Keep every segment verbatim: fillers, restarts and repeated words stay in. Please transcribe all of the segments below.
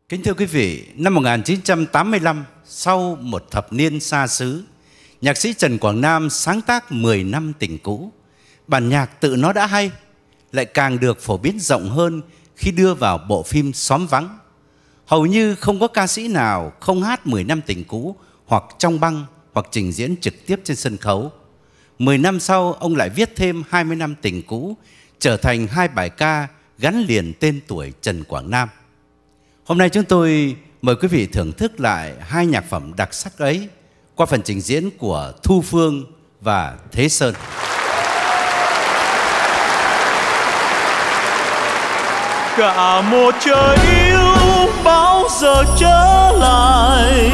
Kính thưa quý vị, năm một nghìn chín trăm tám mươi lăm, sau một thập niên xa xứ, nhạc sĩ Trần Quảng Nam sáng tác mười năm tình cũ. Bản nhạc tự nó đã hay, lại càng được phổ biến rộng hơn khi đưa vào bộ phim Xóm Vắng. Hầu như không có ca sĩ nào không hát mười năm tình cũ hoặc trong băng hoặc trình diễn trực tiếp trên sân khấu. Mười năm sau, ông lại viết thêm hai mươi năm tình cũ, trở thành hai bài ca gắn liền tên tuổi Trần Quảng Nam. Hôm nay chúng tôi mời quý vị thưởng thức lại hai nhạc phẩm đặc sắc ấy qua phần trình diễn của Thu Phương và Thế Sơn. Cả một trời yêu bao giờ trở lại,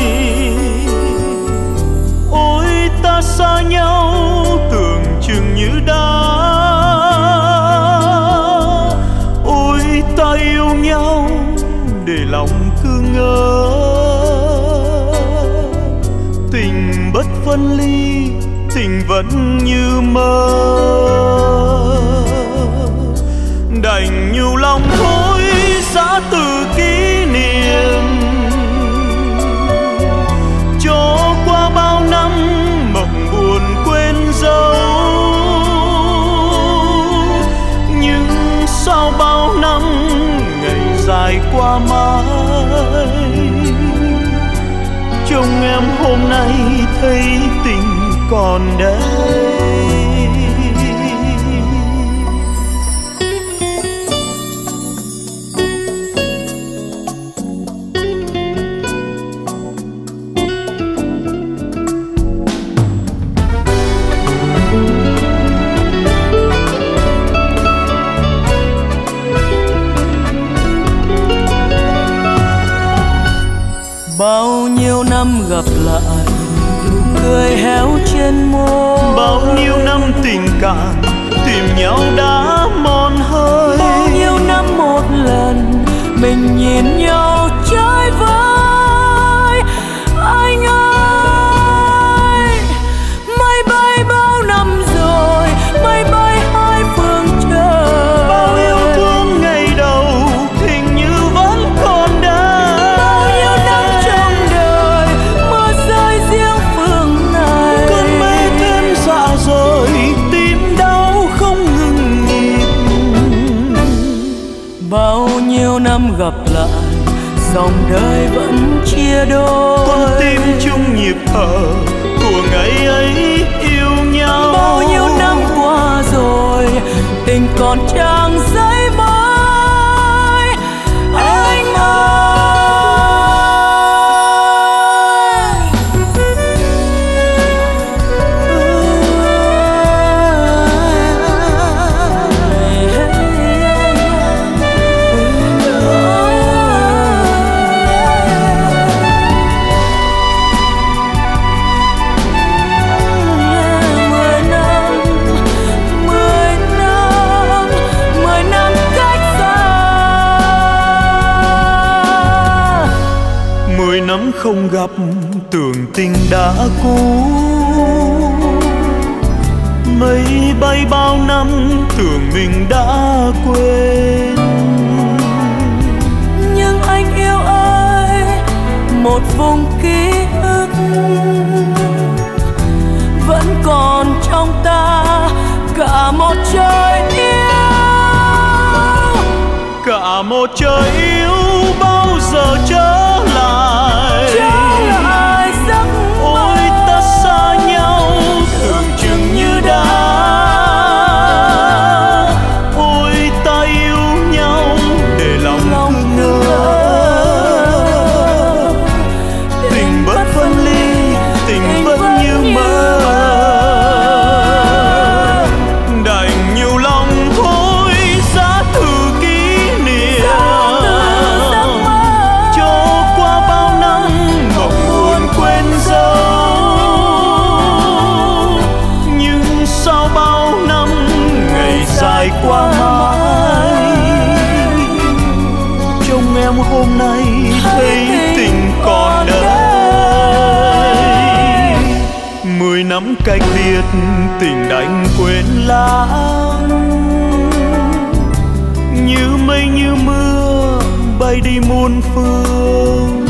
ôi ta xa nhau tưởng chừng như đã, ôi ta yêu nhau để lòng cứ ngỡ, tình bất phân ly, tình vẫn như mơ, đành nhiều lòng thôi giã từ kỷ niệm, cho qua bao năm mộng buồn quên dấu. Nhưng sau bao năm ngày dài qua mãi, trông em hôm nay thấy tình còn đây. Bao nhiêu năm gặp lại, cười héo trên môi. Bao nhiêu năm tình cảm tìm nhau đã mòn hơi. Bao nhiêu năm một lần mình nhìn nhau trái vai. Anh ơi, mây bay bao năm rồi, mây bay hai phương trời. Bao yêu thương ngày đầu hình như vẫn còn đây. Bao nhiêu năm trong đời mưa rơi riêng phương này. Cơn mê thêm dạ rồi, tim đau không ngừng nhịp. Bao nhiêu năm gặp lại, dòng đời vẫn chia đôi. Con tim chung nhịp thở của ngày ấy yêu nhau. Bao nhiêu năm qua rồi, tình còn trang giấy mới. Anh ơi, năm không gặp tưởng tình đã cũ. Mây bay bao năm tưởng mình đã quên. nhưng anh yêu ơi, một vùng ký ức vẫn còn trong ta. Cả một trời yêu, cả một trời yêu bao giờ trở lại. trở lại giấc mơ. Ôi ta xa nhau tưởng chừng như đã, ôi ta yêu nhau để lòng cứ ngỡ, tình bất phân ly, tình vẫn như mơ, đành nhiều lòng thôi giã từ kỷ niệm, cho qua bao năm mộng buồn quên dấu. Nhưng sau bao năm ngày dài qua mãi, trông em hôm nay thấy tình còn đây. Mười năm cách biệt tình đành quên lãng, như mây như mưa bay bay đi muôn phương.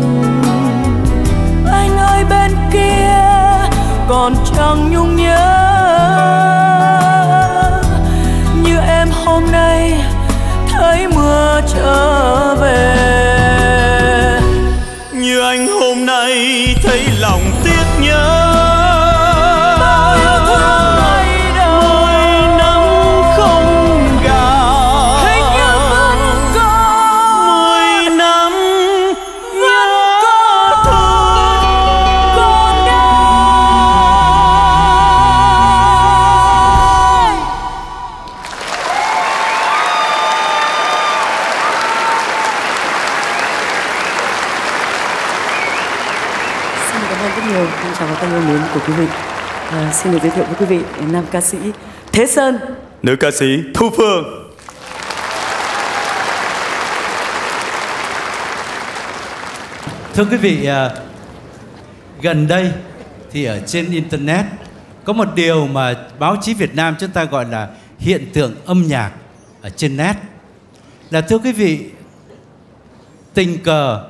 Anh ơi bên kia còn chẳng nhung nhớ như em hôm nay thấy mưa trở về, như anh hôm nay thấy lòng tiếc nhớ. bao yêu thương ngày đầu Mười năm không gặp, hình như vẫn còn mười năm vẫn còn còn đây. Xin cảm ơn rất nhiều những chào và tay yêu mến của quý vị. À, xin được giới thiệu với quý vị nam ca sĩ Thế Sơn. Nữ ca sĩ Thu Phương. Thưa quý vị, à, gần đây thì ở trên Internet có một điều mà báo chí Việt Nam chúng ta gọi là hiện tượng âm nhạc ở trên net. Là thưa quý vị, tình cờ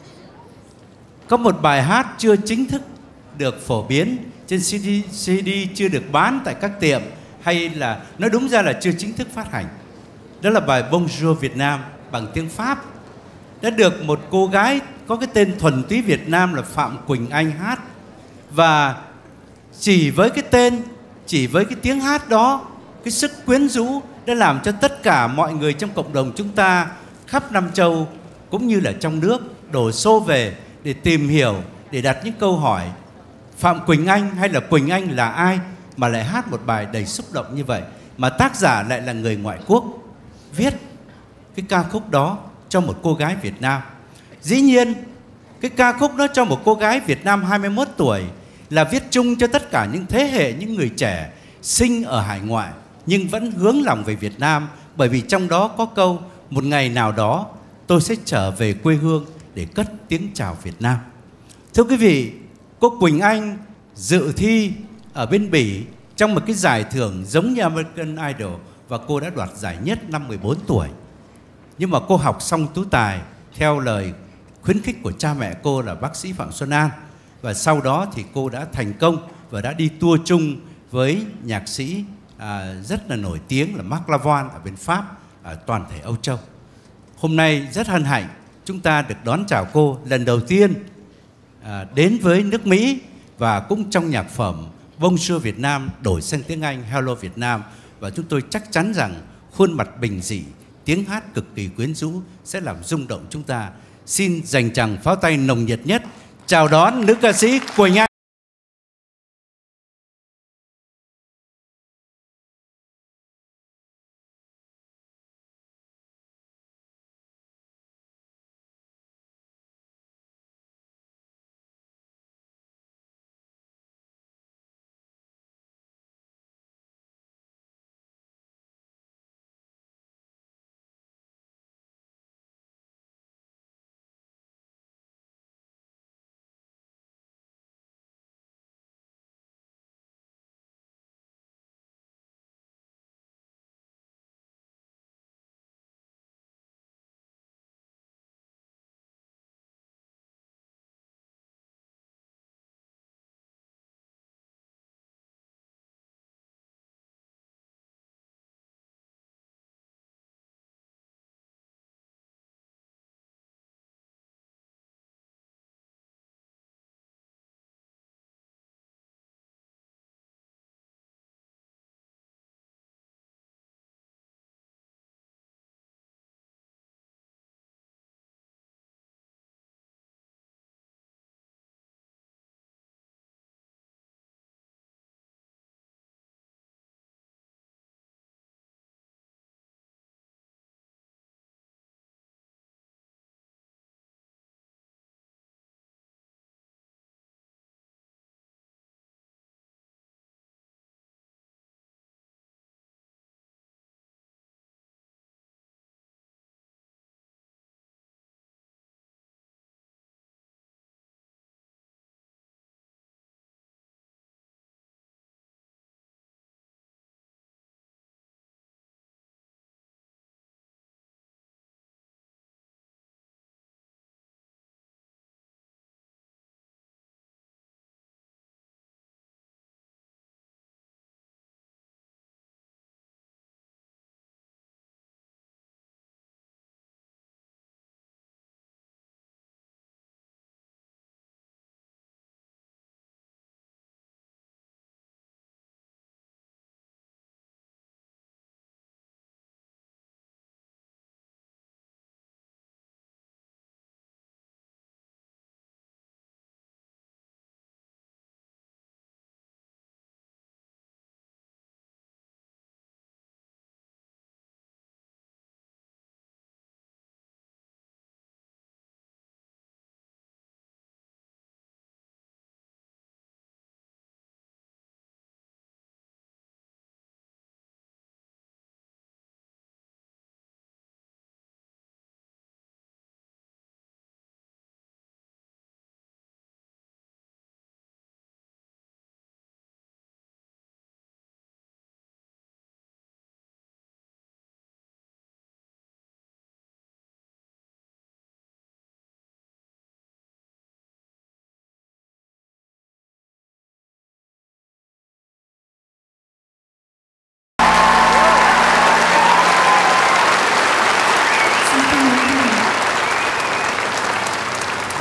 có một bài hát chưa chính thức được phổ biến trên xê đê, xê đê chưa được bán tại các tiệm, hay là nói đúng ra là chưa chính thức phát hành. Đó là bài Bonjour Việt Nam bằng tiếng Pháp, đã được một cô gái có cái tên thuần túy Việt Nam là Phạm Quỳnh Anh hát. Và chỉ với cái tên, chỉ với cái tiếng hát đó, cái sức quyến rũ đã làm cho tất cả mọi người trong cộng đồng chúng ta khắp Nam Châu cũng như là trong nước đổ xô về để tìm hiểu, để đặt những câu hỏi Phạm Quỳnh Anh hay là Quỳnh Anh là ai mà lại hát một bài đầy xúc động như vậy, mà tác giả lại là người ngoại quốc viết cái ca khúc đó cho một cô gái Việt Nam. Dĩ nhiên cái ca khúc đó cho một cô gái Việt Nam hai mươi mốt tuổi là viết chung cho tất cả những thế hệ những người trẻ sinh ở hải ngoại nhưng vẫn hướng lòng về Việt Nam, bởi vì trong đó có câu một ngày nào đó tôi sẽ trở về quê hương để cất tiếng chào Việt Nam. Thưa quý vị, cô Quỳnh Anh dự thi ở bên Bỉ trong một cái giải thưởng giống như American Idol và cô đã đoạt giải nhất năm mười bốn tuổi. Nhưng mà cô học xong tú tài theo lời khuyến khích của cha mẹ cô là bác sĩ Phạm Xuân An, và sau đó thì cô đã thành công và đã đi tour chung với nhạc sĩ à, rất là nổi tiếng là Marc Lavoine ở bên Pháp, ở toàn thể Âu Châu. Hôm nay rất hân hạnh chúng ta được đón chào cô lần đầu tiên à, đến với nước Mỹ, và cũng trong nhạc phẩm Bonjour Việt Nam đổi sang tiếng Anh Hello Việt Nam. Và chúng tôi chắc chắn rằng khuôn mặt bình dị, tiếng hát cực kỳ quyến rũ sẽ làm rung động chúng ta. Xin dành tràng pháo tay nồng nhiệt nhất chào đón nữ ca sĩ Quỳnh Anh.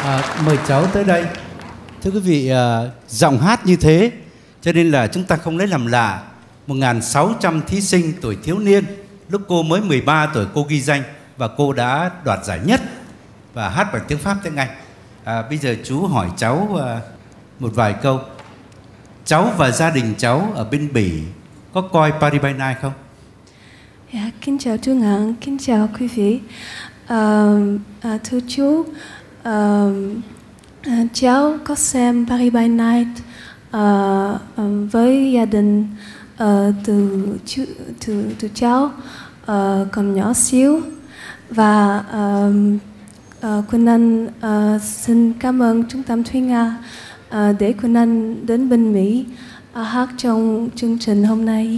À, mời cháu tới đây. Thưa quý vị, à, giọng hát như thế cho nên là chúng ta không lấy làm lạ. một nghìn sáu trăm thí sinh tuổi thiếu niên, lúc cô mới mười ba tuổi cô ghi danh và cô đã đoạt giải nhất và hát bằng tiếng Pháp, tiếng Anh. À, bây giờ chú hỏi cháu à, một vài câu. Cháu và gia đình cháu ở bên Bỉ có coi Paris by Night không? Dạ, kính chào chú Ngạn, kính chào quý vị. À, à, thưa chú, à, à, cháu có xem Paris by Night à, à, với gia đình à, từ, chú, từ, từ cháu à, còn nhỏ xíu. Và à, à, Quỳnh Anh à, xin cảm ơn Trung tâm Thúy Nga à, để Quỳnh Anh đến bên Mỹ à, hát trong chương trình hôm nay.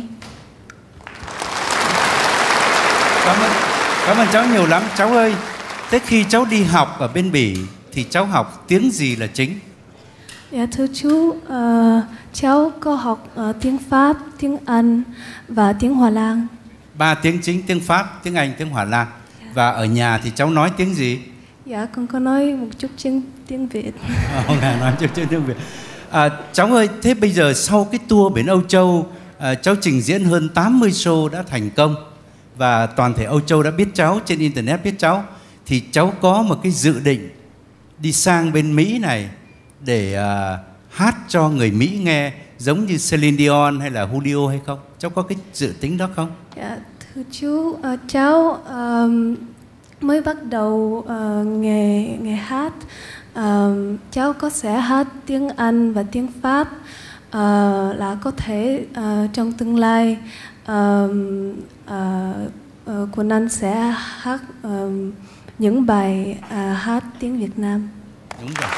Cảm ơn, cảm ơn cháu nhiều lắm. Cháu ơi, thế khi cháu đi học ở bên Bỉ thì cháu học tiếng gì là chính? Dạ thưa chú, uh, cháu có học uh, tiếng Pháp, tiếng Anh và tiếng Hòa Lan. Ba tiếng chính, tiếng Pháp, tiếng Anh, tiếng Hòa Lan. Và ở nhà thì cháu nói tiếng gì? Dạ con có nói một chút tiếng, tiếng Việt. À, nói chút tiếng Việt. À, cháu ơi, thế bây giờ sau cái tour bên Âu Châu, à, cháu trình diễn hơn tám mươi show đã thành công và toàn thể Âu Châu đã biết cháu, trên Internet biết cháu, thì cháu có một cái dự định đi sang bên Mỹ này để uh, hát cho người Mỹ nghe giống như Celine Dion hay là Julio hay không? Cháu có cái dự tính đó không? Dạ thưa chú, uh, cháu um, mới bắt đầu uh, nghề nghề hát. Uh, cháu có sẽ hát tiếng Anh và tiếng Pháp, uh, là có thể uh, trong tương lai uh, uh, uh, Quỳnh Anh sẽ hát uh, những bài uh, hát tiếng Việt Nam. Đúng rồi.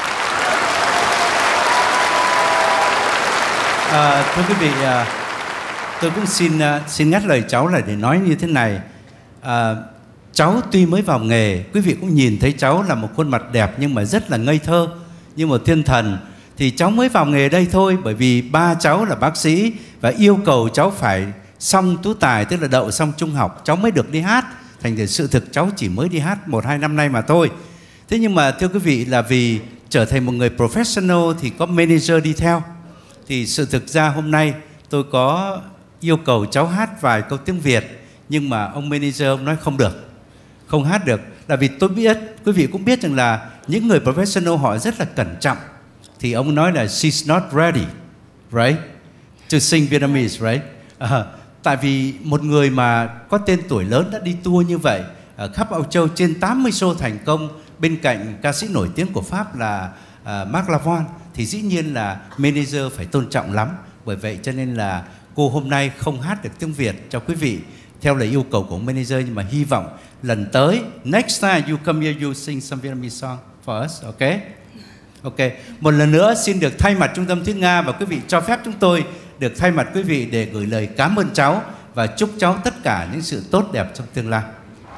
À, thưa quý vị, à, tôi cũng xin à, xin ngắt lời cháu là để nói như thế này. À, cháu tuy mới vào nghề, quý vị cũng nhìn thấy cháu là một khuôn mặt đẹp nhưng mà rất là ngây thơ, như một thiên thần. Thì cháu mới vào nghề đây thôi, bởi vì ba cháu là bác sĩ và yêu cầu cháu phải xong tú tài, tức là đậu xong trung học cháu mới được đi hát. Thành ra sự thực cháu chỉ mới đi hát một hai năm nay mà thôi. Thế nhưng mà thưa quý vị, là vì trở thành một người professional thì có manager đi theo. Thì sự thực ra hôm nay tôi có yêu cầu cháu hát vài câu tiếng Việt, nhưng mà ông manager ông nói không được, không hát được. Là vì tôi biết, quý vị cũng biết rằng là những người professional họ rất là cẩn trọng. Thì ông nói là she's not ready, right, to sing Vietnamese, right? Uh, tại vì một người mà có tên tuổi lớn đã đi tour như vậy ở khắp Âu Châu trên tám mươi show thành công, bên cạnh ca sĩ nổi tiếng của Pháp là uh, Marc Lavoine, thì dĩ nhiên là manager phải tôn trọng lắm. Bởi vậy cho nên là cô hôm nay không hát được tiếng Việt cho quý vị theo lời yêu cầu của manager, nhưng mà hy vọng lần tới, next time you come here you sing some Vietnamese song for us, ok? Ok, một lần nữa xin được thay mặt Trung tâm Thúy Nga và quý vị cho phép chúng tôi được thay mặt quý vị để gửi lời cảm ơn cháu và chúc cháu tất cả những sự tốt đẹp trong tương lai.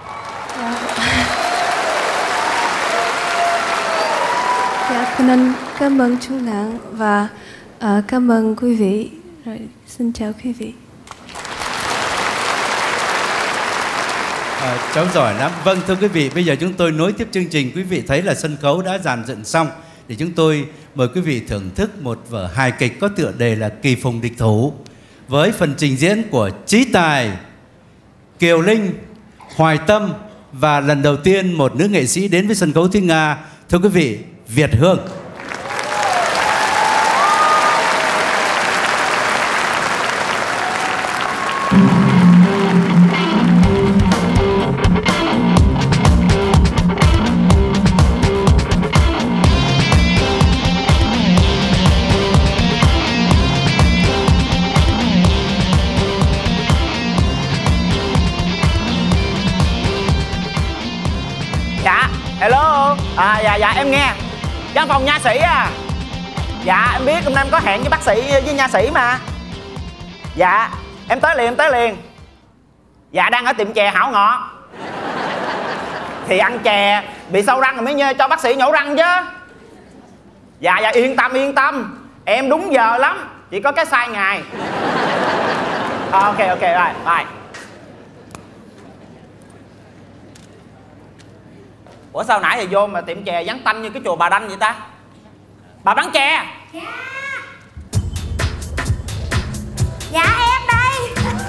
Dạ, Quỳnh Anh cảm ơn chú Ngạn và uh, cảm ơn quý vị. Rồi, xin chào quý vị. À, cháu giỏi lắm. Vâng, thưa quý vị, bây giờ chúng tôi nối tiếp chương trình. Quý vị thấy là sân khấu đã dàn dựng xong, để chúng tôi mời quý vị thưởng thức một vở hài kịch có tựa đề là Kỳ Phùng Địch Thủ, với phần trình diễn của Trí Tài, Kiều Linh, Hoài Tâm và lần đầu tiên một nữ nghệ sĩ đến với sân khấu Thúy Nga. Thưa quý vị, Việt Hương. Hello, à, dạ dạ em nghe. Văn phòng nha sĩ à. Dạ em biết hôm nay em có hẹn với bác sĩ với nha sĩ mà. Dạ em tới liền em tới liền. Dạ đang ở tiệm chè Hảo Ngọt. Thì ăn chè bị sâu răng rồi mới nhờ cho bác sĩ nhổ răng chứ. Dạ dạ yên tâm yên tâm, em đúng giờ lắm, chỉ có cái sai ngày. À, ok ok rồi rồi. Ủa sao nãy thì vô mà tiệm chè vắng tanh như cái chùa Bà Đanh vậy ta? Bà bán chè? Dạ. Dạ em đây.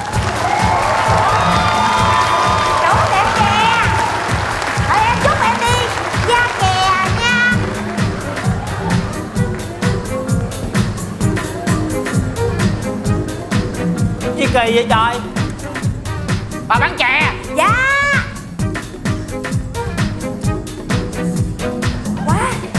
Chỗ tiệm chè. Thôi em chúc em đi ra chè nha. Gì kỳ vậy trời? Bà bán chè? Dạ. Quá.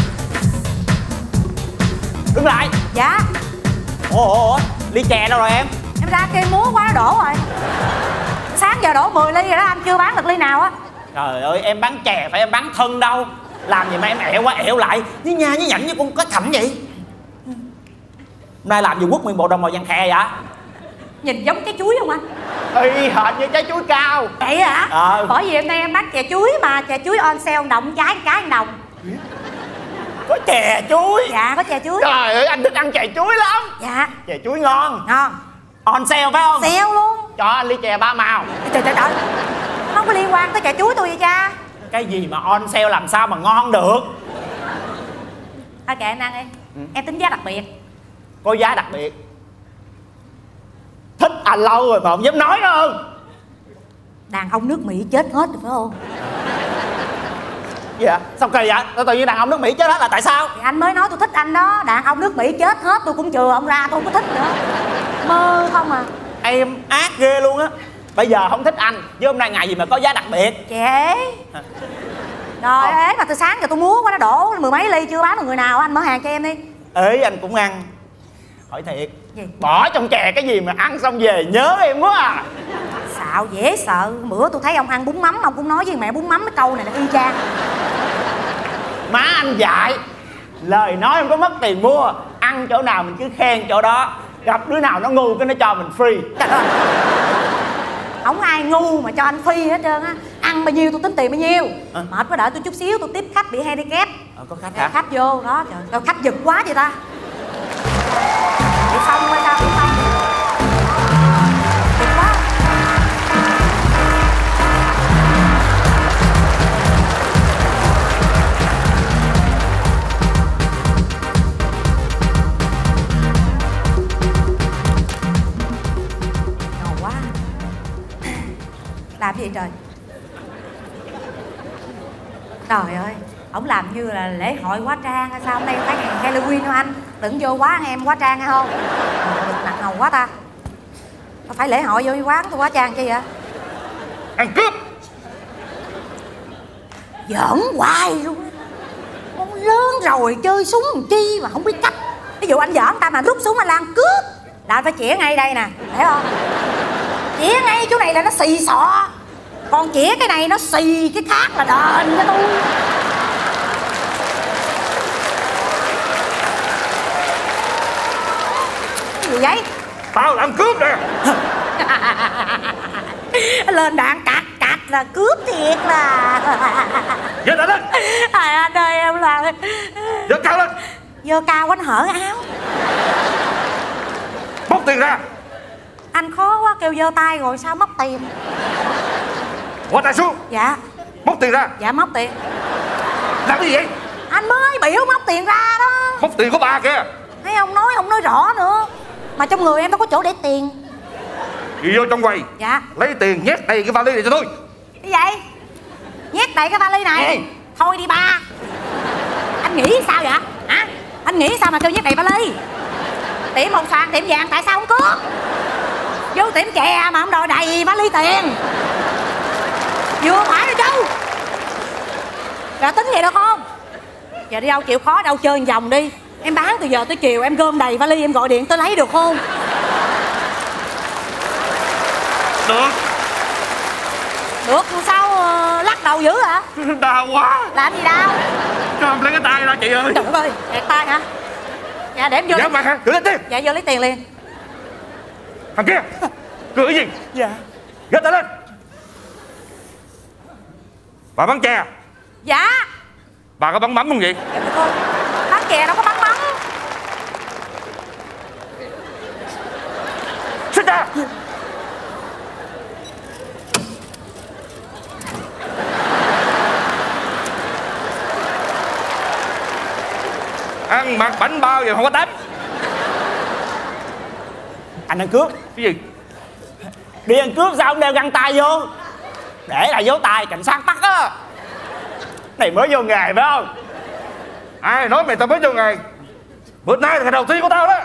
Đứng lại. Dạ. Ủa, ủa, ủa, ly chè đâu rồi em? Em ra kia múa quá đổ rồi. Sáng giờ đổ mười ly rồi đó, anh chưa bán được ly nào á. Trời ơi, em bán chè phải em bán thân đâu. Làm gì mà em ẹo quá ẹo lại, như nha như nhảnh như con cá thẩm vậy. Hôm nay làm gì quất nguyên bộ đồng màu vàng khè vậy? Nhìn giống trái chuối không anh? Y hệt như trái chuối cao. Vậy hả? Ờ. Bởi vì hôm nay em bán chè chuối mà, chè chuối on sale đồng trái cái đồng. Có chè chuối. Dạ có chè chuối. Trời ơi, anh thích ăn chè chuối lắm. Dạ. Chè chuối ngon. Ngon. On sale phải không? Sale luôn. Cho anh ly chè ba màu. Trời trời trời, nó không có liên quan tới chè chuối tôi vậy cha. Cái gì mà on sale làm sao mà ngon được? Thôi kệ anh ăn đi. Ừ. Em tính giá đặc biệt. Có giá đặc biệt. Thích anh lâu rồi mà không dám nói đâu. Đàn ông nước Mỹ chết hết rồi phải không? Gì vậy? Sao kỳ vậy? Tôi tự nhiên đàn ông nước Mỹ chết hết là tại sao? Thì anh mới nói tôi thích anh đó. Đàn ông nước Mỹ chết hết tôi cũng chừa ông ra, tôi không có thích nữa. Mơ không à. Em ác ghê luôn á. Bây giờ không thích anh, chứ hôm nay ngày gì mà có giá đặc biệt? Chè. Rồi ế mà từ sáng giờ tôi múa quá nó đổ mười mấy ly chưa bán được người nào. Anh mở hàng cho em đi. Ế anh cũng ăn. Hỏi thiệt, gì? Bỏ trong chè cái gì mà ăn xong về nhớ em quá à. Xạo dễ sợ. Bữa tôi thấy ông ăn bún mắm, ông cũng nói với mẹ bún mắm cái câu này là y chang. Má anh dạy, lời nói không có mất tiền mua. Ăn chỗ nào mình cứ khen chỗ đó. Gặp đứa nào nó ngu cái nó cho mình free. Trời ơi, không ai ngu mà cho anh free hết trơn á. Ăn bao nhiêu tôi tính tiền bao nhiêu. À. Mệt quá, đợi tôi chút xíu tôi tiếp khách bị handicap. Ờ, có khách hả? Khách vô đó, trời ơi, khách giật quá vậy ta. Bị xong rồi sao, bị xong. Giật quá. Ngầu quá. Làm gì trời? Trời ơi, ổng làm như là lễ hội hóa trang hay sao? Hôm nay phải ngày Halloween đâu anh. Đừng vô quá anh em hóa trang hay không? Được nặng ngầu quá ta. Có phải lễ hội vô quán tôi hóa trang chi vậy? Ăn cướp. Giỡn hoài luôn. Con lớn rồi chơi súng làm chi mà không biết cách. Ví dụ anh giỡn ta mà rút súng anh là ăn cướp là anh phải chĩa ngay đây nè, thấy không? Chĩa ngay chỗ này là nó xì xọ. Còn chĩa cái này nó xì cái khác là đền cho tôi. Cái gì vậy? Tao là ăn cướp nè. Lên đạn cạch cạch là cướp thiệt là. Giơ tay lên. À, anh ơi em là. Giơ cao lên. Giơ cao anh hở áo. Móc tiền ra. Anh khó quá, kêu giơ tay rồi sao móc tiền. Bỏ tay xuống. Dạ. Móc tiền ra. Dạ móc tiền. Làm cái gì vậy? Anh mới biểu móc tiền ra đó. Móc tiền của bà kìa. Thấy ông nói, ông nói rõ nữa. Mà trong người em đâu có chỗ để tiền. Đi vô trong quầy. Dạ. Lấy tiền nhét đầy cái vali này cho tôi. Cái gì? Nhét đầy cái vali này. Ừ. Thôi đi ba. Anh nghĩ sao vậy? Hả? Anh nghĩ sao mà kêu nhét đầy vali? Tiệm màu xoàn, tiệm vàng tại sao không cướp? Vô tiệm chè mà ông đòi đầy vali tiền. Vừa phải rồi chú. Rồi tính vậy được không? Giờ đi đâu chịu khó đâu chơi một vòng đi. Em bán từ giờ tới chiều em gom đầy vali em gọi điện tới lấy được không? Được. Được sao uh, lắc đầu dữ hả? Đau quá. Làm gì đau? Cho em lấy cái tay ra chị ơi. Trời ơi, kẹt tay hả? Dạ để em vô. Dạ mặt hả? Cứ lấy tiền. Dạ vô lấy tiền liền. Thằng kia, cười cái gì? Dạ. Ghết tay lên. Bà bán chè. Dạ. Bà có bắn mắm không vậy? Dạ thôi. Bán chè đâu có bắn mắm. Xích ra. Ăn mặc bánh bao giờ không có tắm. Anh ăn cướp. Cái gì? Đi ăn cướp sao không đeo găng tay vô? Để lại dấu tay cảnh sát bắt á. Này mới vô nghề phải không? Ai nói mày tao mới vô nghề? Bữa nay là ngày đầu tiên của tao đó.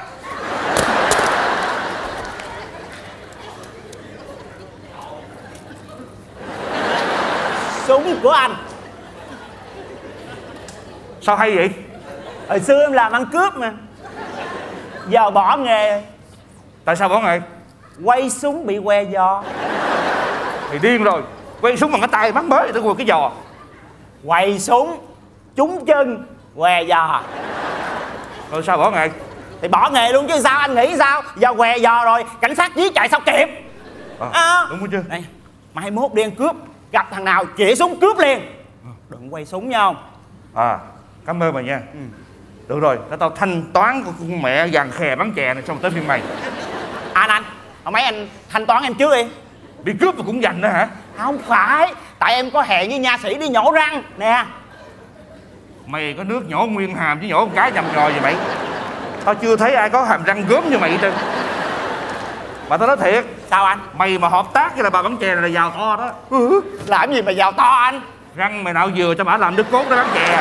Súng của anh. Sao hay vậy? Hồi xưa em làm ăn cướp mà, giờ bỏ nghề. Tại sao bỏ nghề? Quay súng bị que giò. Thì điên rồi. Quay súng bằng cái tay mắc mới tôi quay cái giò. Quay súng trúng chân que giò. Rồi sao bỏ nghề? Thì bỏ nghề luôn chứ sao, anh nghĩ sao? Giờ què giò rồi, cảnh sát giết chạy sao kịp. À, à. Đúng không chưa? Này, mai mốt đi ăn cướp, gặp thằng nào chỉ súng cướp liền. Đừng quay súng nha không? À, cảm ơn mày nha. ừ. Được rồi, để tao thanh toán của con mẹ vàng khè bán chè này xong tới phim mày. Anh anh, không mấy anh thanh toán em trước đi. Đi cướp mà cũng dành nữa hả? Không phải, tại em có hẹn với nha sĩ đi nhổ răng nè. Mày có nước nhổ nguyên hàm chứ nhổ một cái nhầm nhò gì mày? Tao chưa thấy ai có hàm răng gớm như mày hết trơn. Mà tao nói thiệt. Sao anh? Mày mà hợp tác với là bà bán chè này là giàu to đó. Ừ, làm gì mà giàu to anh? Răng mày nào vừa cho bà làm đứt cốt để bán chè.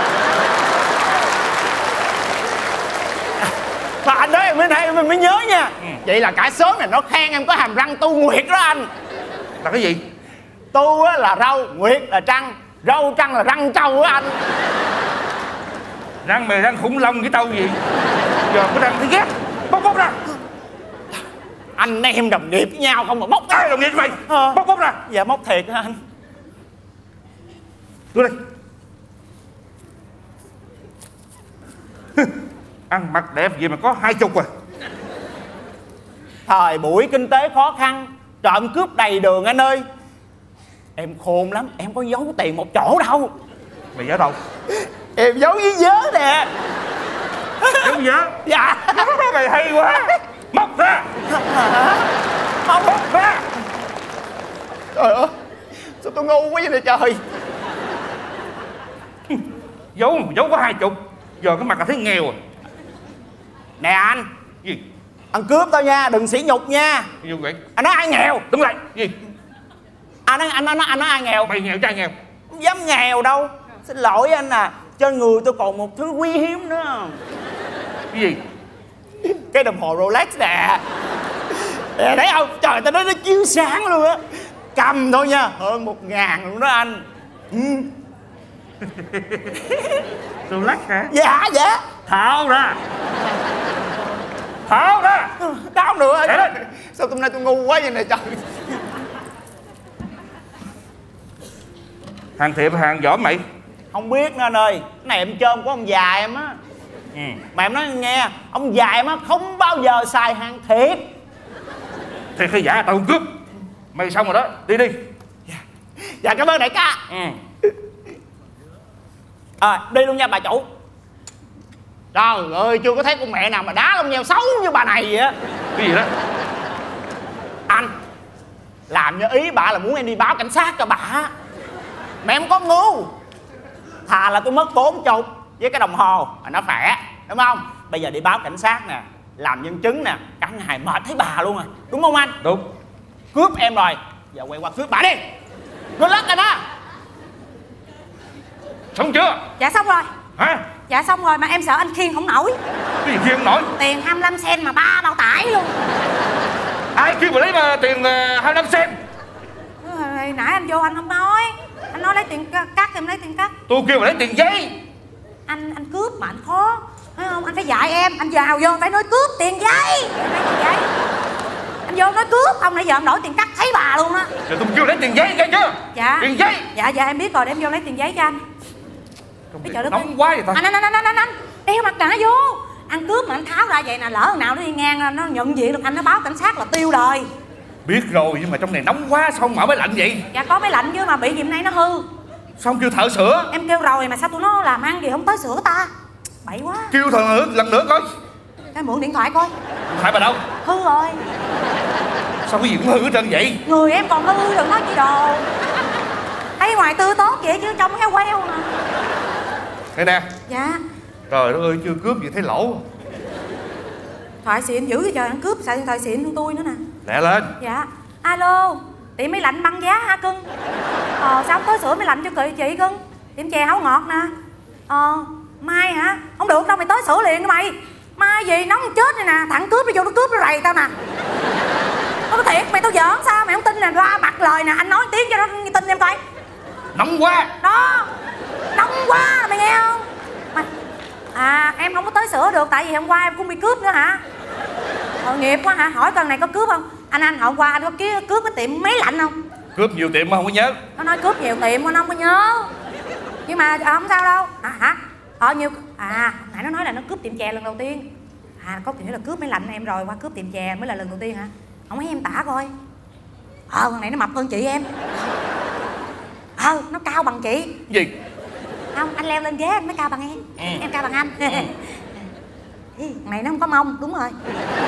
Mà anh nói em mới thấy mình mới nhớ nha. ừ. Vậy là cả xóm này nó khen em có hàm răng tu nguyệt đó anh. Là cái gì? Tu á là râu, nguyệt là trăng. Râu trăng là răng trâu á anh. Răng mày răng khủng long cái tâu gì? Giờ có răng thấy ghét. Bóc bóc ra. Anh em đồng nghiệp với nhau không mà bóc ra. Ai đồng nghiệp với mày? À. Bóc bóc ra. Dạ bóc thiệt hả anh? Đưa đây. Ăn mặc đẹp gì mà có hai chục à? Thời buổi kinh tế khó khăn, trộm cướp đầy đường anh ơi. Em khôn lắm, em có giấu tiền một chỗ đâu. Mày giấu đâu? Em giấu dưới vớ nè. Giấu vớ? Dạ. Mày hay quá. Móc ra. Móc, móc ra. Trời ơi, sao tôi ngu quá vậy này trời. Giấu giấu có hai chục. Giờ cái mặt là thấy nghèo à. Nè anh. Gì? Ăn cướp tao nha, đừng sỉ nhục nha. Gì vậy? Anh nói ai nghèo? Đúng rồi. Gì? Anh nói anh nói anh nói ai nghèo? Mày nghèo trai nghèo. Không dám nghèo đâu. Xin lỗi anh à, trên người tôi còn một thứ quý hiếm nữa. Cái gì? Cái đồng hồ Rolex nè. Nè thấy không? Trời, tao nói nó chiếu sáng luôn á. Cầm thôi nha, hơn một ngàn luôn đó anh. ừ. Rolex hả? Dạ dạ. Tháo ra. Tháo ra. Tháo nữa. Sao hôm nay tôi ngu quá vậy này trời. Hàng thiệp hàng giỏ mày? Không biết nữa anh ơi. Cái này em chôm của ông già em á. ừ. Mà em nói nghe, ông già em á không bao giờ xài hàng thiệt. Thiệt hay giả tao không cướp. Mày xong rồi đó, đi đi. Dạ, dạ cảm ơn đại ca. ừ. À, đi luôn nha bà chủ. Trời ơi, chưa có thấy con mẹ nào mà đá lông nheo xấu như bà này vậy á. Cái gì đó? Anh làm như ý bà là muốn em đi báo cảnh sát cho bà. Mà em có ngu. Thà là tôi mất bốn chục với cái đồng hồ mà nó khỏe, đúng không? Bây giờ đi báo cảnh sát nè, làm nhân chứng nè, cả ngày mệt thấy bà luôn à. Đúng không anh? Đúng. Cướp em rồi, giờ quay qua cướp bà đi. Good luck anh á. Xong chưa? Dạ xong rồi. Hả? Dạ xong rồi, mà em sợ anh khiêng không nổi. Cái gì khiêng không nổi? Tiền hai mươi lăm sen mà ba bao tải luôn. Ai kêu mà lấy mà tiền uh, hai mươi lăm sen? Hồi nãy anh vô anh không nói. Anh nói lấy tiền cắt thì em lấy tiền cắt. Tôi kêu mà lấy tiền giấy. Anh anh cướp mà anh khó, thấy không? Anh phải dạy em. Anh vào vô phải nói cướp tiền giấy. Lấy tiền giấy. Anh vô nói cướp, không nãy giờ em đổi tiền cắt thấy bà luôn á. Giờ tôi kêu lấy tiền giấy nghe chưa? Dạ. Tiền giấy. Dạ dạ em biết rồi, để em vô lấy tiền giấy cho anh. Cái trời đất nóng quá vậy ta. Anh anh anh anh anh anh đeo mặt nạ vô. Ăn cướp mà anh tháo ra vậy nè, lỡ thằng nào nó đi ngang nó nhận diện được anh, nó báo cảnh sát là tiêu đời. Biết rồi, nhưng mà trong này nóng quá, sao mở máy lạnh vậy? Dạ có máy lạnh chứ mà bị gì hôm nay nó hư. Sao không kêu thợ sửa? Em kêu rồi mà sao tụi nó làm ăn gì không tới sửa ta. Bậy quá. Kêu thợ nữa, lần nữa coi. Cái mượn điện thoại coi. Điện thoại bà đâu? Hư rồi. Sao cái gì cũng hư hết trơn vậy? Người em còn hư, đừng nói chi đồ. Thấy ngoài tươi tốt vậy chứ trong héo queo nè. Đây nè. Dạ. Trời đất ơi, chưa cướp gì thấy lỗ. Thoại xịn dữ vậy trời, ăn cướp xài điện thoại xịn hơn tôi nữa nè. Lẹ lên. Dạ. Alo, tiệm máy lạnh băng giá hả cưng? Ờ, sao không tới sửa máy lạnh cho chị, chị cưng? Tiệm chè hấu ngọt nè. Ờ, mai hả? Không được đâu, mày tới sửa liền mày. Mai gì nóng chết này nè, thằng cướp nó vô nó cướp nó rầy tao nè. Nó thiệt, mày tao giỡn sao mày không tin nè, ra mặt lời nè, anh nói tiếng cho nó tin em coi. Nóng quá. Đó, nóng quá, mày nghe không? Mày... À, em không có tới sửa được tại vì hôm qua em cũng bị cướp nữa hả? Tội nghiệp quá hả? Hỏi con này có cướp không? Anh anh hôm qua anh có ký, cướp cái tiệm máy lạnh không? Cướp nhiều tiệm mà không có nhớ. Nó nói cướp nhiều tiệm mà nó không có nhớ. Nhưng mà à, không sao đâu. À hả? Ờ nhiều... À, nãy nó nói là nó cướp tiệm chè lần đầu tiên. À, có nghĩa là cướp máy lạnh em rồi, qua cướp tiệm chè mới là lần đầu tiên hả? Không thấy em tả coi. Ờ, con này nó mập hơn chị em. Ờ, nó cao bằng chị. Gì? Không, anh leo lên ghế anh mới cao bằng em. Ừ. Em cao bằng anh. Ừ. Này nó không có mông, đúng rồi.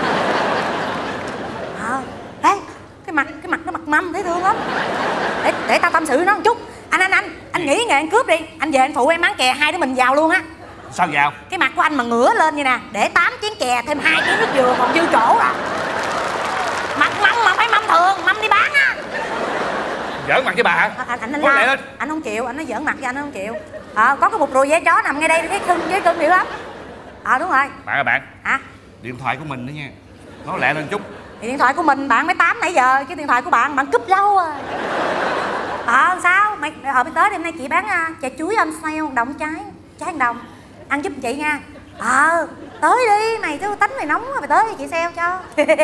Ờ, ê, cái mặt, cái mặt nó mặt mâm thấy thương lắm. Để, để tao tâm sự với nó một chút. Anh, anh, anh, anh nghĩ nghề anh cướp đi. Anh về anh phụ em bán chè, hai đứa mình vào luôn á. Sao vào? Cái mặt của anh mà ngửa lên như nè, để tám chén chè thêm hai chén nước dừa còn dư chỗ à. Mặt mâm mà phải mâm thường, mâm đi bán á. Giỡn mặt với bà hả? À, anh anh, anh, la, anh không chịu, anh nói giỡn mặt với anh nó không chịu. Ờ, có cái một rùi dế chó nằm ngay đây thấy cưng với cưng dữ lắm. Ờ à, đúng rồi. Bạn ơi bạn. Hả? Điện thoại của mình đó nha. Nói lẹ lên chút. Thì điện thoại của mình bạn mới tám nãy giờ, cái điện thoại của bạn bạn cúp lâu rồi. Ờ à, sao? Mày ở bên tới đêm nay chị bán uh, chè chuối on sale một đồng trái, trái một đồng. Ăn giúp chị nha. Ờ, à, tới đi, mày chứ tính mày nóng mày tới chị sale cho.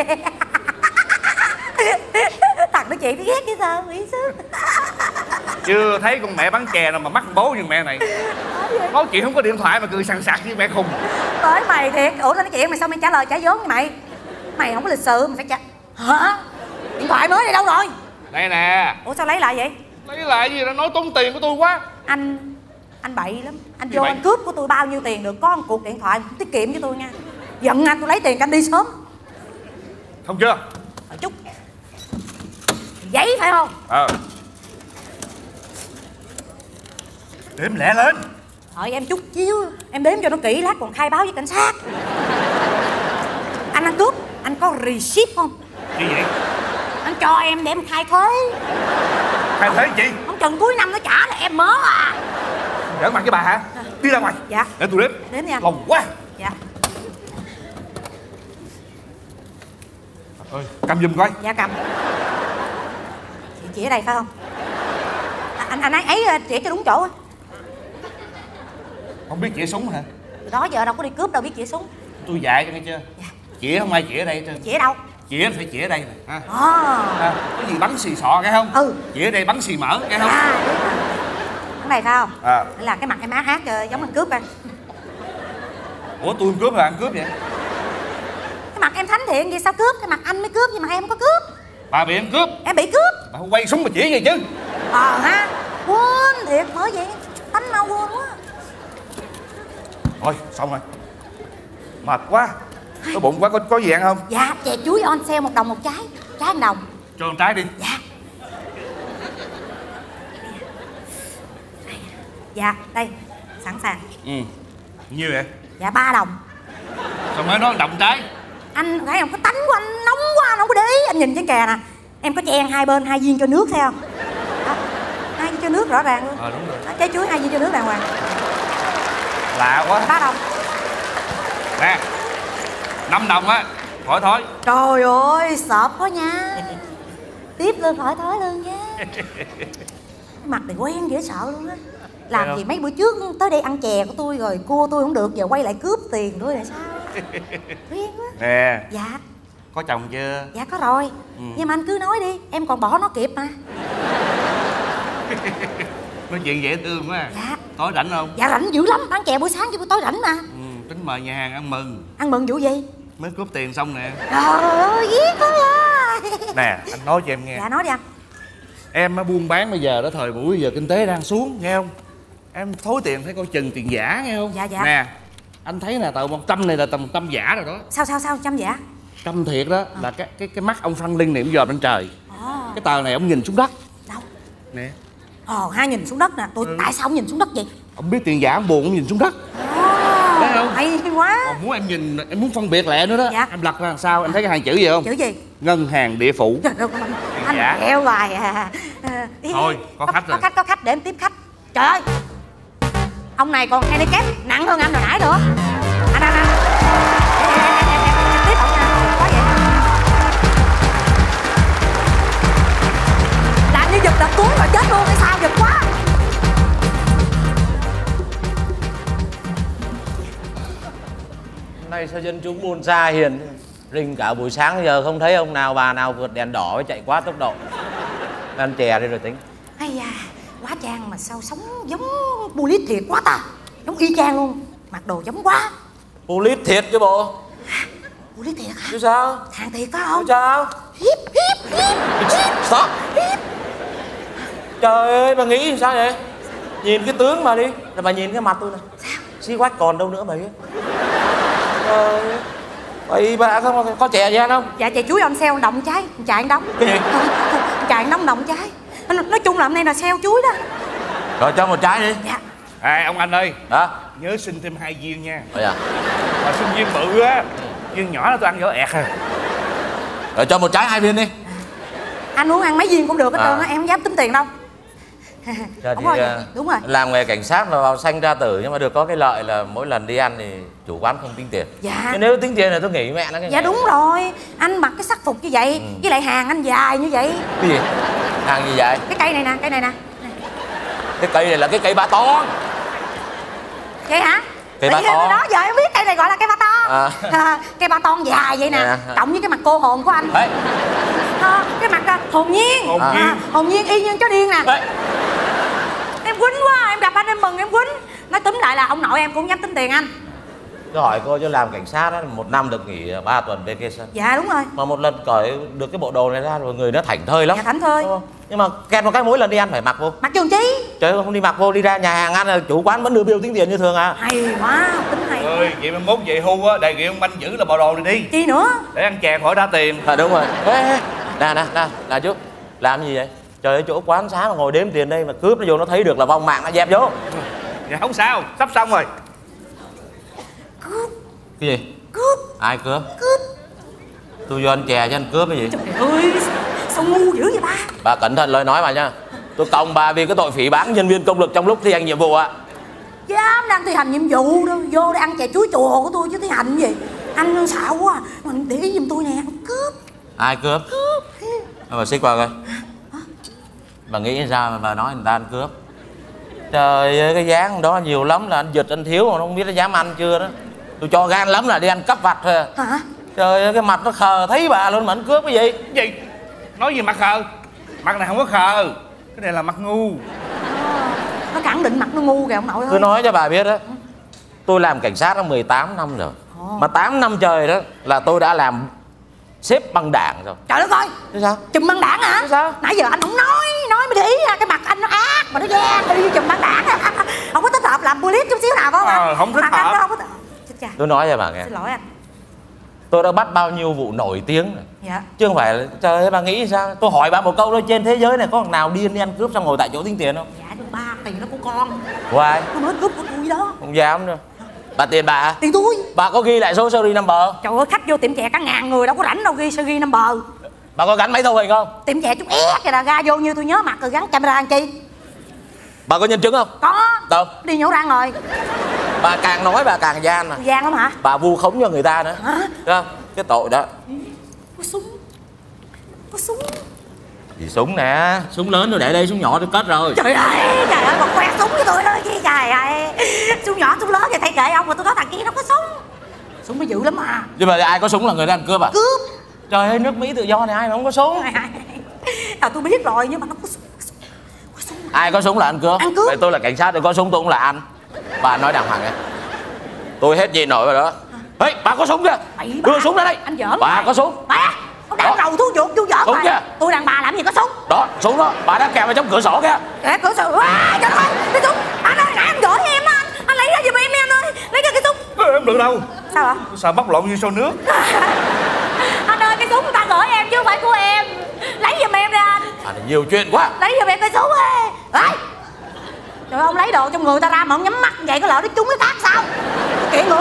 Thằng nó chị thấy ghét cái sao, nghĩ sức. Chưa thấy con mẹ bán chè nào mà mắc bố như mẹ này. Nói chuyện không có điện thoại mà cười sằng sặc với mẹ khùng. Tới mày thiệt, ủa nói chuyện mày sao mày trả lời trả vốn như mày? Mày không có lịch sự mày phải trả. Hả? Điện thoại mới này đâu rồi? Đây nè. Ủa sao lấy lại vậy? Lấy lại gì, nó nói tốn tiền của tôi quá. Anh anh bậy lắm. Anh gì vô bậy? Anh cướp của tôi bao nhiêu tiền được, có một cuộc điện thoại tiết kiệm cho tôi nha. Giận anh tôi lấy tiền cho anh đi sớm. Không chưa? Một chút. Giấy phải không? Ờ. Đếm lẹ lên. Đợi em chút xíu, em đếm cho nó kỹ lát còn khai báo với cảnh sát. Anh ăn cướp, anh có receipt không? Gì vậy? Anh cho em để em khai thuế. Khai thuế gì? Không chừng cuối năm nó trả là em mớ à. Giỡn mặt với bà hả? À. Đi ra ngoài. Dạ. Để tôi đếm. Đếm nha. Lòng quá. Dạ. Ơi, cầm giùm coi. Dạ cầm. Chị chỉ ở đây phải không? À, anh anh ấy ấy chỉ cho đúng chỗ. Không biết chĩa súng hả? Từ đó giờ đâu có đi cướp đâu biết chĩa súng. Tôi dạy cho nghe chưa? Dạ. Chĩa không ai chĩa ở đây hết trơn. Chĩa đâu? Chĩa phải chĩa ở đây nè. Ha. À. À, cái gì bắn xì sọ nghe không? Ừ. Chĩa ở đây bắn xì mỡ nghe không? À, cái này phải không? À. Là cái mặt em á hát giống anh cướp coi. Ủa tôi cướp là ăn cướp vậy? Cái mặt em thánh thiện gì sao cướp? Cái mặt anh mới cướp nhưng mà em không có cướp. Bà bị em cướp. Em bị cướp. Bà không quay súng mà chỉ gì chứ? Ờ ha. Quên thiệt bởi vậy. Tánh mau quên quá. Thôi xong rồi. Mệt quá. Có bụng quá, có, có gì ăn không? Dạ chè chuối on sale một đồng một trái. Trái một đồng. Cho một trái đi. Dạ. Dạ đây. Sẵn sàng. Ừ. Nhiêu vậy? Dạ ba đồng. Sao mới nói đồng trái? Anh thấy không, cái tánh của anh nóng quá, anh không có để ý. Anh nhìn trên kè nè, em có chen hai bên hai viên cho nước thấy không? Đó, hai viên cho nước rõ ràng luôn. Ờ đúng rồi. Đó, trái chuối hai viên cho nước đàng hoàng. Lạ quá. Ba đồng. Nè, năm đồng á, khỏi thối. Trời ơi, sợp quá nha. Tiếp lên khỏi thối luôn nha. Cái mặt này quen dễ sợ luôn á. Làm gì mấy bữa trước tới đây ăn chè của tôi rồi cua tôi không được, giờ quay lại cướp tiền tôi là sao? Quen quá. Nè. Dạ. Có chồng chưa? Dạ có rồi. Ừ. Nhưng mà anh cứ nói đi, em còn bỏ nó kịp mà. Nói chuyện dễ thương quá. Dạ. Tối rảnh không? Dạ rảnh dữ lắm, bán chè buổi sáng chứ buổi tối rảnh mà. Ừ, tính mời nhà hàng ăn mừng. Ăn mừng vụ gì? Mới cướp tiền xong nè. Trời ơi, ghét quá à. Nè, anh nói cho em nghe. Dạ nói đi anh. Em buôn bán bây giờ đó, thời buổi giờ kinh tế đang xuống, nghe không? Em thối tiền phải coi chừng tiền giả, nghe không? Dạ dạ. Nè, anh thấy nè, tờ một trăm này là tờ một trăm giả rồi đó. Sao sao sao, trăm giả? Trăm thiệt đó, à. Là cái cái cái mắt ông Phan Linh này cũng dòm lên trời. À. Cái tờ này ông nhìn xuống đất. Đâu? Nè. Ồ, hai nhìn xuống đất nè, tôi ừ. Tại sao ông nhìn xuống đất vậy? Ông biết tiền giả ông buồn, ông nhìn xuống đất. À. Thấy không? Hay quá. Còn muốn em nhìn, em muốn phân biệt lẹ nữa đó. Dạ. Em lật ra làm sao? Em thấy cái hàng chữ gì không? Chữ gì? Ngân hàng địa phủ. Trời ơi, anh Dạ. khéo hoài à. À, Thôi, có khách rồi. Có khách, có khách, để em tiếp khách. Trời ơi, ông này còn handicap nặng hơn anh hồi nãy nữa. Anh, anh, anh. Em, em, em, em, em tiếp ông nha. Có vậy. Làm như giật đợt cuối rồi chết luôn hay sao, giật quá. Nay sao dân chúng buôn xa hiền, rình cả buổi sáng giờ không thấy ông nào bà nào vượt đèn đỏ với chạy quá tốc độ. Ăn chè đi rồi tính. Ây da, quá trang mà sao sống giống Police thiệt quá ta. Giống y chang luôn, mặc đồ giống quá. Police thiệt chứ bộ. Police thiệt hả? Chứ sao? Thằng thiệt có không? Chứ sao? Hiếp, hiếp, hiếp, hiếp. Stop. Hiếp. Trời ơi, bà nghĩ sao vậy? Nhìn cái tướng mà đi, rồi bà nhìn cái mặt tôi này. Sao? Xí quách còn đâu nữa bà biết. Trời ơi, vậy bà không có chè gì ăn không? Dạ chè chuối ông xeo động trái, chạy anh đóng. Cái gì? Chạy anh đóng động trái. Nói chung là hôm nay là xeo chuối đó. Rồi cho một trái đi. Dạ. À, ông anh ơi. Đó. Nhớ xin thêm hai viên nha. Rồi à? Mà xin viên bự á, viên nhỏ là tôi ăn vỏ ẹt à. Rồi cho một trái hai viên đi. Anh muốn ăn mấy viên cũng được hết À. trơn á, em không dám tính tiền đâu. Dạ, Đúng thì, rồi, à, đúng rồi. làm nghề cảnh sát là vào sanh ra tử, nhưng mà được có cái lợi là mỗi lần đi ăn thì chủ quán không tính tiền. Dạ. Chứ nếu tính tiền thì tôi nghỉ mẹ nó cái Dạ nghề. đúng rồi, anh mặc cái sắc phục như vậy, Ừ. với lại hàng anh dài như vậy. Cái gì? Hàng gì vậy? Cái cây này nè, cây này nè. Cái cây này là cái cây ba ton. Vậy hả? Cây Tại ba vì ton. đó giờ em biết cây này gọi là cây ba ton. À. À, cây ba ton dài vậy nè, Nè. cộng với cái mặt cô hồn của anh. Đấy. À, cái mặt à, hồn nhiên. Hồn À, nhiên. hồn nhiên y như chó điên nè. Đấy. Em quýnh quá, em gặp anh em mừng em quýnh. Nói túm lại là ông nội em cũng không dám tính tiền anh. Tôi hỏi cô chứ làm cảnh sát đó, một năm được nghỉ ba tuần vacation. Dạ đúng rồi. Mà một lần cởi được cái bộ đồ này ra rồi người nó thảnh thơi lắm. Dạ thảnh thơi. Đúng không? Nhưng mà kèm một cái mỗi lần đi ăn phải mặc vô. Mặc trường chí. Trời ơi, không đi mặc vô, đi ra nhà hàng ăn là chủ quán vẫn đưa bill tính tiền như thường à. Hay quá, tính hay. Ơi, vậy mai mốt về hưu á, đề nghị ông Banh giữ là bộ đồ này đi. Chi nữa? Để ăn chè khỏi trả tiền. À đúng rồi. Ê, ê, nè nè nè, là chú làm gì vậy? Trời ơi, chỗ quán xá mà ngồi đếm tiền đây mà cướp nó vô nó thấy được là vong mạng nó dẹp vô. Dạ không sao, sắp xong rồi. Cướp. Cái gì? Cướp. Ai cướp? Cướp. Tôi vô ăn chè chứ anh cướp cái gì? Trời ơi, sao ngu dữ vậy ba? Bà cẩn thận lời nói bà nha. Tôi còng bà vì cái tội phỉ báng nhân viên công lực trong lúc thi hành nhiệm vụ ạ. Dám đang thi hành nhiệm vụ đâu, vô để ăn chè chuối chùa của tôi chứ thi hành gì. Anh xạo quá, mà để ý giùm tôi nè, anh cướp. Ai cướp? Cướp. Bà xích qua coi. Bà nghĩ sao mà bà nói người ta ăn cướp? Trời ơi, cái dáng đó nhiều lắm là anh giật anh thiếu mà không biết nó dám ăn chưa đó. Tôi cho gan lắm là đi ăn cắp vặt thôi. Hả? Trời ơi, cái mặt nó khờ thấy bà luôn mà anh cướp cái gì? Gì? Nói gì mặt khờ? Mặt này không có khờ. Cái này là mặt ngu. Nó khẳng định mặt nó ngu kìa ông nội ơi. Tôi nói cho bà biết đó, tôi làm cảnh sát đã mười tám năm rồi. Ồ. Mà tám năm trời đó là tôi đã làm xếp băng đảng rồi. Trời đất ơi, Thế sao? chùm băng đảng hả? Sao? Nãy giờ anh không nói, nói mới để ý ra cái mặt anh nó ác mà nó gian, nó đi chùm băng đảng. Không có thích hợp làm police chút xíu nào phải không Ờ, anh? không thích Mặt anh hợp. nó không có thích. Chết cha. Tôi nói cho bà nghe, Xin lỗi anh. tôi đã bắt bao nhiêu vụ nổi tiếng rồi. Dạ. Chứ không phải là, trời ơi bà nghĩ sao? Tôi hỏi bà một câu thôi, trên thế giới này có thằng nào điên đi ăn cướp xong ngồi tại chỗ tính tiền không? Dạ nhưng ba tiền nó của con. Của ai? Nó mới cướp của tôi đó. Không dám đâu. Bà tiền bà hả? Tiền tôi. Bà có ghi lại số series number? Trời ơi, khách vô tiệm chè cả ngàn người đâu có rảnh đâu ghi sao ghi number. Bà có gắn máy thu hình không? Tiệm chè chút ép kìa là ra vô như tôi nhớ mặt rồi gắn camera làm chi. Bà có nhân chứng không? Có. Đâu? Đi nhổ răng rồi. Bà càng nói bà càng gian mà. Gian lắm hả? Bà vu khống cho người ta nữa. Hả? Thấy không? Cái tội đó. Có súng. Có súng. Gì súng nè, súng lớn tôi để đây, súng nhỏ tôi cất rồi. Trời ơi, trời ơi, còn khoe súng với tôi đó chi trời ơi. Súng nhỏ, súng lớn thì thay kệ ông, mà tôi có thằng kia nó có súng. Súng nó dữ lắm mà. Nhưng mà ai có súng là người ta ăn cướp à? Cướp. Trời ơi, nước Mỹ tự do này ai mà không có súng? À, tôi biết rồi nhưng mà nó có súng. Có súng. Ai có súng là ăn cướp. Ăn cướp. Vậy tôi là cảnh sát, tôi có súng tôi cũng là ăn. Bà nói đàng hoàng nha. Tôi hết gì nổi rồi đó. Ê, bà có súng kìa. Bậy bạ. Đưa súng ra đây. Anh giỡn. Bà có súng. Bà, ông đang Đó. đầu thú chuột chú giỡn Súng rồi. kìa. Tôi đàn bà làm gì có súng. Đó, súng đó, bà đã kèm vào trong cửa sổ kìa. Kệ cửa sổ. À, trời ơi, cái súng. Anh ơi, nãy anh gửi em á anh. Anh lấy ra giùm em em ơi. Lấy ra cái súng. Ê, không được đâu. Sao ạ? Tôi sợ bóc lộn như xô nước. Anh ơi, cái súng người ta gửi em chứ không phải của em. Lấy giùm em ra anh. À, nhiều chuyện quá. Lấy giùm em cái súng ơi. Đấy. Trời ơi, ông lấy đồ trong người ta ra mà ông nhắm mắt vậy có lỡ nó trúng cái tác sao? Kiện người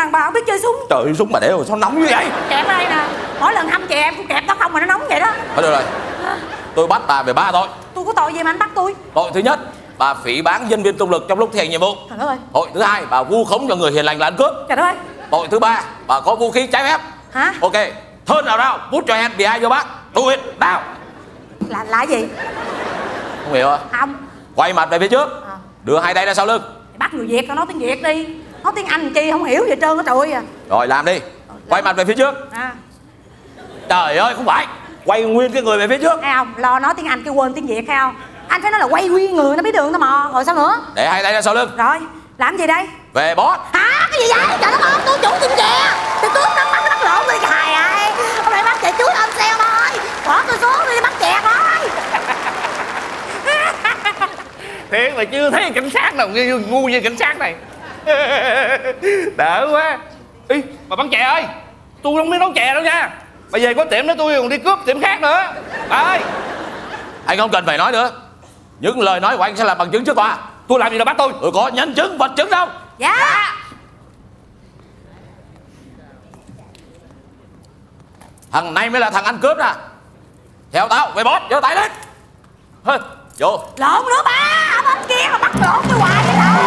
đàn bà không biết chơi súng. Trời ơi, súng mà để rồi sao nóng như vậy? Kẹp ở đây nè, mỗi lần hâm chè em cũng kẹp nó không mà nó nóng vậy đó. Thôi được rồi, tôi bắt bà về ba tội. Tôi có tội gì mà anh bắt tôi? Tội thứ nhất, bà phỉ báng nhân viên công lực trong lúc thi hành nhiệm vụ. Trời đất ơi. Tội thứ hai, bà vu khống cho người hiền lành là ăn cướp. Trời đất ơi. Tội thứ ba, bà có vũ khí trái phép. Hả? Ok, thơn nào nào, bút cho em bị ai vô bác. Do it, nào. Là là gì? Không hiểu à? Không. Quay mặt về phía trước, à. Đưa hai tay ra sau lưng. Bắt người Việt tao nói tiếng Việt đi. Nói tiếng Anh chi không hiểu gì trơn á trời à. Rồi làm đi. Quay mặt về phía trước. À. Trời ơi không phải, quay nguyên cái người về phía trước. Thấy không? Lo nói tiếng Anh kêu quên tiếng Việt thấy không? Anh phải nói là quay nguyên người nó biết đường tao mò. Rồi sao nữa? Để hai tay ra sau lưng. Rồi, làm gì đây? Về boss. Hả? Cái gì vậy? Trời đất ơi, tôi chủ tiệm chè. Tôi cướp nó bắt nó bắt lộn đi hài ơi. Hôm nay bắt chè chuối ôm xeo thôi. Bỏ tôi xuống đi bắt chè thôi. Thiệt là chưa thấy cảnh sát nào ngu, ngu như cảnh sát này. Đỡ quá. Ý, bà bán chè ơi, tôi không biết nấu chè đâu nha. Bà về có tiệm đó tôi còn đi cướp tiệm khác nữa. Bà ơi. Anh không cần phải nói nữa. Những lời nói của anh sẽ là bằng chứng trước tòa. Tôi làm gì là bắt tôi? Tôi có nhân chứng vật chứng đâu. Dạ. Thằng này mới là thằng ăn cướp nè. Theo tao về boss, giơ tay lên. Hơ, vô. Lộn nữa ba, ở bên kia mà bắt lộn tôi hoài vậy đâu.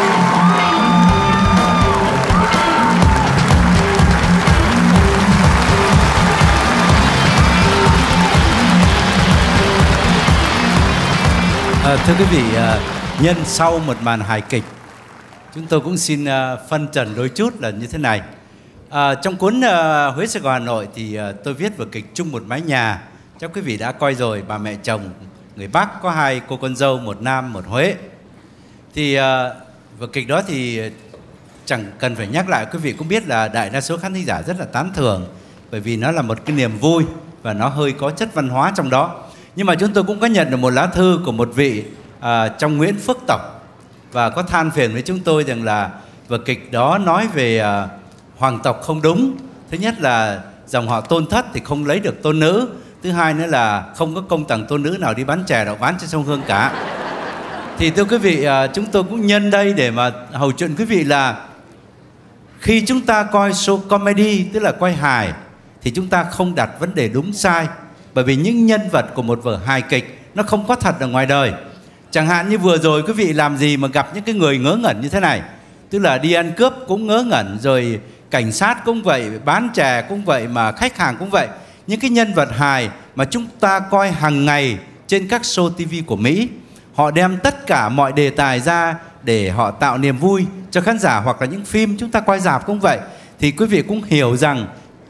À, thưa quý vị, à, nhân sau một màn hài kịch, chúng tôi cũng xin à, phân trần đôi chút là như thế này. À, trong cuốn à, Huế Sài Gòn Hà Nội thì à, tôi viết vở kịch Chung Một Mái Nhà. Chắc quý vị đã coi rồi, bà mẹ chồng người Bắc có hai cô con dâu, một Nam một Huế. Thì à, vở kịch đó thì chẳng cần phải nhắc lại, quý vị cũng biết là đại đa số khán thính giả rất là tán thưởng, bởi vì nó là một cái niềm vui và nó hơi có chất văn hóa trong đó. Nhưng mà chúng tôi cũng có nhận được một lá thư của một vị à, trong Nguyễn Phước Tộc, và có than phiền với chúng tôi rằng là vở kịch đó nói về à, hoàng tộc không đúng. Thứ nhất là dòng họ Tôn Thất thì không lấy được tôn nữ. Thứ hai nữa là không có công tầng tôn nữ nào đi bán chè đậu bán trên sông Hương cả. Thì thưa quý vị, à, chúng tôi cũng nhân đây để mà hầu chuyện quý vị là khi chúng ta coi show comedy, tức là quay hài, thì chúng ta không đặt vấn đề đúng sai. Bởi vì những nhân vật của một vở hài kịch nó không có thật ở ngoài đời. Chẳng hạn như vừa rồi quý vị làm gì mà gặp những cái người ngớ ngẩn như thế này. Tức là đi ăn cướp cũng ngớ ngẩn, rồi cảnh sát cũng vậy, bán chè cũng vậy, mà khách hàng cũng vậy. Những cái nhân vật hài mà chúng ta coi hàng ngày trên các show ti vi của Mỹ, họ đem tất cả mọi đề tài ra để họ tạo niềm vui cho khán giả. Hoặc là những phim chúng ta quay rạp cũng vậy. Thì quý vị cũng hiểu rằng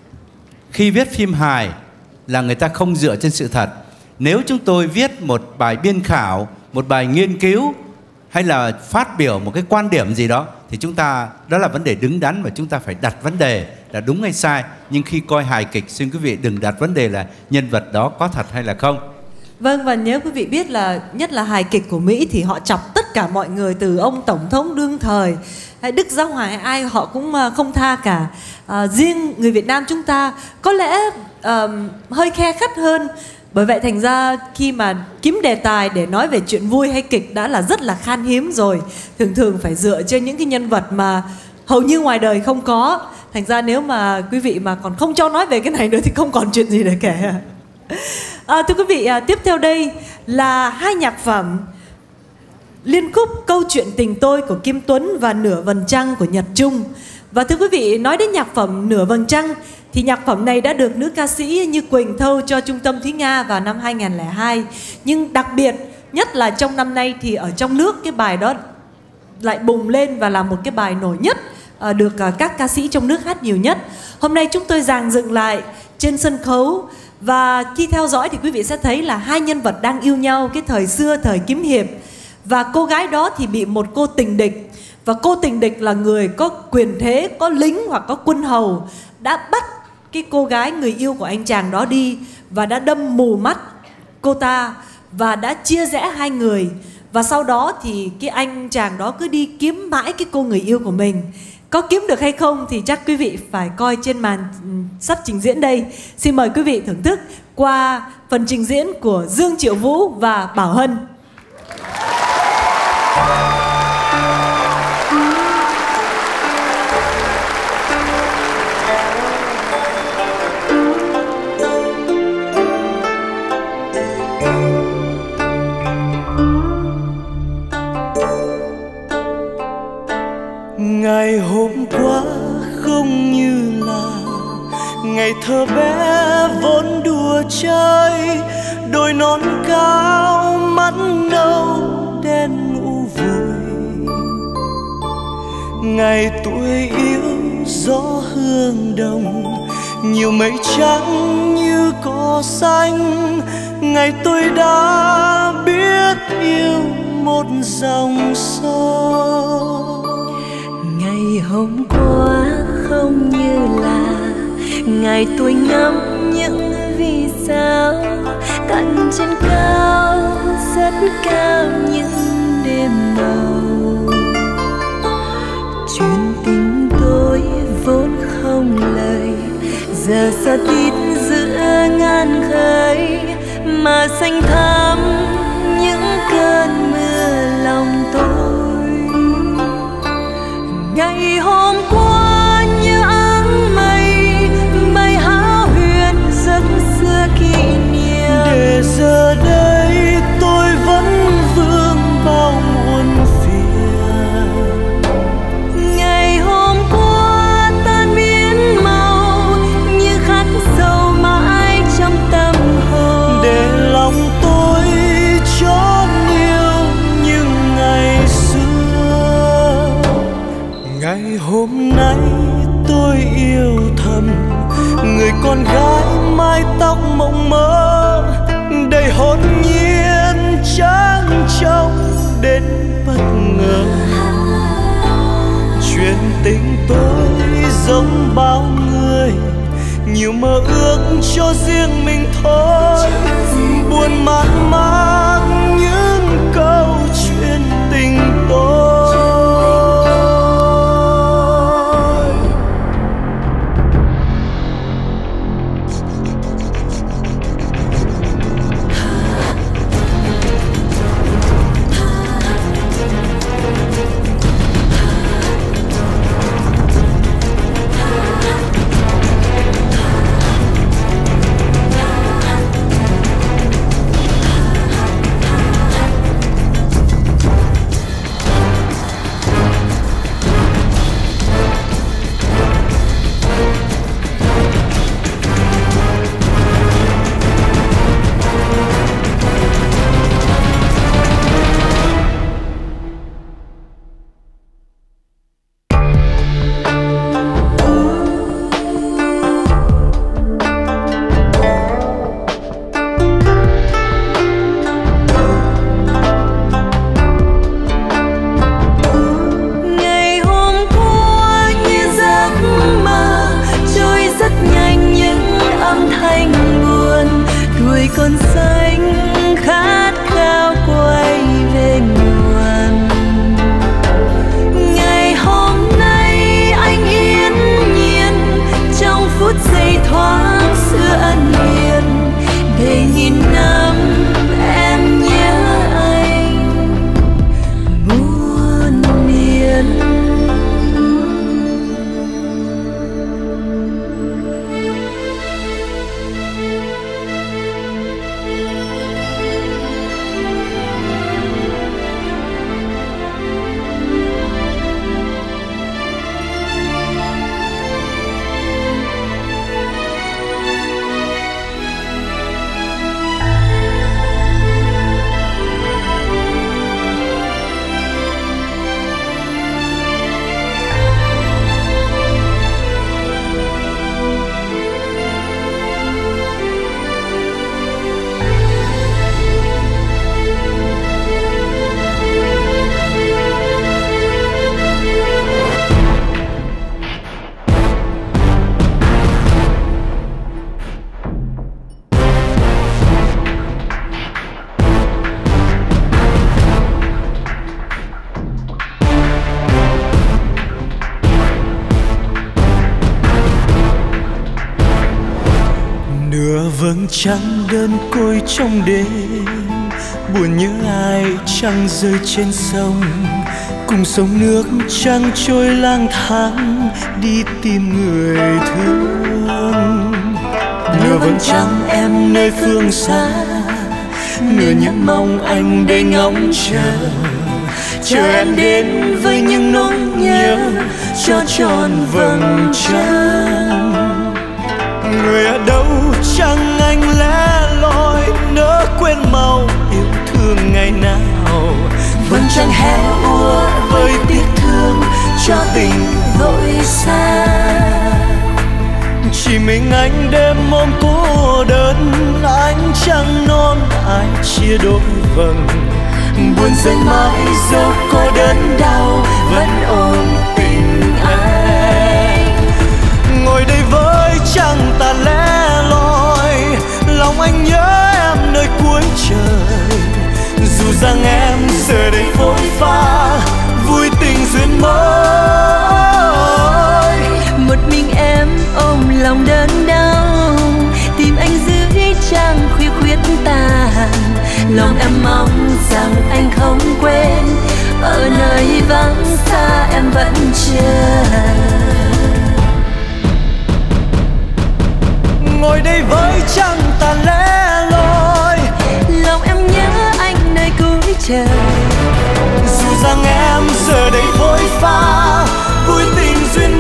khi viết phim hài là người ta không dựa trên sự thật. Nếu chúng tôi viết một bài biên khảo, một bài nghiên cứu, hay là phát biểu một cái quan điểm gì đó, thì chúng ta, đó là vấn đề đứng đắn mà chúng ta phải đặt vấn đề là đúng hay sai. Nhưng khi coi hài kịch, xin quý vị đừng đặt vấn đề là nhân vật đó có thật hay là không. Vâng, và nếu quý vị biết là nhất là hài kịch của Mỹ thì họ chọc tất cả mọi người, từ ông tổng thống đương thời hay Đức Giáo Hoàng hay ai họ cũng không tha cả. À, riêng người Việt Nam chúng ta có lẽ uh, hơi khe khắt hơn. Bởi vậy thành ra khi mà kiếm đề tài để nói về chuyện vui hay kịch đã là rất là khan hiếm rồi. Thường thường phải dựa trên những cái nhân vật mà hầu như ngoài đời không có. Thành ra nếu mà quý vị mà còn không cho nói về cái này nữa thì không còn chuyện gì để kể. À, thưa quý vị, à, tiếp theo đây là hai nhạc phẩm liên khúc Câu Chuyện Tình Tôi của Kim Tuấn và Nửa Vầng Trăng của Nhật Trung. Và thưa quý vị, nói đến nhạc phẩm Nửa Vầng Trăng thì nhạc phẩm này đã được nữ ca sĩ Như Quỳnh thâu cho Trung tâm Thúy Nga vào năm hai nghìn không trăm lẻ hai. Nhưng đặc biệt nhất là trong năm nay thì ở trong nước cái bài đó lại bùng lên và là một cái bài nổi nhất, được các ca sĩ trong nước hát nhiều nhất. Hôm nay chúng tôi dàn dựng lại trên sân khấu, và khi theo dõi thì quý vị sẽ thấy là hai nhân vật đang yêu nhau cái thời xưa, thời kiếm hiệp. Và cô gái đó thì bị một cô tình địch, và cô tình địch là người có quyền thế, có lính hoặc có quân hầu, đã bắt cái cô gái người yêu của anh chàng đó đi và đã đâm mù mắt cô ta và đã chia rẽ hai người. Và sau đó thì cái anh chàng đó cứ đi kiếm mãi cái cô người yêu của mình. Có kiếm được hay không thì chắc quý vị phải coi trên màn sắp trình diễn đây. Xin mời quý vị thưởng thức qua phần trình diễn của Dương Triệu Vũ và Bảo Hân. Ngày hôm qua không như là ngày thơ bé vốn đùa chơi, đôi nón cao mắt nâu đen ngủ vùi. Ngày tuổi yêu gió hương đồng, nhiều mây trắng như cỏ xanh. Ngày tôi đã biết yêu một dòng sông. Ngày hôm qua không như là ngày tôi ngắm những vì sao tận trên cao rất cao những đêm màu. Chuyện tình tôi vốn không lời, giờ xa tít giữa ngàn khơi mà xanh thắm những cơn mưa lòng tôi. Ngày hôm qua như áng mây bay hão huyền giấc xưa kỷ niệm, để giờ đây tôi vẫn vương bao muôn phiền. Ngày hôm qua tan biến màu như khắc sâu mãi trong tâm hồn, để lòng tôi chót yêu như ngày xưa. Ngày hôm nay tôi yêu thầm người con gái mái tóc mộng mơ, đầy hồn nhiên trắng trong đến bất ngờ. Chuyện tình tôi giống bao người, nhiều mơ ước cho riêng mình thôi, buồn man mác những câu chuyện tình tôi. vầng trăng đơn côi trong đêm, buồn nhớ ai trăng rơi trên sông, cùng sông nước trăng trôi lang thang đi tìm người thương. Nửa vầng trăng em nơi phương xa, nửa nhớ mong anh đây ngóng chờ, chờ em đến với những nỗi nhớ cho tròn vầng trăng. Người ở đâu chẳng anh lẻ loi, nỡ quên mau yêu thương ngày nào. Vầng trăng héo úa với tiếc thương cho tình vội xa. Chỉ mình anh đêm ôm cô đơn, ánh trăng non ai chia đôi vầng. Buồn rơi mãi dẫu có đớn đau vẫn ôm tình anh. Ngồi đây với trăng ta lẻ loi, lòng anh nhớ em nơi cuối trời. Dù rằng em giờ đây phôi pha, vui tình duyên mới. Một mình em ôm lòng đớn đau, tìm anh dưới trăng khuya khuyết tàn. Lòng em mong rằng anh không quên, ở nơi vắng xa em vẫn chờ. Ngồi đây với trăng ta lẻ loi, lòng em nhớ anh nơi cuối trời. Dù rằng em giờ đây phôi pha, vui tình duyên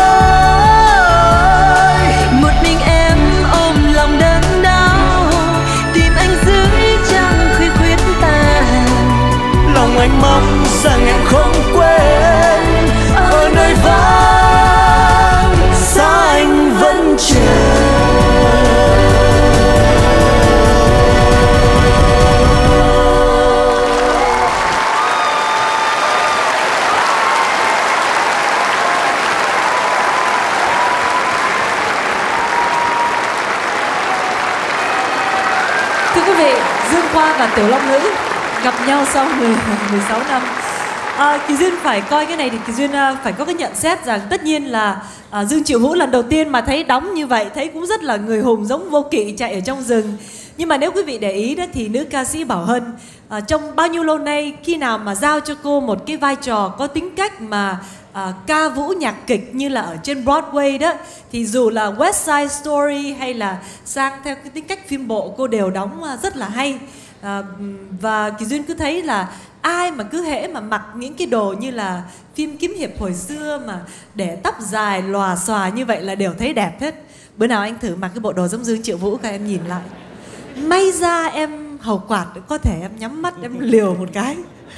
mới. Một mình em ôm lòng đớn đau, tìm anh dưới trăng khuya khuyết tàn. Lòng anh mong rằng em không quên, ở nơi vắng xa anh vẫn chờ. Khoa và Tiểu Long Nữ gặp nhau sau mười sáu năm. À, Kỳ Duyên phải coi cái này thì Kỳ Duyên uh, phải có cái nhận xét rằng tất nhiên là uh, Dương Triệu Vũ lần đầu tiên mà thấy đóng như vậy thấy cũng rất là người hùng giống Vô Kỵ chạy ở trong rừng. Nhưng mà nếu quý vị để ý đó thì nữ ca sĩ Bảo Hân uh, trong bao nhiêu lâu nay khi nào mà giao cho cô một cái vai trò có tính cách mà uh, ca vũ nhạc kịch như là ở trên Broadway đó, thì dù là West Side Story hay là sang theo cái tính cách phim bộ cô đều đóng uh, rất là hay. À, và Kỳ Duyên cứ thấy là ai mà cứ hễ mà mặc những cái đồ như là phim kiếm hiệp hồi xưa mà để tóc dài lòa xòa như vậy là đều thấy đẹp hết. Bữa nào anh thử mặc cái bộ đồ giống Dương Triệu Vũ các em nhìn lại, may ra em hầu quạt có thể em nhắm mắt em liều một cái.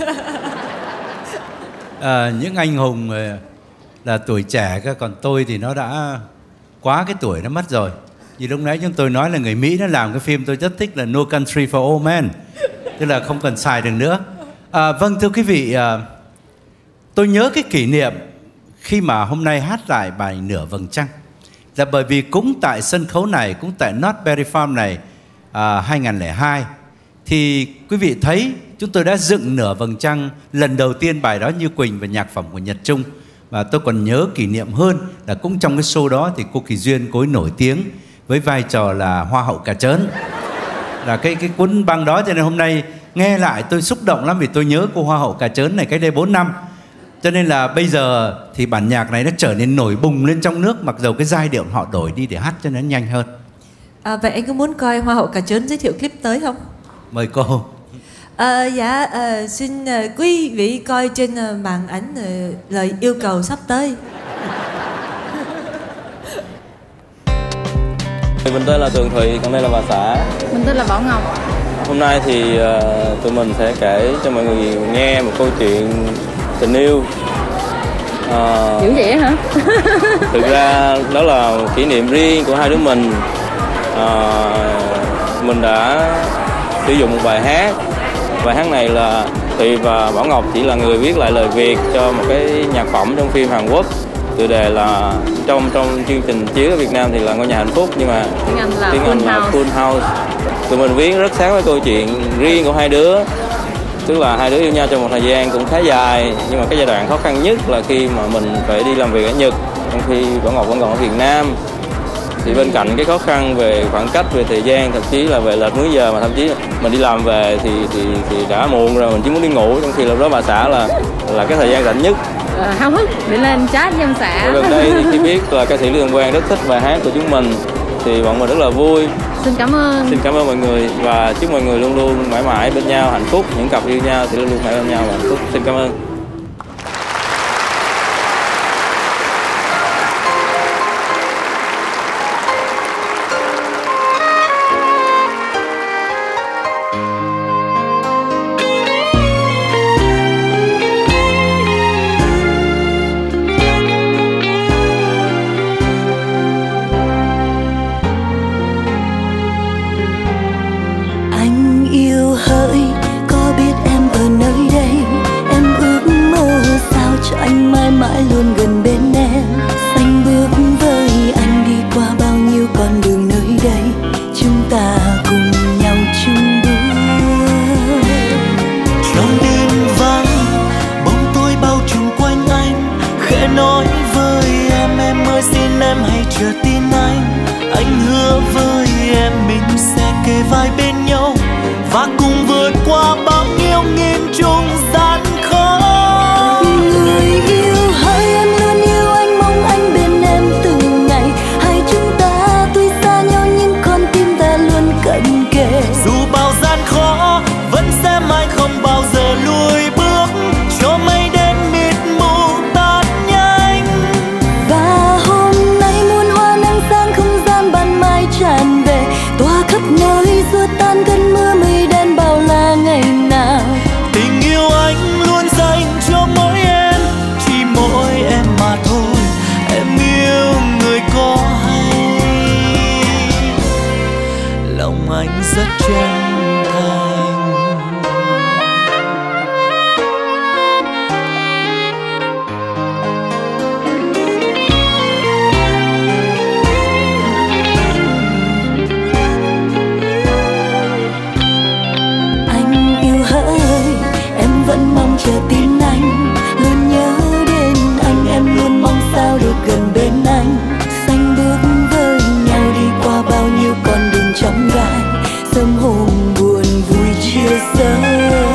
À, những anh hùng là tuổi trẻ cơ, còn tôi thì nó đã quá cái tuổi nó mất rồi. Vì lúc nãy chúng tôi nói là người Mỹ nó làm cái phim tôi rất thích là No Country for Old Men, tức là không cần xài được nữa. À, vâng thưa quý vị, à, tôi nhớ cái kỷ niệm khi mà hôm nay hát lại bài Nửa Vầng Trăng là bởi vì cũng tại sân khấu này, cũng tại Notberry Farm này à, hai nghìn không trăm lẻ hai thì quý vị thấy chúng tôi đã dựng Nửa Vầng Trăng lần đầu tiên, bài đó Như Quỳnh và nhạc phẩm của Nhật Trung. Và tôi còn nhớ kỷ niệm hơn là cũng trong cái show đó thì cô Kỳ Duyên cô ấy nổi tiếng với vai trò là Hoa hậu cà trớn, là cái cái cuốn băng đó. Cho nên hôm nay nghe lại tôi xúc động lắm vì tôi nhớ cô Hoa hậu cà trớn này cách đây bốn năm. Cho nên là bây giờ thì bản nhạc này nó trở nên nổi bùng lên trong nước, mặc dù cái giai điệu họ đổi đi để hát cho nó nhanh hơn. À, vậy anh có muốn coi Hoa hậu cà trớn giới thiệu clip tới không? Mời cô. À, dạ à, xin à, quý vị coi trên à, màn ảnh à, lời yêu cầu sắp tới. Mình tên là Tường Thụy, còn đây là bà xã. Mình tên là Bảo Ngọc. Hôm nay thì uh, tụi mình sẽ kể cho mọi người nghe một câu chuyện tình yêu. Uh, Dữ vậy hả? Thực ra đó là một kỷ niệm riêng của hai đứa mình. Uh, mình đã sử dụng một bài hát. Bài hát này là Thụy và Bảo Ngọc chỉ là người viết lại lời Việt cho một cái nhạc phẩm trong phim Hàn Quốc. Tựa đề là trong trong chương trình chiếu ở Việt Nam thì là Ngôi Nhà Hạnh Phúc, nhưng mà tiếng Anh là, tiếng Anh Full, là House. Full House. Tụi mình viết rất sát với câu chuyện riêng của hai đứa, tức là hai đứa yêu nhau trong một thời gian cũng khá dài, nhưng mà cái giai đoạn khó khăn nhất là khi mà mình phải đi làm việc ở Nhật trong khi Bảo Ngọc vẫn còn ở Việt Nam. Thì bên cạnh cái khó khăn về khoảng cách, về thời gian, thậm chí là về lệch múi giờ, mà thậm chí mình đi làm về thì thì thì đã muộn rồi, mình chỉ muốn đi ngủ, trong khi lúc đó bà xã là là cái thời gian rảnh nhất. À, háo hức để lên chat với em xã. Và gần đây thì khi biết là ca sĩ Lương Quang rất thích bài hát của chúng mình thì bọn mình rất là vui. Xin cảm ơn. Xin cảm ơn mọi người và chúc mọi người luôn luôn mãi mãi bên nhau hạnh phúc. Những cặp yêu nhau thì luôn luôn mãi bên nhau và hạnh phúc. Xin cảm ơn. mãi luôn gần bên em. Xanh bước với anh đi qua bao nhiêu con đường nơi đây, chúng ta cùng nhau chung bước. Trong đêm vắng bóng tối bao trùm quanh anh, khẽ nói với em em ơi xin em hãy chờ tin anh. Anh hứa với em mình sẽ kề vai bên nhau và cùng vượt qua bao nhiêu nghìn trùng gian khó. Người yêu hỡi em luôn yêu anh, mong anh bên em từng ngày. Hai chúng ta tuy xa nhau nhưng con tim ta luôn cận kề. Dù bao gian khó vẫn sẽ mãi không bao giờ lùi bước, cho mây đen mịt mù tan nhanh. Và hôm nay muôn hoa nắng sáng không gian ban mai tràn về, tỏa khắp nơi xua tan cơn mưa mây đen bao la ngày nào. Tình yêu anh luôn dành cho mỗi em, chỉ mỗi em mà thôi. Em yêu người có hay, lòng anh rất chân thành. Anh yêu hỡi, em vẫn mong chờ tin anh, luôn nhớ đến anh, em luôn mong sao được gần bên anh. Xanh bước với nhau đi qua bao nhiêu con đường trong gai, sớm hôm buồn vui chiều sớm.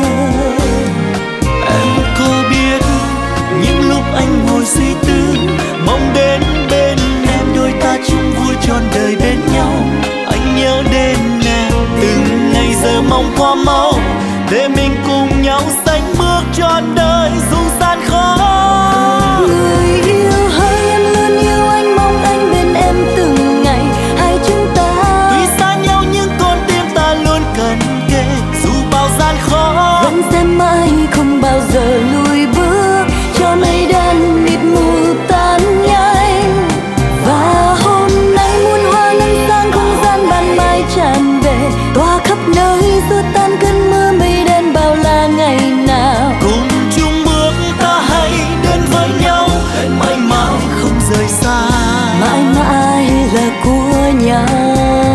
Em có biết những lúc anh ngồi suy tư, mong đến bên em đôi ta chung vui trọn đời bên nhau. Anh nhớ đến em từng ngày giờ mong qua mau, để mình cùng nhau sánh bước trọn đời dù gian khó. Người yêu hỡi em luôn yêu anh, mong anh bên em từng ngày. Hai chúng ta tuy xa nhau nhưng con tim ta luôn cần kề, dù bao gian khó vẫn sẽ mãi không bao giờ lùi bước, cho mây đen mịt mù tan nhanh. Và hôm nay muôn hoa nắng sáng không gian ban mai tràn về, tỏa khắp nơi xua tan cơn mưa mây đen bao la ngày nào. cùng chung bước ta hãy đến với nhau, mãi mãi không rời xa, Mãi mãi là của nhau.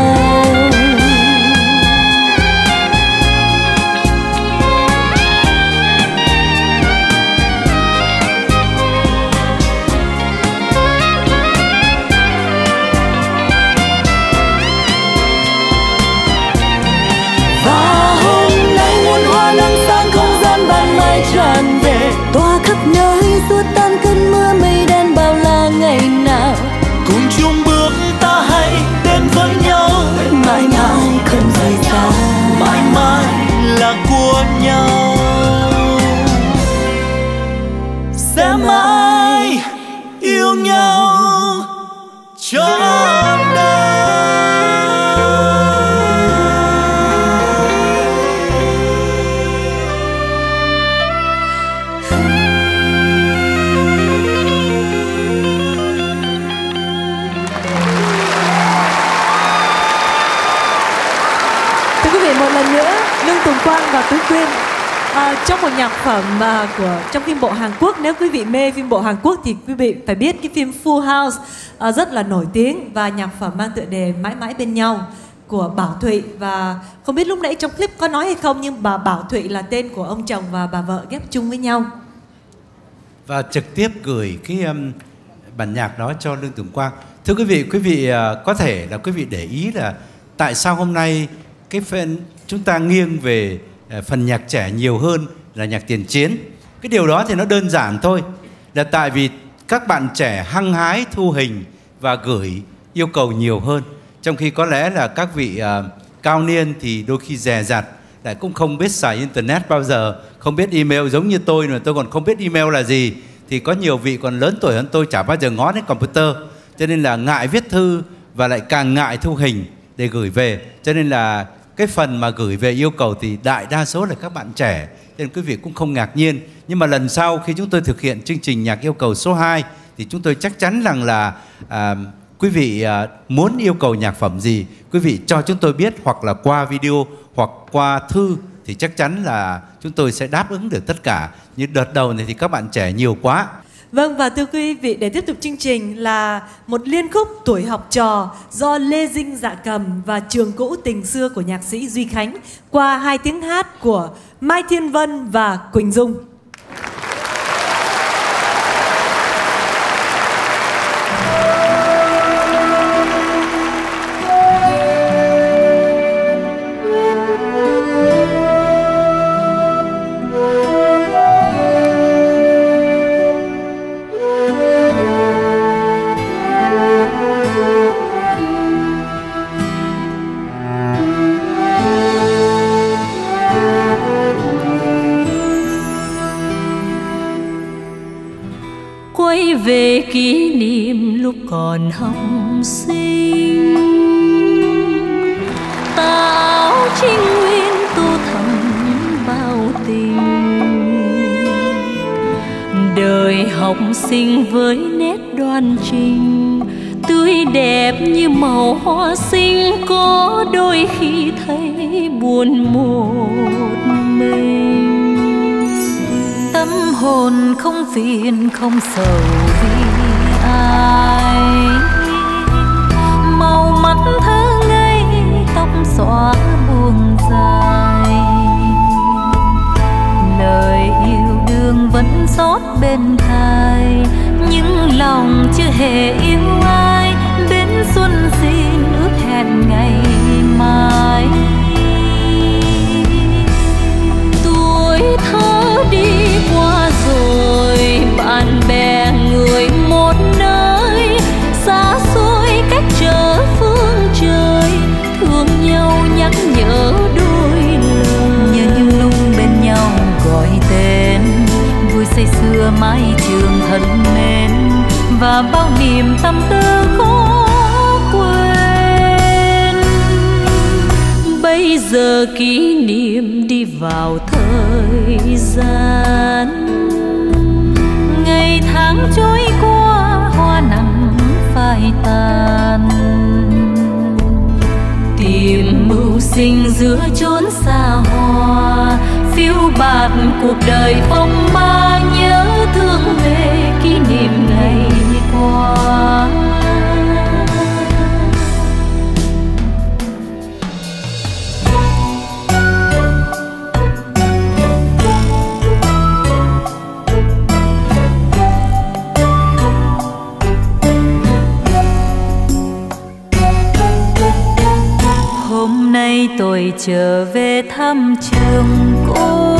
Và hôm nay muôn hoa nắng sáng không gian ban mai tràn về, tỏa khắp nơi xua tan cơn mưa mây đen bao la ngày nào. cùng chung bước ta hãy đến với nhau, Mãi mãi không rời xa, mãi mãi là của nhau, sẽ mãi yêu nhau trọn đời. Thưa quý vị, một lần nữa Lương Tùng Quang và Tú Quyên à, trong một nhạc phẩm à, của trong phim bộ Hàn Quốc. Nếu quý vị mê phim bộ Hàn Quốc thì quý vị phải biết cái phim Full House à, rất là nổi tiếng, và nhạc phẩm mang tựa đề Mãi mãi bên nhau của Bảo Thụy. Và không biết lúc nãy trong clip có nói hay không, nhưng bà Bảo Thụy là tên của ông chồng và bà vợ ghép chung với nhau. Và trực tiếp gửi cái um, bản nhạc đó cho Lương Tùng Quang. Thưa quý vị, quý vị uh, có thể là quý vị để ý là tại sao hôm nay cái phần chúng ta nghiêng về uh, phần nhạc trẻ nhiều hơn là nhạc tiền chiến. Cái điều đó thì nó đơn giản thôi, là tại vì các bạn trẻ hăng hái thu hình và gửi yêu cầu nhiều hơn, trong khi có lẽ là các vị uh, cao niên thì đôi khi dè dặt, lại cũng không biết xài internet bao giờ, không biết email, giống như tôi mà tôi còn không biết email là gì. Thì có nhiều vị còn lớn tuổi hơn tôi chả bao giờ ngó đến computer, cho nên là ngại viết thư và lại càng ngại thu hình để gửi về. Cho nên là cái phần mà gửi về yêu cầu thì đại đa số là các bạn trẻ, cho nên quý vị cũng không ngạc nhiên. Nhưng mà lần sau khi chúng tôi thực hiện chương trình nhạc yêu cầu số hai thì chúng tôi chắc chắn rằng là à, quý vị à, muốn yêu cầu nhạc phẩm gì, quý vị cho chúng tôi biết, hoặc là qua video hoặc qua thư, thì chắc chắn là chúng tôi sẽ đáp ứng được tất cả. Như đợt đầu này thì các bạn trẻ nhiều quá. Vâng, và thưa quý vị, để tiếp tục chương trình là một liên khúc Tuổi học trò do Lê Dinh dạ cầm và Trường cũ tình xưa của nhạc sĩ Duy Khánh qua hai tiếng hát của Mai Thiên Vân và Quỳnh Dung. Quay về kỷ niệm lúc còn học sinh, tà áo trinh nguyên tô thắm bao tình. Đời học sinh với nét đoan trình, tươi đẹp như màu hoa sinh, có đôi khi thấy buồn một mình. Tâm hồn không phiền không sầu vì ai, màu mắt thơ ngây tóc xõa buông dài. Lời yêu đương vẫn rót bên tai, nhưng lòng chưa hề yêu ai. Bên xuân xin ước hẹn ngày mai. Tuổi thơ đi qua rồi, bạn bè người một nơi, xa xôi cách trở phương trời, thương nhau nhắc nhở đôi lời. Nhớ những lúc bên nhau gọi tên, vui say sưa mái trường thân mến, và bao niềm tâm tư khó quên. Bây giờ kỷ niệm đi vào thời gian, ngày tháng trôi qua hoa nằm phai tàn. Tìm mưu sinh giữa chốn xa hoa, phiêu bạt cuộc đời phong ba, nhớ thương về kỷ niệm ngày qua. Hôm nay tôi trở về thăm trường cũ,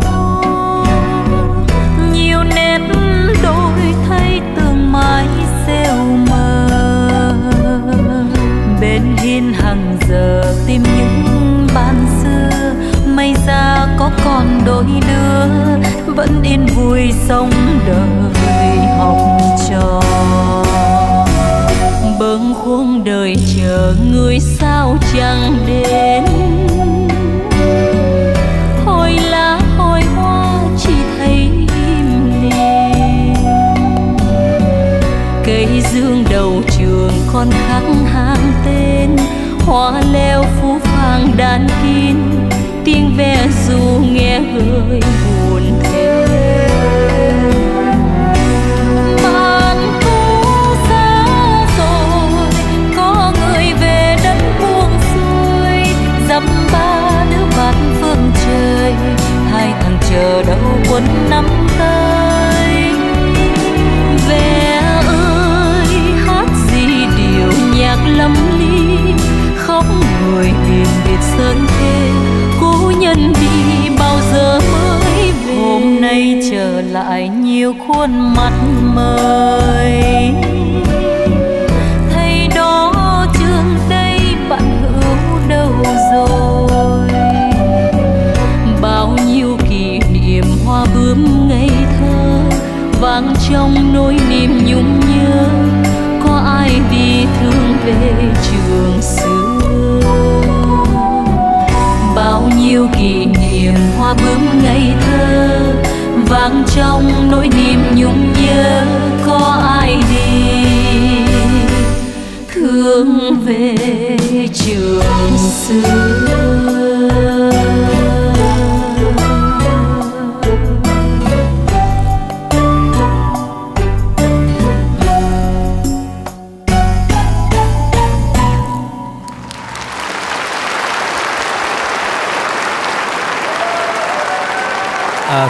nhiều nét đổi thay tương mái rêu mờ. Bên hiên hàng giờ tìm những bạn xưa, may ra có còn đôi đứa vẫn yên vui sống đời học trò. Bâng khuâng đời chờ người sao chẳng đến, hồi lá hồi hoa chỉ thấy im lìm. Cây dương đầu trường còn khắc hàng tên, hoa leo phú phàng đan kín, tiếng ve ru nghe gợi buồn thêm. Bạn cũ xa rồi, có người về đất buông xuôi, dăm ba đứa bạn phương trời, hai thằng chờ đâu quân năm tới. Ve ơi hát gì điều nhạc lâm ly, khóc người biển biệt sơn thê, cố nhân đi bao giờ mới về. Hôm nay trở lại nhiều khuôn mặt mới, thầy đó trường đây bạn hữu đâu rồi. Bao nhiêu kỷ niệm hoa bướm ngây thơ, vang trong nỗi niềm nhung nhớ, có ai vì thương về trường xưa. Bao nhiêu kỷ niệm hoa bướm ngây thơ, vang trong nỗi niềm nhung nhớ.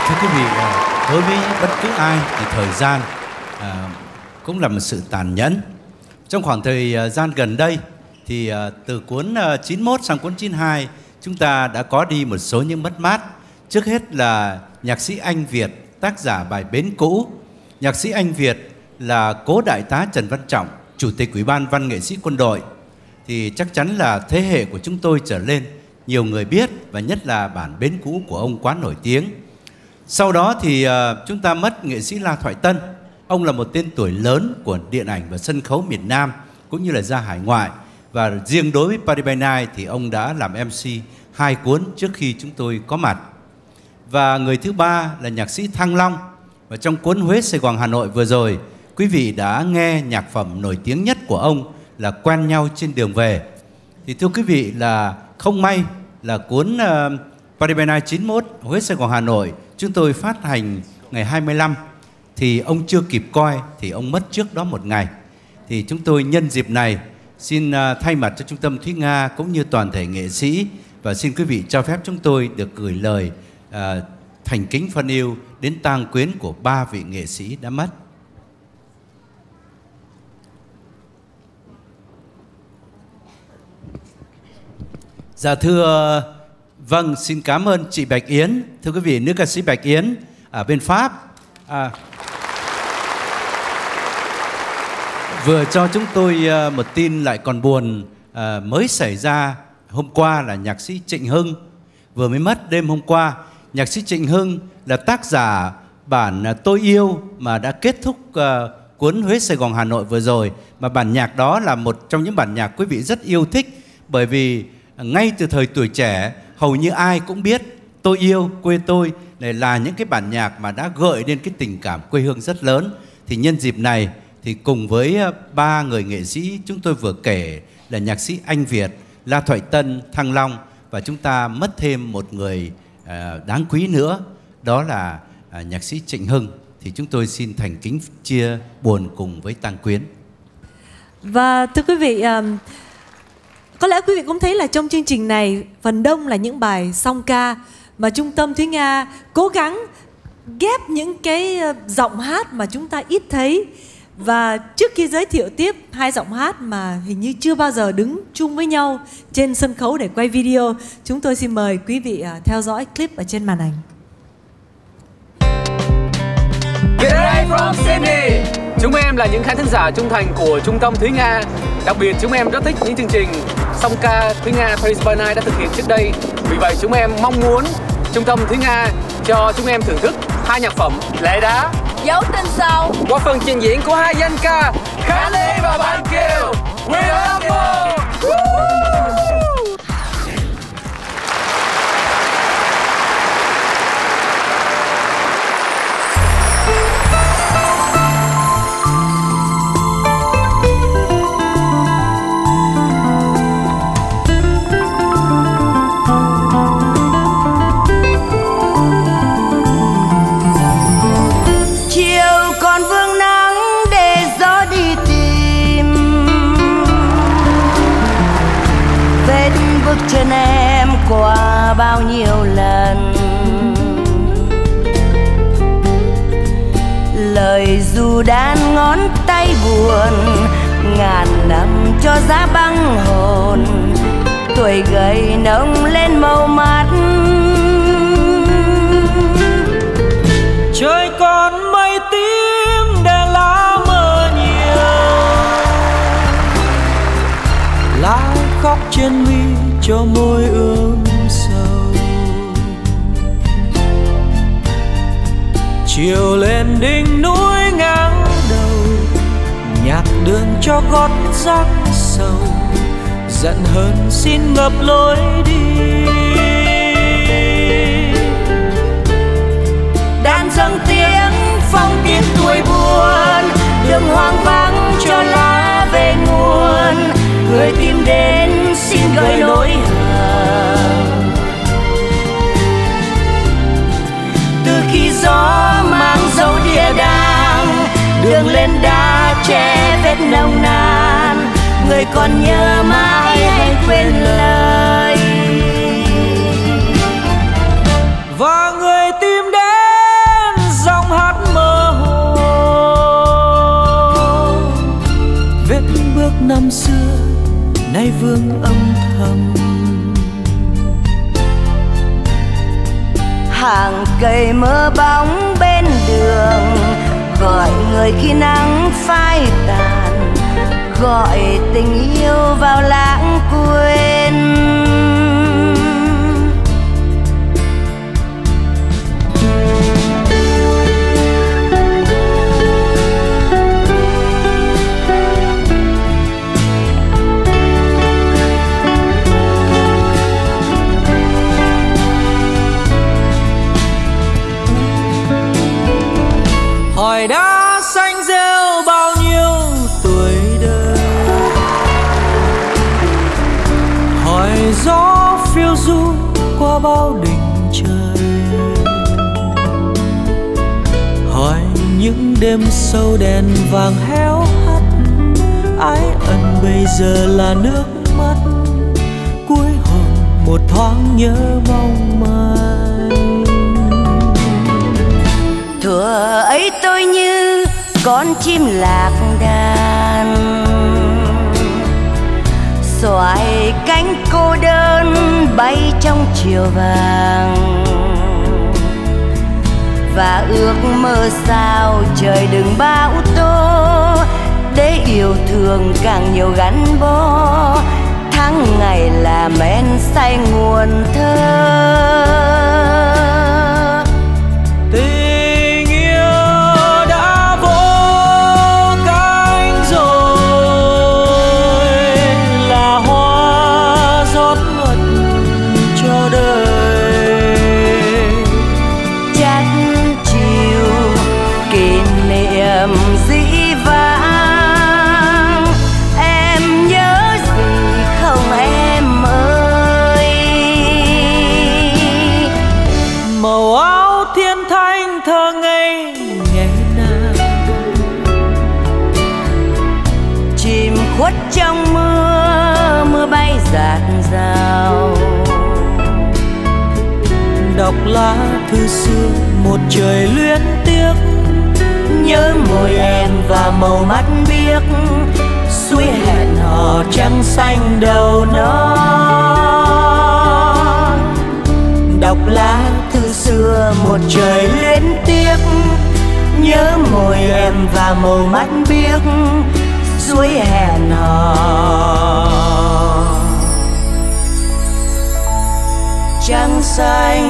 thưa quý vị, đối với bất cứ ai thì thời gian à, cũng là một sự tàn nhẫn. Trong khoảng thời gian gần đây thì à, từ cuốn à, chín mốt sang cuốn chín hai, chúng ta đã có đi một số những mất mát. Trước hết là nhạc sĩ Anh Việt, tác giả bài Bến Cũ. Nhạc sĩ Anh Việt là cố đại tá Trần Văn Trọng, Chủ tịch Ủy ban Văn nghệ sĩ quân đội. Thì chắc chắn là thế hệ của chúng tôi trở lên nhiều người biết, và nhất là bản Bến Cũ của ông quá nổi tiếng. Sau đó thì uh, chúng ta mất nghệ sĩ La Thoại Tân. Ông là một tên tuổi lớn của điện ảnh và sân khấu miền Nam cũng như là ra hải ngoại. Và riêng đối với Party by Night thì ông đã làm em xê hai cuốn trước khi chúng tôi có mặt. Và người thứ ba là nhạc sĩ Thăng Long. Và trong cuốn Huế, Sài Gòn, Hà Nội vừa rồi, quý vị đã nghe nhạc phẩm nổi tiếng nhất của ông là Quen Nhau Trên Đường Về. Thì thưa quý vị, là không may là cuốn uh, Party by Night chín mốt Huế, Sài Gòn, Hà Nội chúng tôi phát hành ngày hai mươi lăm, thì ông chưa kịp coi thì ông mất trước đó một ngày. Thì chúng tôi nhân dịp này xin uh, thay mặt cho Trung tâm Thúy Nga cũng như toàn thể nghệ sĩ, và xin quý vị cho phép chúng tôi được gửi lời uh, thành kính phân yêu đến tang quyến của ba vị nghệ sĩ đã mất. Dạ thưa, vâng, xin cảm ơn chị Bạch Yến. Thưa quý vị, nữ ca sĩ Bạch Yến ở bên Pháp à, vừa cho chúng tôi một tin lại còn buồn à, mới xảy ra hôm qua, là nhạc sĩ Trịnh Hưng vừa mới mất đêm hôm qua. Nhạc sĩ Trịnh Hưng là tác giả bản Tôi Yêu mà đã kết thúc uh, cuốn Huế, Sài Gòn, Hà Nội vừa rồi. Mà bản nhạc đó là một trong những bản nhạc quý vị rất yêu thích, bởi vì ngay từ thời tuổi trẻ hầu như ai cũng biết Tôi Yêu Quê Tôi này là những cái bản nhạc mà đã gợi lên cái tình cảm quê hương rất lớn. Thì nhân dịp này thì cùng với ba người nghệ sĩ chúng tôi vừa kể là nhạc sĩ Anh Việt, La Thoại Tân, Thăng Long, và chúng ta mất thêm một người uh, đáng quý nữa, đó là uh, nhạc sĩ Trịnh Hưng. Thì chúng tôi xin thành kính chia buồn cùng với tang quyến. Và thưa quý vị, uh, có lẽ quý vị cũng thấy là trong chương trình này phần đông là những bài song ca mà Trung tâm Thúy Nga cố gắng ghép những cái giọng hát mà chúng ta ít thấy. Và trước khi giới thiệu tiếp hai giọng hát mà hình như chưa bao giờ đứng chung với nhau trên sân khấu để quay video, chúng tôi xin mời quý vị theo dõi clip ở trên màn ảnh. Việt from Sydney. Chúng em là những khán thính giả trung thành của Trung tâm Thúy Nga. Đặc biệt chúng em rất thích những chương trình song ca Thúy Nga Party by Night đã thực hiện trước đây. Vì vậy chúng em mong muốn Trung tâm Thúy Nga cho chúng em thưởng thức hai nhạc phẩm Lệ Đá, Dấu Tình Sâu qua phần trình diễn của hai danh ca Khả Ly và Bạn Kiều. We love you. Chân em qua bao nhiêu lần, lời dù đan ngón tay buồn, ngàn năm cho giá băng hồn, tuổi gầy nông lên màu mắt. Trời còn mây tím để lá mơ nhiều, lá khóc trên mi cho môi ươm sầu. Chiều lên đỉnh núi ngang đầu, nhạc đường cho gót rắc sầu, giận hơn xin ngập lối đi. Đàn dâng tiếng phong kín tuổi buồn, đường hoang vắng cho lá về nguồn, người tìm đến xin gửi nỗi hờn. Từ khi gió mang dấu địa đàng, đường lên đá che vết nồng nàn, người còn nhớ mãi hay quên lời. Và người tìm đến năm xưa nay vương âm thầm. Hàng cây mơ bóng bên đường gọi người khi nắng phai tàn, gọi tình yêu vào lãng quên. Hỏi đã xanh rêu bao nhiêu tuổi đời, hỏi gió phiêu du qua bao đỉnh trời, hỏi những đêm sâu đèn vàng héo hắt, ái ân bây giờ là nước mắt, cuối hồn một thoáng nhớ mong manh. Thuở ấy tôi như con chim lạc đàn, xoài cánh cô đơn bay trong chiều vàng, và ước mơ sao trời đừng bão tố, để yêu thương càng nhiều gắn bó, tháng ngày là men say nguồn thơ. Khuất trong mưa, mưa bay rạt rào, đọc lá thư xưa một trời luyến tiếc, nhớ môi em và màu mắt biếc, suối hẹn hò trăng xanh đầu nó. Đọc lá thư xưa một trời luyến tiếc, nhớ môi em và màu mắt biếc, suối hẹn hò trăng xanh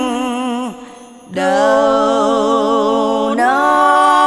đầu nó.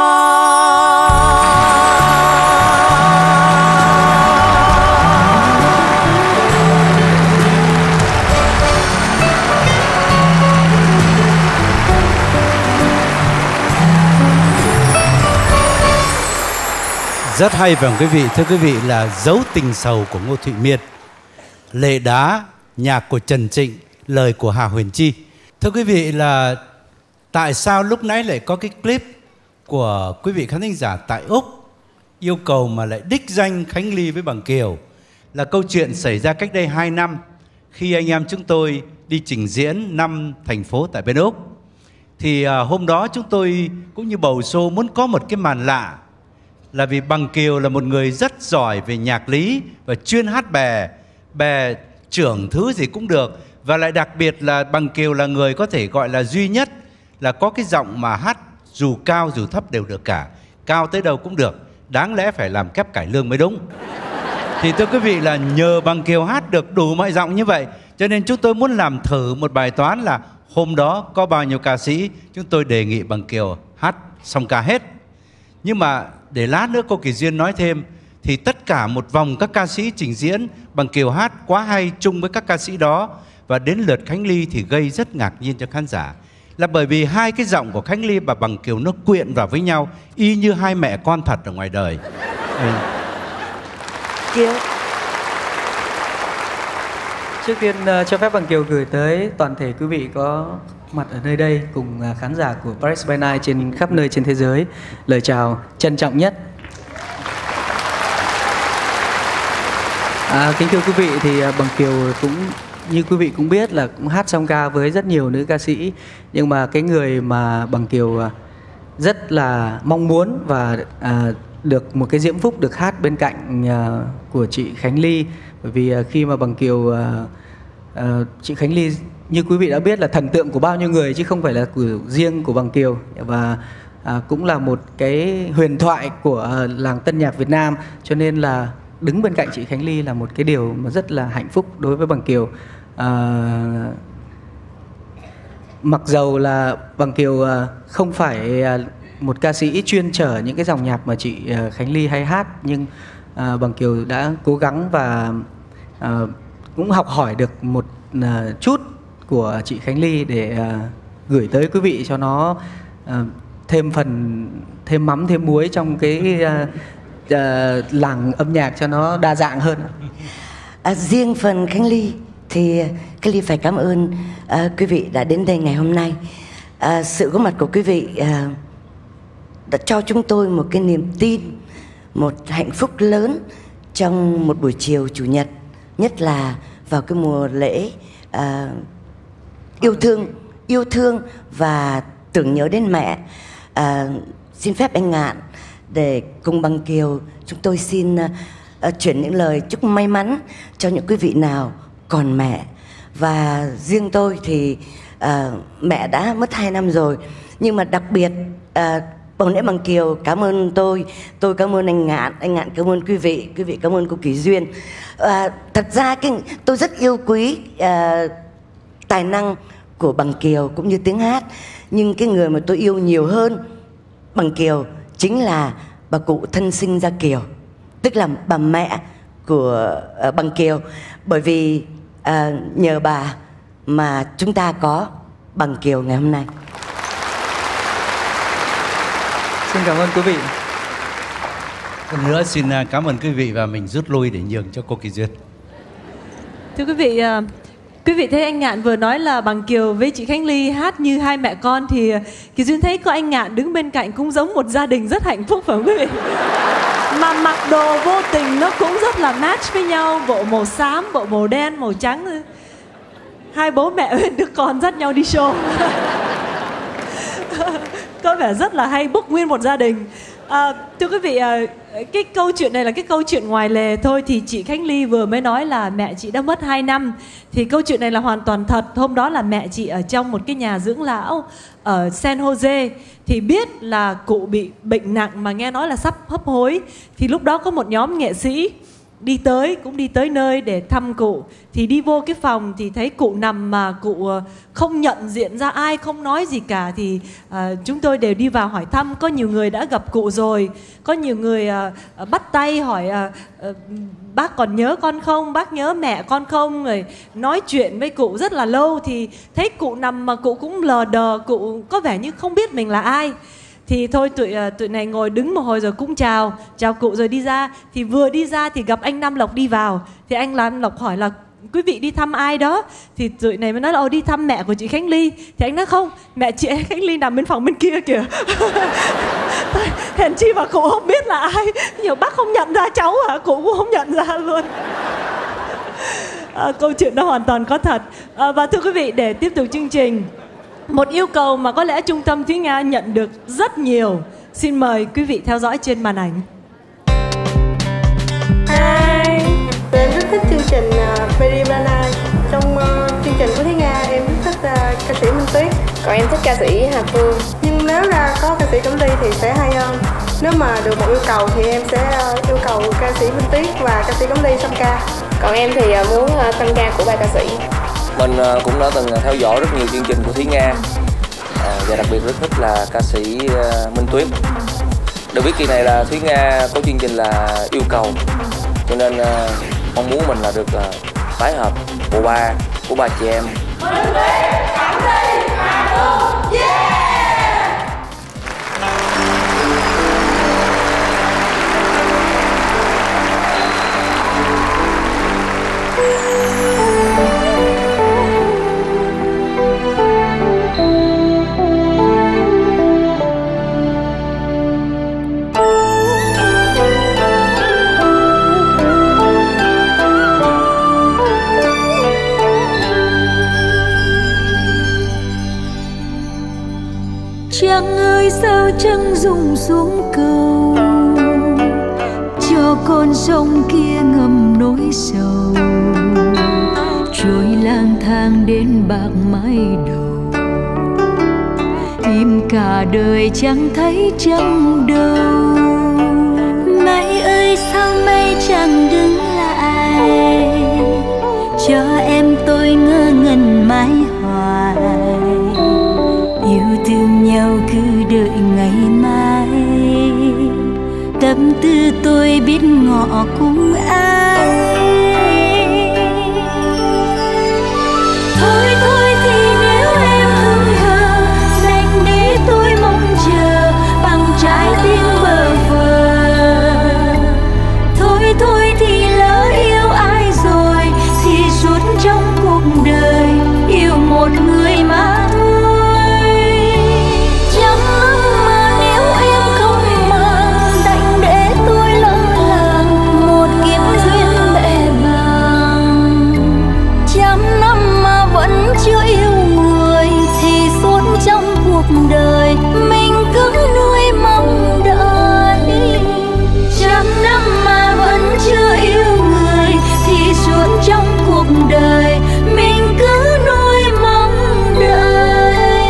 Rất hay phải không quý vị? Thưa quý vị, là Dấu Tình Sầu của Ngô Thụy Miên, Lệ Đá nhạc của Trần Trịnh, lời của Hà Huyền Chi. Thưa quý vị, là tại sao lúc nãy lại có cái clip của quý vị khán thính giả tại Úc yêu cầu mà lại đích danh Khánh Ly với Bằng Kiều? Là câu chuyện xảy ra cách đây hai năm khi anh em chúng tôi đi trình diễn năm thành phố tại bên Úc. Thì à, hôm đó chúng tôi cũng như bầu show muốn có một cái màn lạ, là vì Bằng Kiều là một người rất giỏi về nhạc lý và chuyên hát bè, bè trưởng thứ gì cũng được. Và lại đặc biệt là Bằng Kiều là người có thể gọi là duy nhất là có cái giọng mà hát dù cao dù thấp đều được cả, cao tới đâu cũng được, đáng lẽ phải làm kép cải lương mới đúng. Thì thưa quý vị, là nhờ Bằng Kiều hát được đủ mọi giọng như vậy, cho nên chúng tôi muốn làm thử một bài toán là hôm đó có bao nhiêu ca sĩ, chúng tôi đề nghị Bằng Kiều hát song ca hết. Nhưng mà để lát nữa cô Kỳ Duyên nói thêm, thì tất cả một vòng các ca sĩ trình diễn, Bằng Kiều hát quá hay chung với các ca sĩ đó. Và đến lượt Khánh Ly thì gây rất ngạc nhiên cho khán giả, là bởi vì hai cái giọng của Khánh Ly và Bằng Kiều nó quyện vào với nhau y như hai mẹ con thật ở ngoài đời. Ừ. Kiều, trước tiên uh, cho phép Bằng Kiều gửi tới toàn thể quý vị có mặt ở nơi đây cùng uh, khán giả của Paris by Night trên khắp nơi trên thế giới lời chào trân trọng nhất. À, kính thưa quý vị, thì uh, Bằng Kiều cũng như quý vị cũng biết là cũng hát song ca với rất nhiều nữ ca sĩ, nhưng mà cái người mà Bằng Kiều uh, rất là mong muốn và uh, được một cái diễm phúc được hát bên cạnh uh, của chị Khánh Ly. Bởi vì uh, khi mà Bằng Kiều uh, uh, chị Khánh Ly như quý vị đã biết là thần tượng của bao nhiêu người chứ không phải là của riêng của Bằng Kiều, và uh, cũng là một cái huyền thoại của uh, làng tân nhạc Việt Nam, cho nên là đứng bên cạnh chị Khánh Ly là một cái điều mà rất là hạnh phúc đối với Bằng Kiều. Uh, mặc dầu là Bằng Kiều uh, không phải uh, một ca sĩ chuyên trở những cái dòng nhạc mà chị uh, Khánh Ly hay hát, nhưng uh, Bằng Kiều đã cố gắng và uh, cũng học hỏi được một uh, chút của chị Khánh Ly để uh, gửi tới quý vị cho nó uh, thêm phần thêm mắm thêm muối trong cái uh, uh, làng âm nhạc cho nó đa dạng hơn. À, riêng phần Khánh Ly thì Khánh Ly phải cảm ơn uh, quý vị đã đến đây ngày hôm nay. Uh, sự có mặt của quý vị uh, đã cho chúng tôi một cái niềm tin, một hạnh phúc lớn trong một buổi chiều chủ nhật, nhất là vào cái mùa lễ uh, yêu thương, yêu thương và tưởng nhớ đến mẹ. Uh, xin phép anh Ngạn để cùng Bằng Kiều chúng tôi xin uh, uh, chuyển những lời chúc may mắn cho những quý vị nào còn mẹ. Và riêng tôi thì uh, mẹ đã mất hai năm rồi, nhưng mà đặc biệt uh, Bằng lễ Bằng Kiều cảm ơn tôi, tôi cảm ơn anh Ngạn, anh Ngạn cảm ơn quý vị, quý vị cảm ơn cô Kỳ Duyên. À, thật ra cái, tôi rất yêu quý à, tài năng của Bằng Kiều cũng như tiếng hát, nhưng cái người mà tôi yêu nhiều hơn Bằng Kiều chính là bà cụ thân sinh Gia Kiều, tức là bà mẹ của à, Bằng Kiều, bởi vì à, nhờ bà mà chúng ta có Bằng Kiều ngày hôm nay. Xin cảm ơn quý vị. Lần nữa xin cảm ơn quý vị và mình rút lui để nhường cho cô Kỳ Duyên. Thưa quý vị, uh, quý vị thấy anh Ngạn vừa nói là Bằng Kiều với chị Khánh Ly hát như hai mẹ con, thì Kỳ Duyên thấy có anh Ngạn đứng bên cạnh cũng giống một gia đình rất hạnh phúc, phải không quý vị? Mà mặc đồ vô tình nó cũng rất là match với nhau, bộ màu xám, bộ màu đen, màu trắng. Hai bố mẹ với đứa con dắt nhau đi show. Có vẻ rất là hay, book nguyên một gia đình. À, thưa quý vị, à, cái câu chuyện này là cái câu chuyện ngoài lề thôi. Thì chị Khánh Ly vừa mới nói là mẹ chị đã mất hai năm. Thì câu chuyện này là hoàn toàn thật. Hôm đó là mẹ chị ở trong một cái nhà dưỡng lão ở San Jose, thì biết là cụ bị bệnh nặng mà nghe nói là sắp hấp hối. Thì lúc đó có một nhóm nghệ sĩ đi tới, cũng đi tới nơi để thăm cụ. Thì đi vô cái phòng thì thấy cụ nằm mà cụ không nhận diện ra ai, không nói gì cả. Thì uh, chúng tôi đều đi vào hỏi thăm. Có nhiều người đã gặp cụ rồi, có nhiều người uh, bắt tay hỏi uh, uh, bác còn nhớ con không, bác nhớ mẹ con không, rồi nói chuyện với cụ rất là lâu. Thì thấy cụ nằm mà cụ cũng lờ đờ, cụ có vẻ như không biết mình là ai. Thì thôi tụi, tụi này ngồi đứng một hồi rồi cũng chào, chào cụ rồi đi ra. Thì vừa đi ra thì gặp anh Nam Lộc đi vào. Thì anh Nam Lộc hỏi là quý vị đi thăm ai đó? Thì tụi này mới nói là ồ đi thăm mẹ của chị Khánh Ly. Thì anh nói không, mẹ chị Khánh Ly nằm bên phòng bên kia kìa. Hèn chi mà cụ không biết là ai. Nhiều bác không nhận ra cháu hả? Cụ cũng không nhận ra luôn. À, câu chuyện đó hoàn toàn có thật. À, và thưa quý vị, để tiếp tục chương trình, một yêu cầu mà có lẽ Trung tâm Thúy Nga nhận được rất nhiều. Xin mời quý vị theo dõi trên màn ảnh. Hi, em rất thích chương trình uh, Mary Blana. Trong uh, chương trình của Thúy Nga, em rất thích uh, ca sĩ Minh Tuyết. Còn em thích ca sĩ Hà Phương. Nhưng nếu ra có ca sĩ Cẩm Ly thì sẽ hay hơn. Nếu mà được một yêu cầu thì em sẽ uh, yêu cầu ca sĩ Minh Tuyết và ca sĩ Cẩm Ly song ca. Còn em thì uh, muốn uh, tăng ca của ba ca sĩ. Mình cũng đã từng theo dõi rất nhiều chương trình của Thúy Nga, à, và đặc biệt rất thích là ca sĩ uh, Minh Tuyết. Được biết kỳ này là Thúy Nga có chương trình là yêu cầu, cho nên uh, mong muốn mình là được uh, tái hợp bộ ba của ba chị em. Minh Tuyết, Cẩm Ly, Hà Phương, yeah! Trăng ơi sao trăng rụng xuống cầu, sông kia ngầm nỗi sầu, trôi lang thang đến bạc mái đầu, tìm cả đời chẳng thấy trăng đâu. Mây ơi sao mây chẳng đứng lại, cho em tôi ngơ ngẩn mãi hoài. Yêu thương nhau cứ đợi ngày mai, tâm tư tôi biết ngọ cùng ai. Thôi thôi thì nếu em hững hờ, dành để tôi mong chờ bằng trái tim bơ vơ. Thôi thôi thì lỡ yêu ai rồi, thì suốt trong cuộc đời yêu một người mà thôi. Chẳng mà nếu em không màng, đành để tôi lỡ làng một kiếp duyên bệ bàng. Trăm năm mà vẫn chưa yêu người, thì suốt trong cuộc đời mình cứ nuôi mong đợi. Trăm năm mà vẫn chưa yêu người, thì suốt trong cuộc đời mình cứ nuôi mong đợi.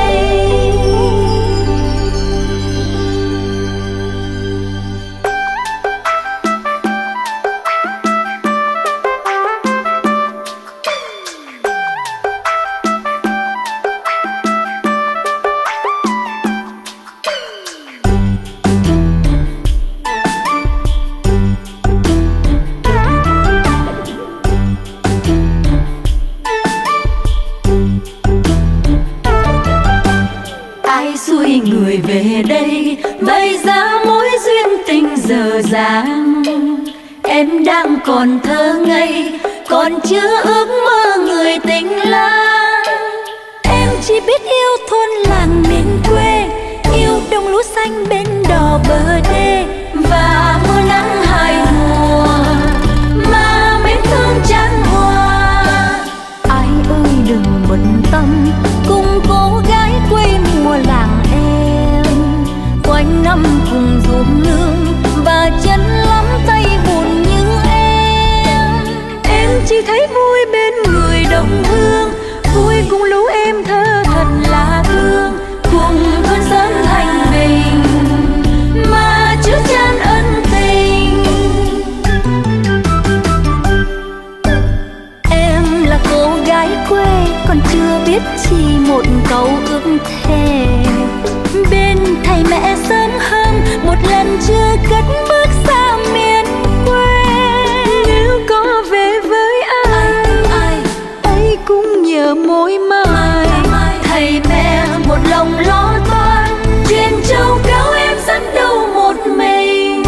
Ai xui người về đây, bày ra mối duyên tình dở dang. Em đang còn thơ ngây, còn chưa ước mơ người tình lang. Em chỉ biết yêu thôn làng miền quê, yêu đồng lúa xanh bên đò bờ đê, và mưa nắng hai mùa mà mến thương chan hoa. Ai ơi đừng bận tâm cùng cô gái quê mùa làng em, quanh năm cùng ruộng nương và chân lắm tay buồn như em. Em chỉ thấy vui bên người đồng hương, vui cùng lũ em thơ thật là thương, cùng cơn sớm thành bình mà chứa chan ân tình. Em là cô gái quê, còn chưa biết chỉ một câu ước thề. Bên thầy mẹ sớm hơn một lần chưa cất bước xa miền quê. Nếu có về với ai, ai ấy cũng nhớ mối mai. Thầy mẹ một lòng lo toan, truyền châu cao em dẫn đâu một mình.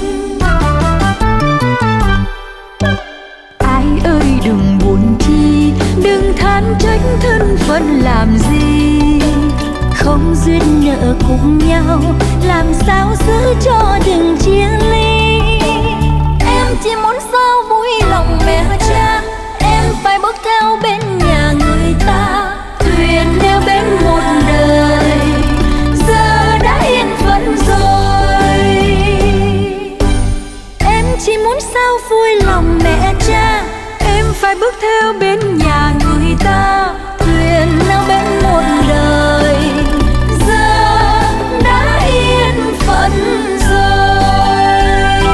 Ai ơi đừng buồn chi, đừng than trách thân phận làm gì. Không duyên nợ cùng nhau, làm sao giữ cho đừng chia ly. Em chỉ muốn sao vui lòng mẹ cha, em phải bước theo bên nhà người ta. Thuyền neo bên một đời, giờ đã yên phận rồi. Em chỉ muốn sao vui lòng mẹ cha, em phải bước theo bên nhà người ta. Thuyền neo bên một đời, giờ đã yên phận rồi.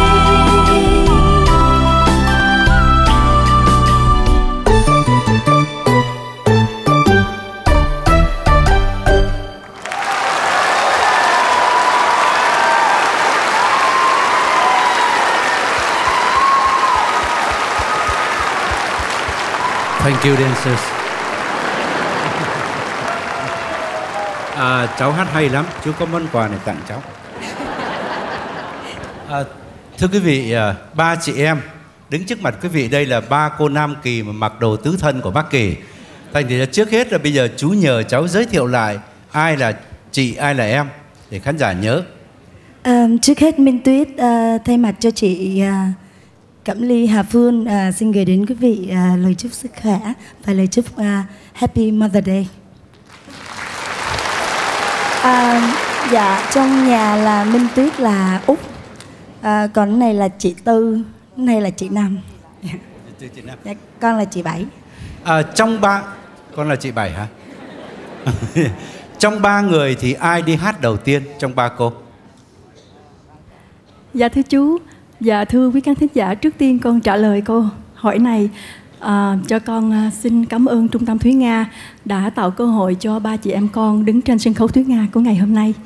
Thank you dancers. À, cháu hát hay lắm, chú có món quà này tặng cháu. À, thưa quý vị, à, ba chị em đứng trước mặt quý vị đây là ba cô Nam Kỳ mà mặc đồ tứ thân của Bắc Kỳ. Thành thì trước hết là bây giờ chú nhờ cháu giới thiệu lại ai là chị, ai là em để khán giả nhớ. À, trước hết Minh Tuyết à, thay mặt cho chị à, Cẩm Ly, Hà Phương à, xin gửi đến quý vị à, lời chúc sức khỏe và lời chúc à, Happy Mother Day. À, dạ, trong nhà là Minh Tuyết là Út, à, còn này là chị Tư, này là chị Năm. Chị Năm. Dạ, con là chị Bảy. À, trong ba con là chị Bảy hả? Trong ba người thì ai đi hát đầu tiên trong ba cô? Dạ thưa chú, dạ thưa quý khán thính giả, trước tiên con trả lời câu hỏi này. À, cho con à, xin cảm ơn Trung tâm Thúy Nga đã tạo cơ hội cho ba chị em con đứng trên sân khấu Thúy Nga của ngày hôm nay.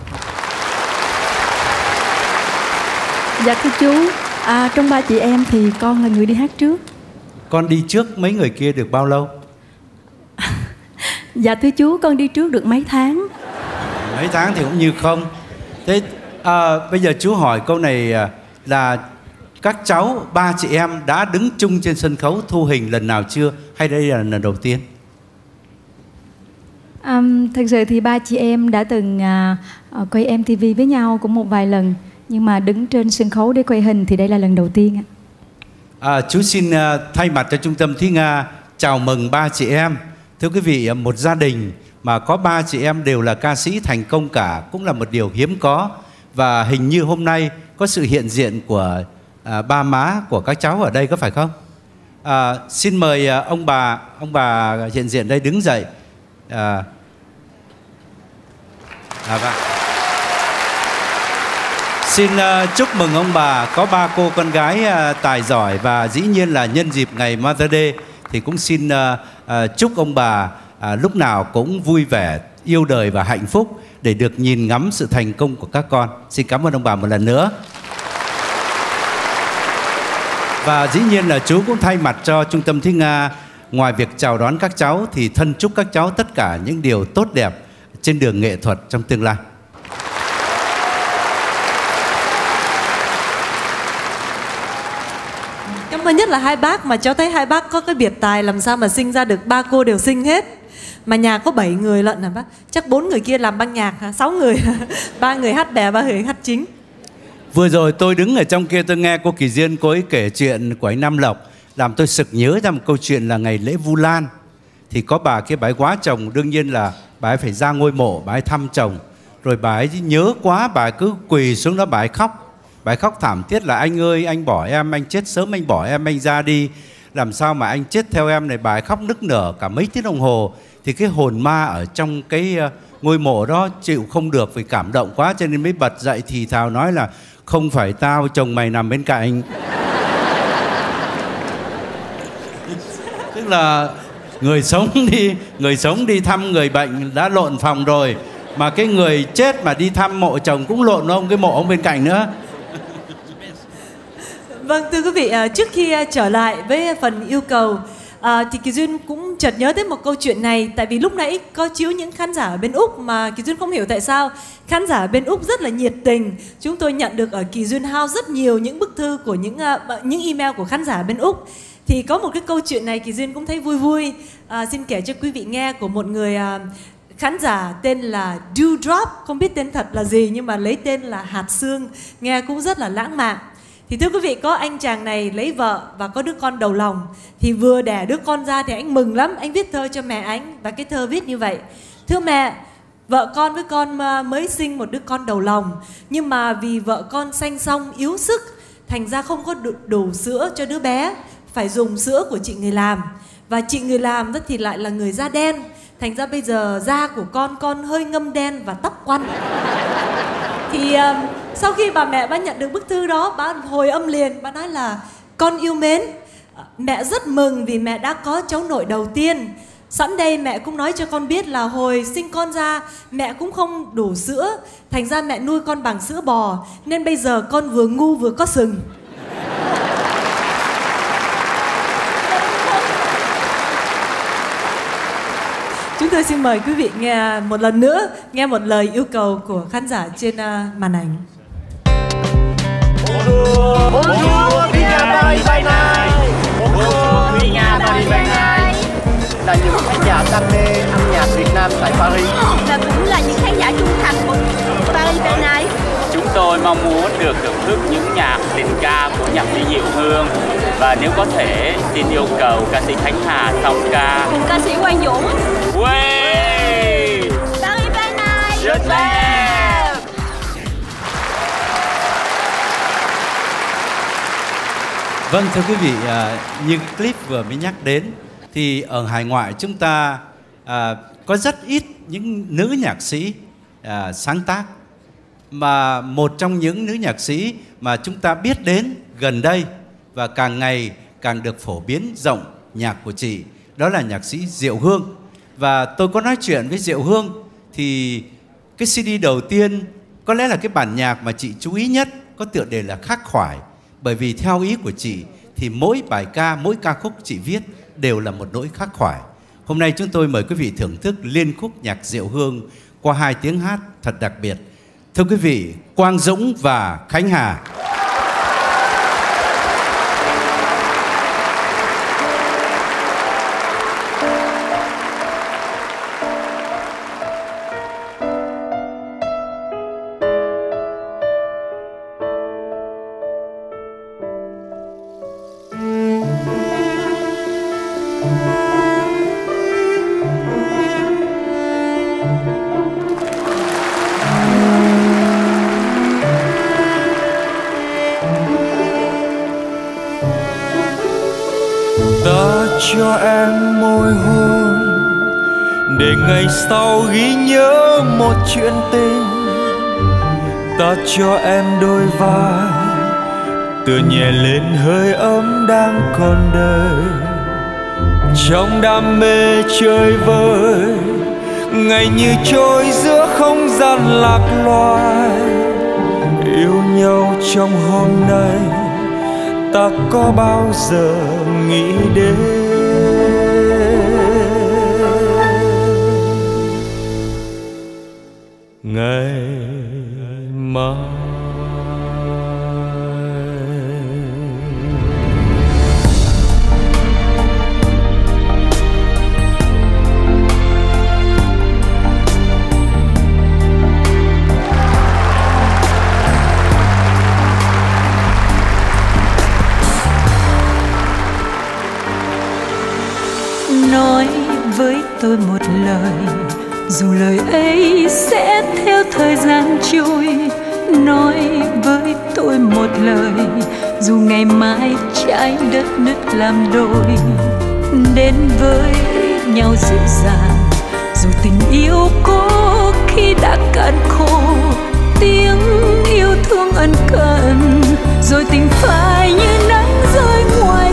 Dạ thưa chú, à, trong ba chị em thì con là người đi hát trước. Con đi trước mấy người kia được bao lâu? Dạ thưa chú, con đi trước được mấy tháng. Mấy tháng thì cũng như không. Thế à, bây giờ chú hỏi câu này là các cháu, ba chị em đã đứng chung trên sân khấu thu hình lần nào chưa? Hay đây là lần đầu tiên? Um, thực sự thì ba chị em đã từng uh, uh, quay em tê vê với nhau cũng một vài lần. Nhưng mà đứng trên sân khấu để quay hình thì đây là lần đầu tiên ạ. À, chú xin uh, thay mặt cho Trung tâm Thúy Nga chào mừng ba chị em. Thưa quý vị, một gia đình mà có ba chị em đều là ca sĩ thành công cả cũng là một điều hiếm có. Và hình như hôm nay có sự hiện diện của à, ba má của các cháu ở đây, có phải không? À, xin mời à, ông bà ông bà hiện diện đây đứng dậy. À, à, vâng. Xin uh, chúc mừng ông bà có ba cô con gái uh, tài giỏi, và dĩ nhiên là nhân dịp ngày Mother Day thì cũng xin uh, uh, chúc ông bà uh, lúc nào cũng vui vẻ, yêu đời và hạnh phúc để được nhìn ngắm sự thành công của các con. Xin cảm ơn ông bà một lần nữa. Và dĩ nhiên là chú cũng thay mặt cho Trung tâm Thúy Nga, ngoài việc chào đón các cháu thì thân chúc các cháu tất cả những điều tốt đẹp trên đường nghệ thuật trong tương lai. Cảm ơn nhất là hai bác, mà cháu thấy hai bác có cái biệt tài làm sao mà sinh ra được ba cô đều xinh hết. Mà nhà có bảy người lận hả bác? Chắc bốn người kia làm ban nhạc hả? Sáu người, ba người hát bè, ba người hát chính. Vừa rồi tôi đứng ở trong kia tôi nghe cô Kỳ Duyên cô ấy kể chuyện của anh Nam Lộc, làm tôi sực nhớ ra một câu chuyện là ngày lễ Vu Lan. Thì có bà kia bà ấy quá chồng, đương nhiên là bà ấy phải ra ngôi mộ, bà ấy thăm chồng. Rồi bà ấy nhớ quá, bà ấy cứ quỳ xuống đó bà ấy khóc. Bà ấy khóc thảm thiết là anh ơi, anh bỏ em, anh chết sớm, anh bỏ em, anh ra đi. Làm sao mà anh chết theo em này. Bà ấy khóc nức nở cả mấy tiếng đồng hồ. Thì cái hồn ma ở trong cái ngôi mộ đó chịu không được, vì cảm động quá cho nên mới bật dậy thì thào nói là không phải tao, chồng mày nằm bên cạnh. Tức là người sống đi người sống đi thăm người bệnh đã lộn phòng rồi, mà cái người chết mà đi thăm mộ chồng cũng lộn ông cái mộ ông bên cạnh nữa. Vâng, thưa quý vị, trước khi trở lại với phần yêu cầu à, thì Kỳ Duyên cũng chợt nhớ tới một câu chuyện này. Tại vì lúc nãy có chiếu những khán giả ở bên Úc mà Kỳ Duyên không hiểu tại sao khán giả ở bên Úc rất là nhiệt tình. Chúng tôi nhận được ở Kỳ Duyên House rất nhiều những bức thư của những uh, những email của khán giả ở bên Úc. Thì có một cái câu chuyện này Kỳ Duyên cũng thấy vui vui. À, xin kể cho quý vị nghe của một người uh, khán giả tên là Dewdrop, không biết tên thật là gì nhưng mà lấy tên là hạt sương, nghe cũng rất là lãng mạn. Thì thưa quý vị, có anh chàng này lấy vợ và có đứa con đầu lòng. Thì vừa đẻ đứa con ra thì anh mừng lắm, anh viết thơ cho mẹ anh. Và cái thơ viết như vậy: thưa mẹ, vợ con với con mới sinh một đứa con đầu lòng, nhưng mà vì vợ con sanh xong yếu sức, thành ra không có đủ, đủ sữa cho đứa bé, phải dùng sữa của chị người làm. Và chị người làm đó thì lại là người da đen, thành ra bây giờ da của con con hơi ngâm đen và tóc quăn. Thì uh, sau khi bà mẹ bà nhận được bức thư đó, bà hồi âm liền, bà nói là con yêu mến, mẹ rất mừng vì mẹ đã có cháu nội đầu tiên. Sẵn đây mẹ cũng nói cho con biết là hồi sinh con ra mẹ cũng không đủ sữa, thành ra mẹ nuôi con bằng sữa bò, nên bây giờ con vừa ngu vừa có sừng. Chúng tôi xin mời quý vị nghe một lần nữa, nghe một lời yêu cầu của khán giả trên uh, màn ảnh. Bonjour, Thúy Nga Paris by Night. Bonjour, Thúy Nga Paris by Night. Là những khán giả đam mê âm nhạc Việt Nam tại Paris. Và cũng là những khán giả trung thành của Paris by Night. Chúng tôi mong muốn được thưởng thức những nhạc tình ca của nhạc sĩ Diệu Hương. Và nếu có thể, xin yêu cầu ca sĩ Khánh Hà song ca cùng ca sĩ Quang Dũng. Way Paris by Night. Je t'aime. Vâng, thưa quý vị, à, như clip vừa mới nhắc đến thì ở hải ngoại chúng ta à, có rất ít những nữ nhạc sĩ à, sáng tác. Mà một trong những nữ nhạc sĩ mà chúng ta biết đến gần đây và càng ngày càng được phổ biến rộng nhạc của chị, đó là nhạc sĩ Diệu Hương. Và tôi có nói chuyện với Diệu Hương thì cái xê đê đầu tiên có lẽ là cái bản nhạc mà chị chú ý nhất có tựa đề là Khắc Khoải. Bởi vì theo ý của chị thì mỗi bài ca, mỗi ca khúc chị viết đều là một nỗi khắc khoải. Hôm nay chúng tôi mời quý vị thưởng thức liên khúc nhạc Diệu Hương qua hai tiếng hát thật đặc biệt. Thưa quý vị, Quang Dũng và Khánh Hà. Cho em môi hôn để ngày sau ghi nhớ một chuyện tình. Ta cho em đôi vai tựa nhẹ lên hơi ấm đang còn đời. Trong đam mê chơi vơi, ngày như trôi giữa không gian lạc loài. Yêu nhau trong hôm nay, ta có bao giờ nghĩ đến ngày mai? Nói với tôi một lời, dù lời ấy sẽ theo thời gian trôi. Nói với tôi một lời, dù ngày mai trái đất nứt làm đôi. Đến với nhau dịu dàng, dù tình yêu có khi đã cạn khô. Tiếng yêu thương ân cần, rồi tình phai như nắng rơi ngoài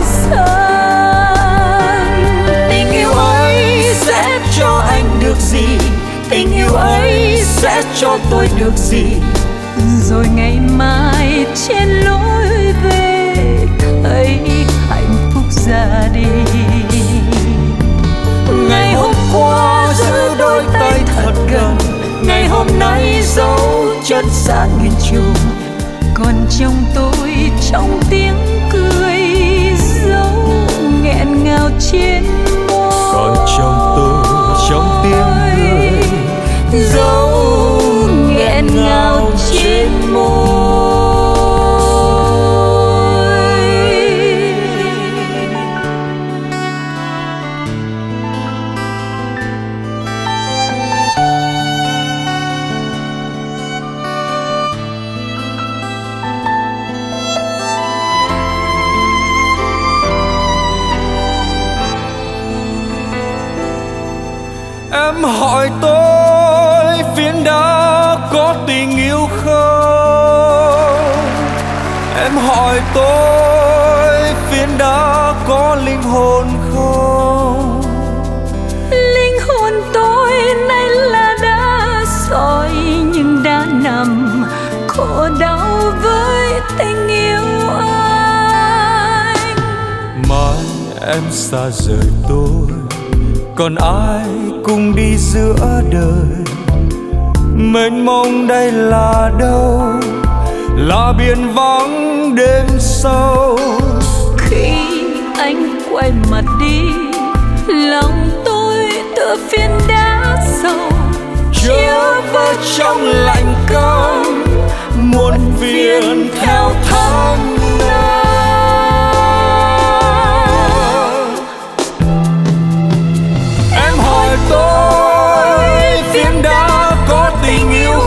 sân. Tình yêu ấy sẽ cho anh được gì? Tình yêu ấy sẽ cho tôi được gì? Rồi ngày mai trên lối về thấy hạnh phúc ra đi. Ngày hôm qua giữ đôi tay thật gần, ngày hôm nay dấu chân xa nghìn trùng. Còn trong tôi trong tiếng cười dấu nghẹn ngào trên môi. Còn trong tôi trong tiếng cười dấu nghẹn ngào trên môi. Em hỏi tôi phiến đá có tình yêu không? Em hỏi tôi phiến đá có linh hồn không? Linh hồn tôi nay là đá sỏi, nhưng đã nằm khổ đau với tình yêu anh. Mai em xa rời tôi, còn ai cùng đi giữa đời? Mênh mông đây là đâu? Là biển vắng đêm sâu. Khi anh quay mặt đi, lòng tôi tựa phiến đá sâu, chứa vỡ trong lạnh căm muôn phiền theo tháng năm. Em hỏi tôi phiến đá có tình yêu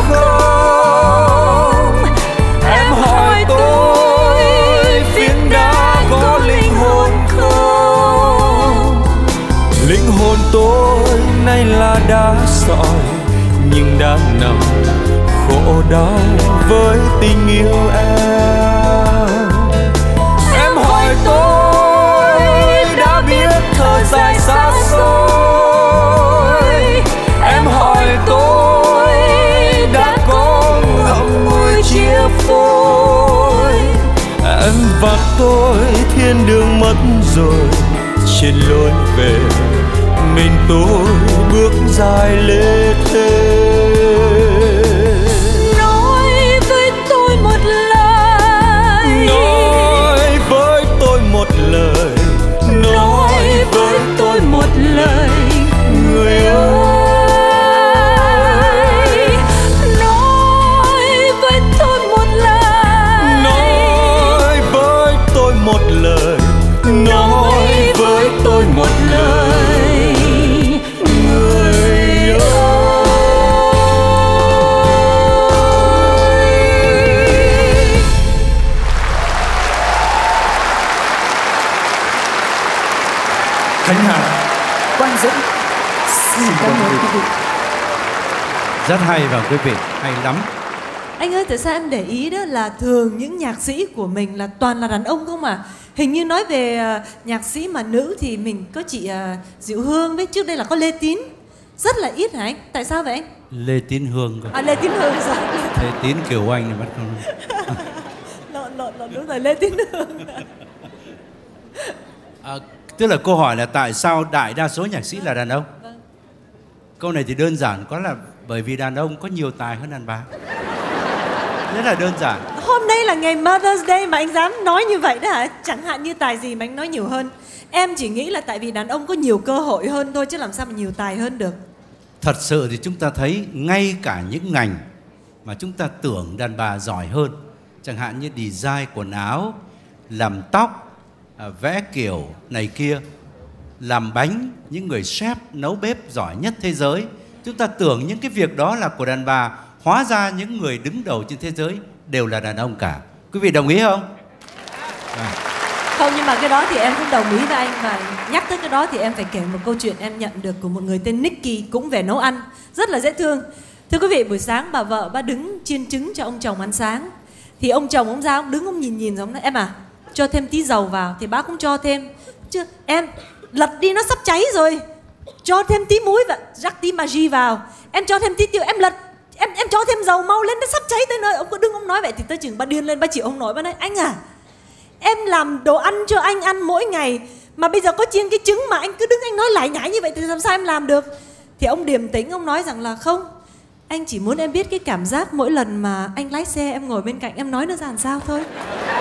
không? Em hỏi tôi phiến đá có sỏi nhưng đã nằm khổ đau với tình yêu em. Em hỏi tôi đã biết thời gian xa xôi, em hỏi tôi đã có ngậm ngùi chia phôi. Em và tôi thiên đường mất rồi, trên lối về mình tôi bước dài lê thê. Nói với tôi một lời, nói với tôi một lời, nói với tôi một lời, người ơi. Nói với tôi một lời, nói với tôi một lời, nói với tôi một lời, người ơi. Khánh Hà, Quang Dũng. Xin cảm ơn quý vị. rất hay và quý vị, hay lắm. Anh ơi, tại sao em để ý đó là thường những nhạc sĩ của mình là toàn là đàn ông không à? Hình như nói về uh, nhạc sĩ mà nữ thì mình có chị uh, Diệu Hương với trước đây là có Lê Tín. Rất là ít hả anh? Tại sao vậy anh? Lê Tín Hương cơ. À, Lê Tín Hương sao? Lê Tín Kiều Anh này bắt không? Lộn lộn lộn đúng rồi, Lê Tín Hương. À, tức là câu hỏi là tại sao đại đa số nhạc sĩ là đàn ông? Vâng. Câu này thì đơn giản quá là bởi vì đàn ông có nhiều tài hơn đàn bà. Rất là đơn giản. Hôm nay là ngày Mother's Day mà anh dám nói như vậy đó hả? Chẳng hạn như tài gì mà anh nói nhiều hơn. Em chỉ nghĩ là tại vì đàn ông có nhiều cơ hội hơn thôi, chứ làm sao mà nhiều tài hơn được. Thật sự thì chúng ta thấy ngay cả những ngành mà chúng ta tưởng đàn bà giỏi hơn, chẳng hạn như design quần áo, làm tóc, vẽ kiểu này kia, làm bánh, những người chef nấu bếp giỏi nhất thế giới, chúng ta tưởng những cái việc đó là của đàn bà, hóa ra những người đứng đầu trên thế giới đều là đàn ông cả. Quý vị đồng ý không? À. Không, nhưng mà cái đó thì em cũng đồng ý với anh. Và nhắc tới cái đó thì em phải kể một câu chuyện em nhận được của một người tên Nicky, cũng về nấu ăn, rất là dễ thương. Thưa quý vị, buổi sáng bà vợ bà đứng chiên trứng cho ông chồng ăn sáng. Thì ông chồng ông ra, ông đứng ông nhìn nhìn rồi ông nói: em à, cho thêm tí dầu vào. Thì bác cũng cho thêm. Chứ em lật đi, nó sắp cháy rồi. Cho thêm tí muối và rắc tí Maggi vào. Em cho thêm tí tiêu, em lật, em em cho thêm dầu, mau lên, nó sắp cháy tới nơi. Ông cứ đứng ông nói vậy thì tới chừng bà điên lên, bà chịu không nổi. Bà nói: anh à, em làm đồ ăn cho anh ăn mỗi ngày mà bây giờ có chiên cái trứng mà anh cứ đứng anh nói lải nhải như vậy thì làm sao em làm được? Thì ông điềm tĩnh, ông nói rằng là không, anh chỉ muốn em biết cái cảm giác mỗi lần mà anh lái xe em ngồi bên cạnh em nói nó ra làm sao thôi.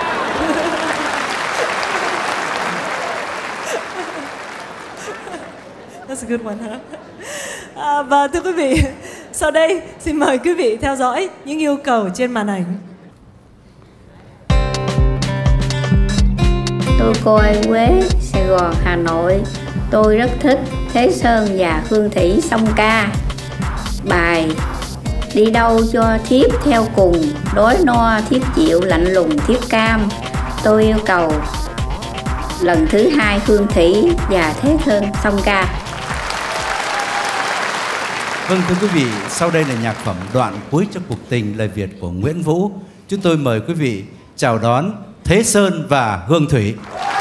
That's a good one, huh? À, và thưa quý vị, sau đây xin mời quý vị theo dõi những yêu cầu trên màn ảnh. Tôi coi Huế, Sài Gòn, Hà Nội. Tôi rất thích Thế Sơn và Hương Thủy song ca. Bài đi đâu cho thiếp theo cùng, đói no thiếp chịu lạnh lùng thiếp cam. Tôi yêu cầu lần thứ hai Hương Thủy và Thế Sơn song ca. Vâng, thưa quý vị, sau đây là nhạc phẩm Đoạn Cuối cho Cuộc Tình, lời Việt của Nguyễn Vũ. Chúng tôi mời quý vị chào đón Thế Sơn và Hương Thủy.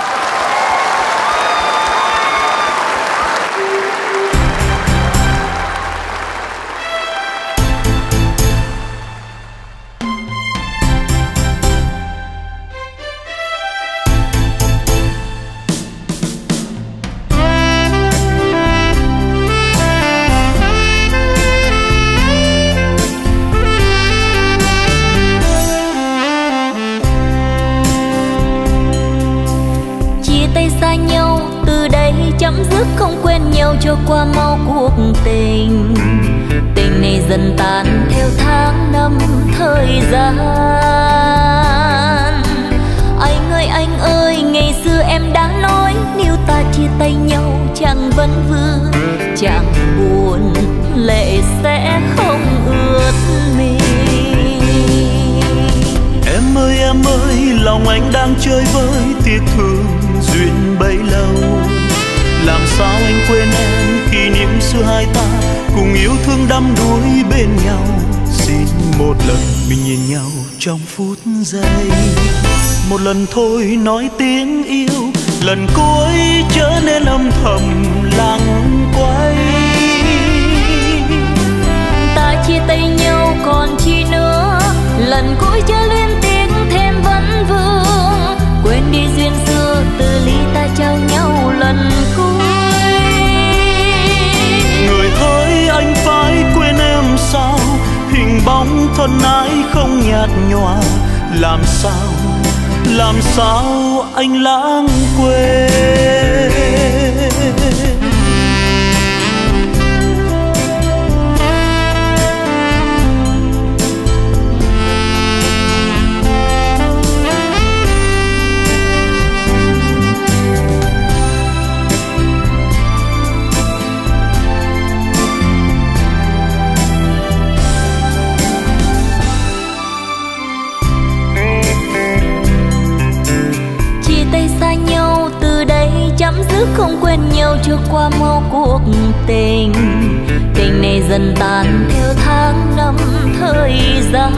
chấm dứt không quên nhau cho qua mau cuộc tình. Tình này dần tan theo tháng năm thời gian. Anh ơi anh ơi, ngày xưa em đã nói nếu ta chia tay nhau chẳng vẫn vương chẳng buồn, lệ sẽ không ướt mi. Em ơi em ơi, lòng anh đang chơi với tiếc thương duyên bấy lâu. Làm sao anh quên em, kỷ niệm xưa hai ta cùng yêu thương đắm đuối bên nhau. Xin một lần mình nhìn nhau trong phút giây, một lần thôi nói tiếng yêu, lần cuối trở nên âm thầm lặng quay. Ta chia tay nhau còn chi nữa, lần cuối chớ luyến tiếc thêm vấn vương. Quên đi duyên xưa từ ly ta trao nhau lần cuối. Người hỡi anh phải quên em sao, hình bóng thân ái không nhạt nhòa. Làm sao, làm sao anh lãng quên. Chấm dứt không quên nhau chưa qua mau cuộc tình. Tình này dần tàn theo tháng năm thời gian.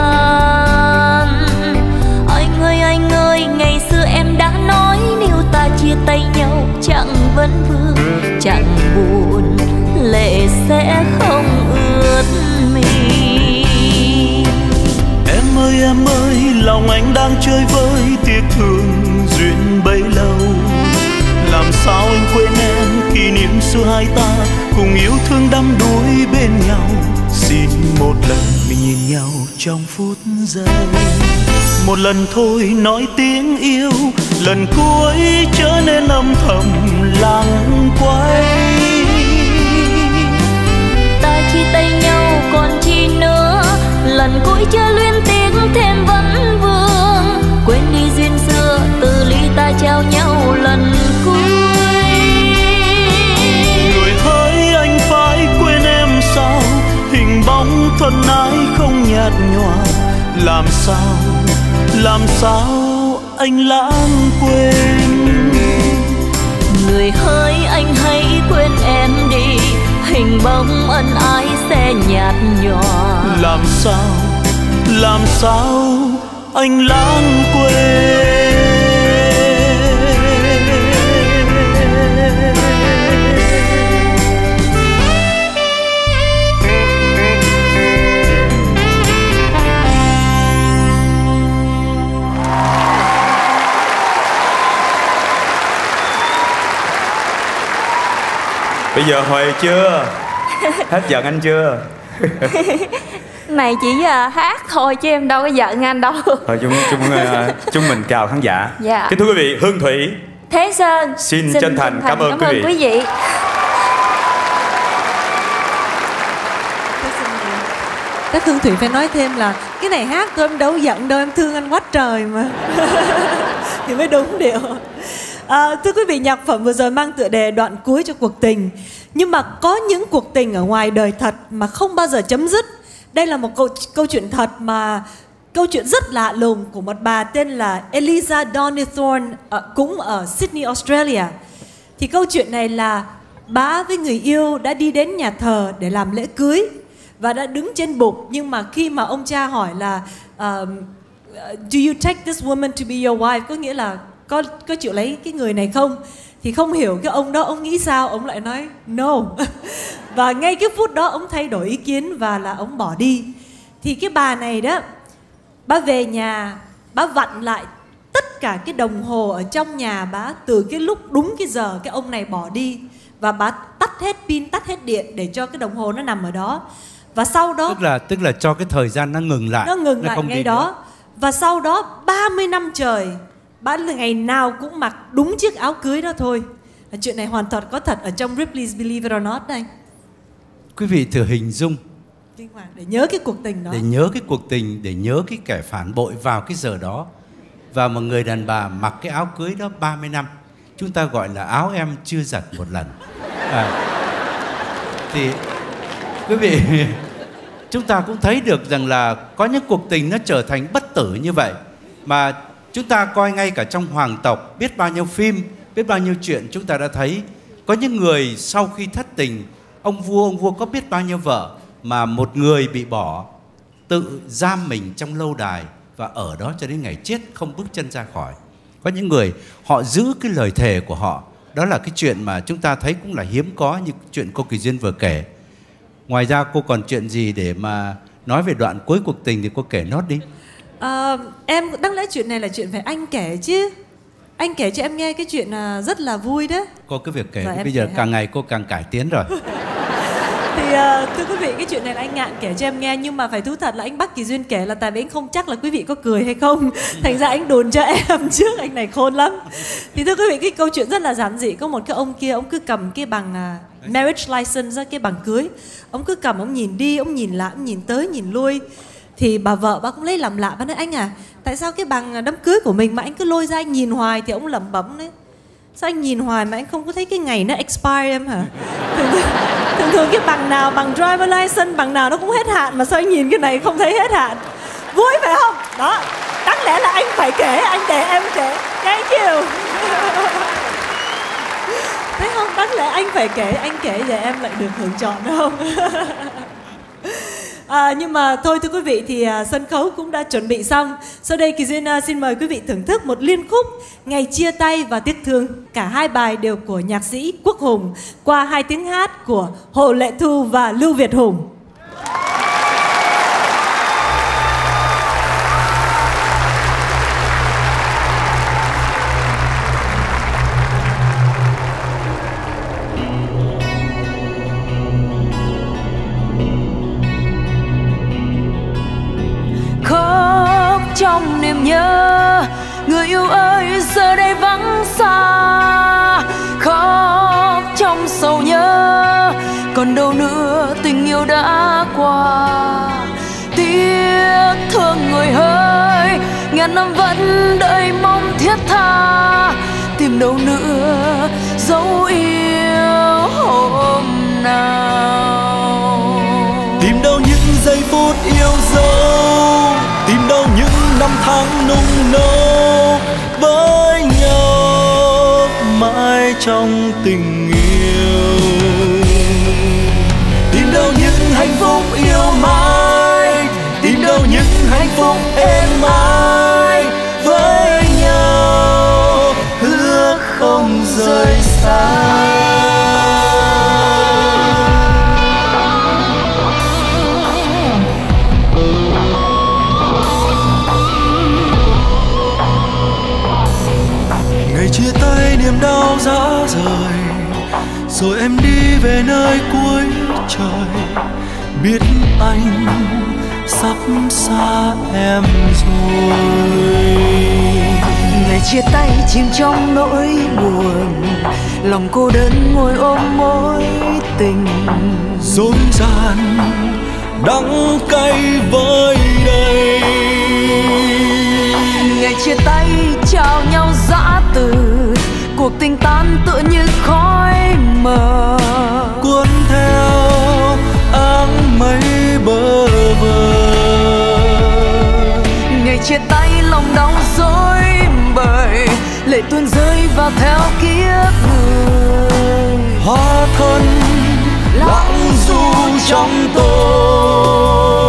Anh ơi anh ơi, ngày xưa em đã nói nếu ta chia tay nhau chẳng vấn vương, chẳng buồn, lệ sẽ không ướt mi. Em ơi em ơi, lòng anh đang chơi với tiếc thương duyên bấy lâu. Làm sao anh quên em kỷ niệm xưa hai ta cùng yêu thương đắm đuối bên nhau. Xin một lần mình nhìn nhau trong phút giây, một lần thôi nói tiếng yêu, lần cuối trở nên âm thầm lặng quay. Ta chia tay nhau còn chi nữa, lần cuối chớ luyến tiếc thêm vấn vương. Quên đi duyên xưa từ ly ta trao nhau lần cuối. Người hỡi anh phải quên em sao, hình bóng thân ái không nhạt nhòa. Làm sao, làm sao anh lãng quên. Người hỡi anh hãy quên em đi, hình bóng ân ái sẽ nhạt nhòa. Làm sao, làm sao anh lãng quên. Bây giờ Huệ chưa? Hết giận anh chưa? Này chỉ uh, hát thôi chứ em đâu có giận anh đâu. Thôi chúng, chúng, uh, chúng mình chào khán giả. Dạ. Kính thưa quý vị, Hương Thủy, Thế Sơn xin, xin chân thành cảm ơn, cảm quý, ơn vị. quý vị. Các Hương Thủy phải nói thêm là cái này hát tôi em đâu giận đâu, em thương anh quá trời mà. Thì mới đúng điều. À, thưa quý vị, nhạc phẩm vừa rồi mang tựa đề Đoạn cuối cho cuộc tình. Nhưng mà có những cuộc tình ở ngoài đời thật mà không bao giờ chấm dứt. Đây là một câu, câu chuyện thật mà câu chuyện rất lạ lùng của một bà tên là Eliza Downey-Thorne, cũng ở Sydney, Australia. Thì câu chuyện này là bà với người yêu đã đi đến nhà thờ để làm lễ cưới và đã đứng trên bục. Nhưng mà khi mà ông cha hỏi là uh, do you take this woman to be your wife, có nghĩa là có, có chịu lấy cái người này không, thì không hiểu cái ông đó ông nghĩ sao, ông lại nói no. Và ngay cái phút đó ông thay đổi ý kiến và là ông bỏ đi. Thì cái bà này đó, bà về nhà, bà vặn lại tất cả cái đồng hồ ở trong nhà bà từ cái lúc đúng cái giờ cái ông này bỏ đi. Và bà tắt hết pin, tắt hết điện để cho cái đồng hồ nó nằm ở đó. Và sau đó Tức là tức là cho cái thời gian nó ngừng lại. Nó ngừng nó lại không ngay đi đó nữa. Và sau đó ba mươi năm trời bà ngày nào cũng mặc đúng chiếc áo cưới đó thôi. Chuyện này hoàn toàn có thật ở trong Ripley's Believe It or Not đây. Quý vị thử hình dung để nhớ cái cuộc tình đó. Để nhớ cái cuộc tình, để nhớ cái kẻ phản bội vào cái giờ đó. Và một người đàn bà mặc cái áo cưới đó ba mươi năm. Chúng ta gọi là áo em chưa giặt một lần. À, thì quý vị, chúng ta cũng thấy được rằng là có những cuộc tình nó trở thành bất tử như vậy. Mà chúng ta coi ngay cả trong hoàng tộc, biết bao nhiêu phim, biết bao nhiêu chuyện chúng ta đã thấy. Có những người sau khi thất tình Ông vua, ông vua có biết bao nhiêu vợ mà một người bị bỏ, tự giam mình trong lâu đài và ở đó cho đến ngày chết không bước chân ra khỏi. Có những người họ giữ cái lời thề của họ. Đó là cái chuyện mà chúng ta thấy cũng là hiếm có như chuyện cô Kỳ Duyên vừa kể. Ngoài ra cô còn chuyện gì để mà nói về đoạn cuối cuộc tình thì cô kể nốt đi. À, em đáng lẽ chuyện này là chuyện phải anh kể chứ. Anh kể cho em nghe cái chuyện rất là vui đấy. Cô cứ việc kể, Rồi, bây giờ kể càng hả? ngày cô càng cải tiến rồi. Thì uh, thưa quý vị, cái chuyện này là anh Ngạn kể cho em nghe. Nhưng mà phải thú thật là anh bắt Kỳ Duyên kể là tại vì anh không chắc là quý vị có cười hay không. Thành ra anh đồn cho em trước, anh này khôn lắm. Thì thưa quý vị, cái câu chuyện rất là giản dị. Có một cái ông kia, ông cứ cầm cái bằng uh, marriage license, cái bằng cưới. Ông cứ cầm, ông nhìn đi, ông nhìn lại, ông nhìn tới, nhìn lui. Thì bà vợ bà cũng lấy làm lạ, bà nói anh à, tại sao cái bằng đám cưới của mình mà anh cứ lôi ra anh nhìn hoài? Thì ông lẩm bẩm đấy, sao anh nhìn hoài mà anh không có thấy cái ngày nó expire em hả? Thường thường, thường, thường cái bằng nào, bằng driver license, bằng nào nó cũng hết hạn, mà sao anh nhìn cái này không thấy hết hạn? Vui phải không? Đó, đáng lẽ là anh phải kể, anh để em kể. Thank you. Thấy không? Đáng lẽ anh phải kể, anh kể để em lại được hưởng chọn đúng không? À, nhưng mà thôi thưa quý vị, thì à, sân khấu cũng đã chuẩn bị xong. Sau đây Kỳ Duyên à, xin mời quý vị thưởng thức một liên khúc Ngày chia tay và tiếc thương. Cả hai bài đều của nhạc sĩ Quốc Hùng qua hai tiếng hát của Hồ Lệ Thu và Lưu Việt Hùng. Trong niềm nhớ, người yêu ơi giờ đây vắng xa. Khóc trong sầu nhớ, còn đâu nữa tình yêu đã qua. Tiếc thương người hỡi, ngàn năm vẫn đợi mong thiết tha. Tìm đâu nữa dấu yêu hôm nào. Tìm đâu những giây phút yêu dấu, tìm đâu những năm tháng nung nấu với nhau mãi trong tình yêu. Tìm đâu những hạnh phúc yêu mãi, tìm đâu những hạnh phúc êm ái với nhau, hứa không rời xa. Chia tay niềm đau rã rời, rồi em đi về nơi cuối trời. Biết anh sắp xa em rồi. Ngày chia tay chìm trong nỗi buồn, lòng cô đơn ngồi ôm mối tình. Rộn ràng đắng cay với đây. Ngày chia tay chào nhau giã từ, cuộc tình tan tựa như khói mờ cuốn theo áng mây bơ vơ. Ngày chia tay lòng đau dối bời, lệ tuôn rơi vào theo kiếp người. Hóa thân lãng du trong tôi.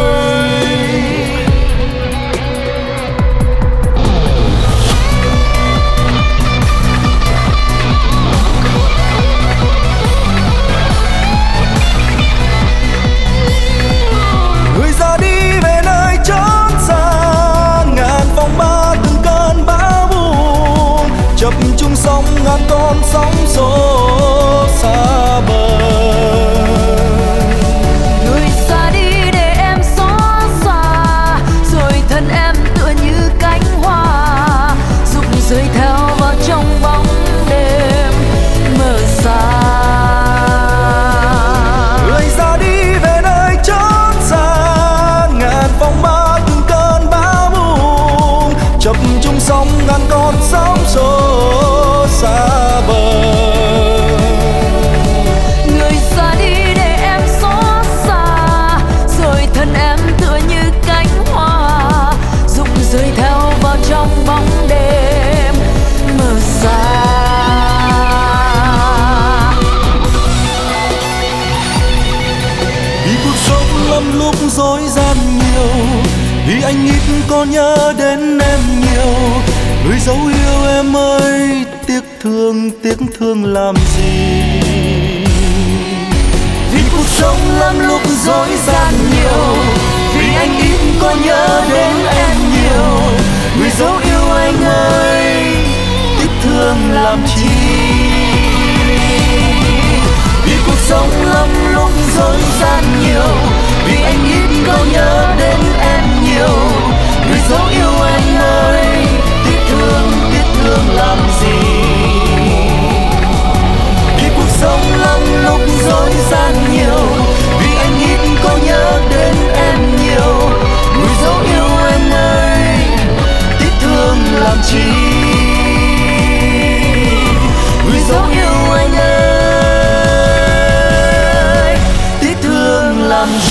Người ra đi về nơi chốn xa, ngàn phong ba từng cơn bão buồn, chập chung sóng ngàn con sóng xô xa bờ. Người ra đi để em xót xa, rồi thân em tựa như cánh hoa, rụng rơi theo vào trong bóng đêm mờ xa. Người ra đi về nơi chốn xa, ngàn phong ba từng cơn bão buồn, chập chung sóng ngàn con sóng xô xa bờ. Vì dấu yêu em ơi, tiếc thương, tiếc thương làm gì? Vì cuộc sống lắm lúc dối gian nhiều, vì anh ít có nhớ đến em nhiều. Vì dấu yêu anh ơi, tiếc thương làm chi? Vì cuộc sống lắm lúc dối gian nhiều, vì anh ít có nhớ đến em nhiều. Vì dấu yêu anh ơi, tiếc thương, tiếc thương làm gì? Vì cuộc sống lắm lúc dối gian nhiều, vì anh ít có nhớ đến em nhiều. Vì dấu yêu anh ơi, tiếc thương làm chi? Vì dấu yêu anh ơi, tiếc thương làm chi?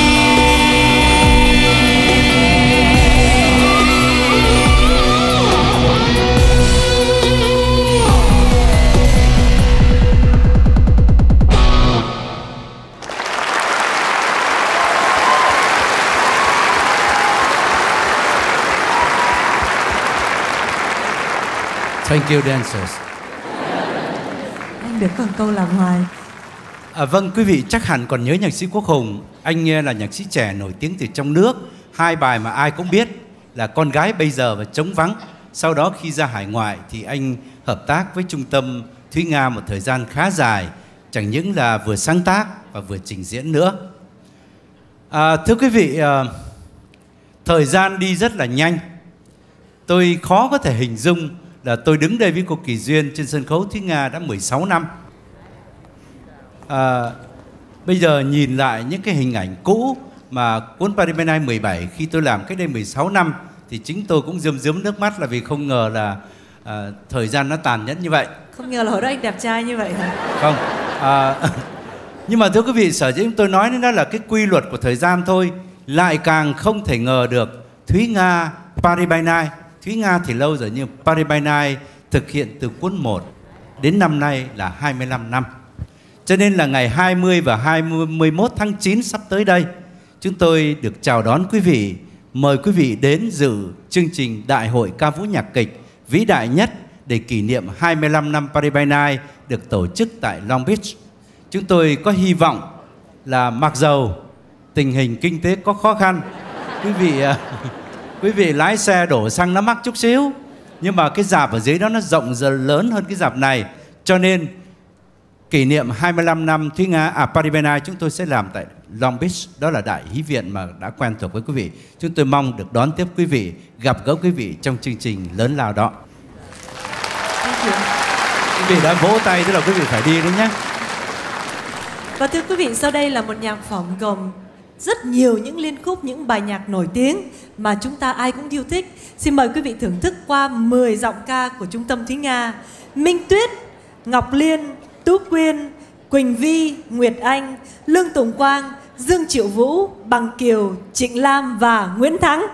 Thank you dancers. Anh được còn câu làm hoài. À, vâng, quý vị chắc hẳn còn nhớ nhạc sĩ Quốc Hùng. Anh là nhạc sĩ trẻ nổi tiếng từ trong nước. Hai bài mà ai cũng biết là Con Gái Bây Giờ và Trống Vắng. Sau đó khi ra hải ngoại thì anh hợp tác với Trung tâm Thúy Nga một thời gian khá dài. Chẳng những là vừa sáng tác và vừa trình diễn nữa. À, thưa quý vị, à, thời gian đi rất là nhanh. Tôi khó có thể hình dung là tôi đứng đây với cô Kỳ Duyên trên sân khấu Thúy Nga đã mười sáu năm. À, bây giờ nhìn lại những cái hình ảnh cũ mà cuốn Paris by Night mười bảy khi tôi làm cách đây mười sáu năm thì chính tôi cũng rơm rớm nước mắt, là vì không ngờ là à, thời gian nó tàn nhẫn như vậy. Không ngờ là hồi đó anh đẹp trai như vậy hả? Không. À, nhưng mà thưa quý vị, sở dĩ tôi nói đó là cái quy luật của thời gian thôi. Lại càng không thể ngờ được Thúy Nga Paris by Night. Thúy Nga thì lâu rồi, nhưng Paris by Night thực hiện từ cuốn một đến năm nay là hai mươi lăm năm. Cho nên là ngày hai mươi và hai mươi mốt tháng chín sắp tới đây, chúng tôi được chào đón quý vị, mời quý vị đến dự chương trình Đại hội ca vũ nhạc kịch vĩ đại nhất để kỷ niệm hai mươi lăm năm Paris by Night được tổ chức tại Long Beach. Chúng tôi có hy vọng là mặc dầu tình hình kinh tế có khó khăn, quý vị quý vị lái xe đổ xăng nó mắc chút xíu, nhưng mà cái rạp ở dưới đó nó rộng giờ lớn hơn cái rạp này, cho nên kỷ niệm hai mươi lăm năm Thúy Nga à Paris by Night chúng tôi sẽ làm tại Long Beach, đó là đại hí viện mà đã quen thuộc với quý vị. Chúng tôi mong được đón tiếp quý vị, gặp gỡ quý vị trong chương trình lớn lao đó. Quý vị đã vỗ tay, tức là quý vị phải đi đấy nhé. Và thưa quý vị, sau đây là một nhạc phẩm gồm rất nhiều những liên khúc, những bài nhạc nổi tiếng mà chúng ta ai cũng yêu thích. Xin mời quý vị thưởng thức qua mười giọng ca của Trung tâm Thúy Nga: Minh Tuyết, Ngọc Liên, Tú Quyên, Quỳnh Vi, Nguyệt Anh, Lương Tùng Quang, Dương Triệu Vũ, Bằng Kiều, Trịnh Lam và Nguyễn Thắng.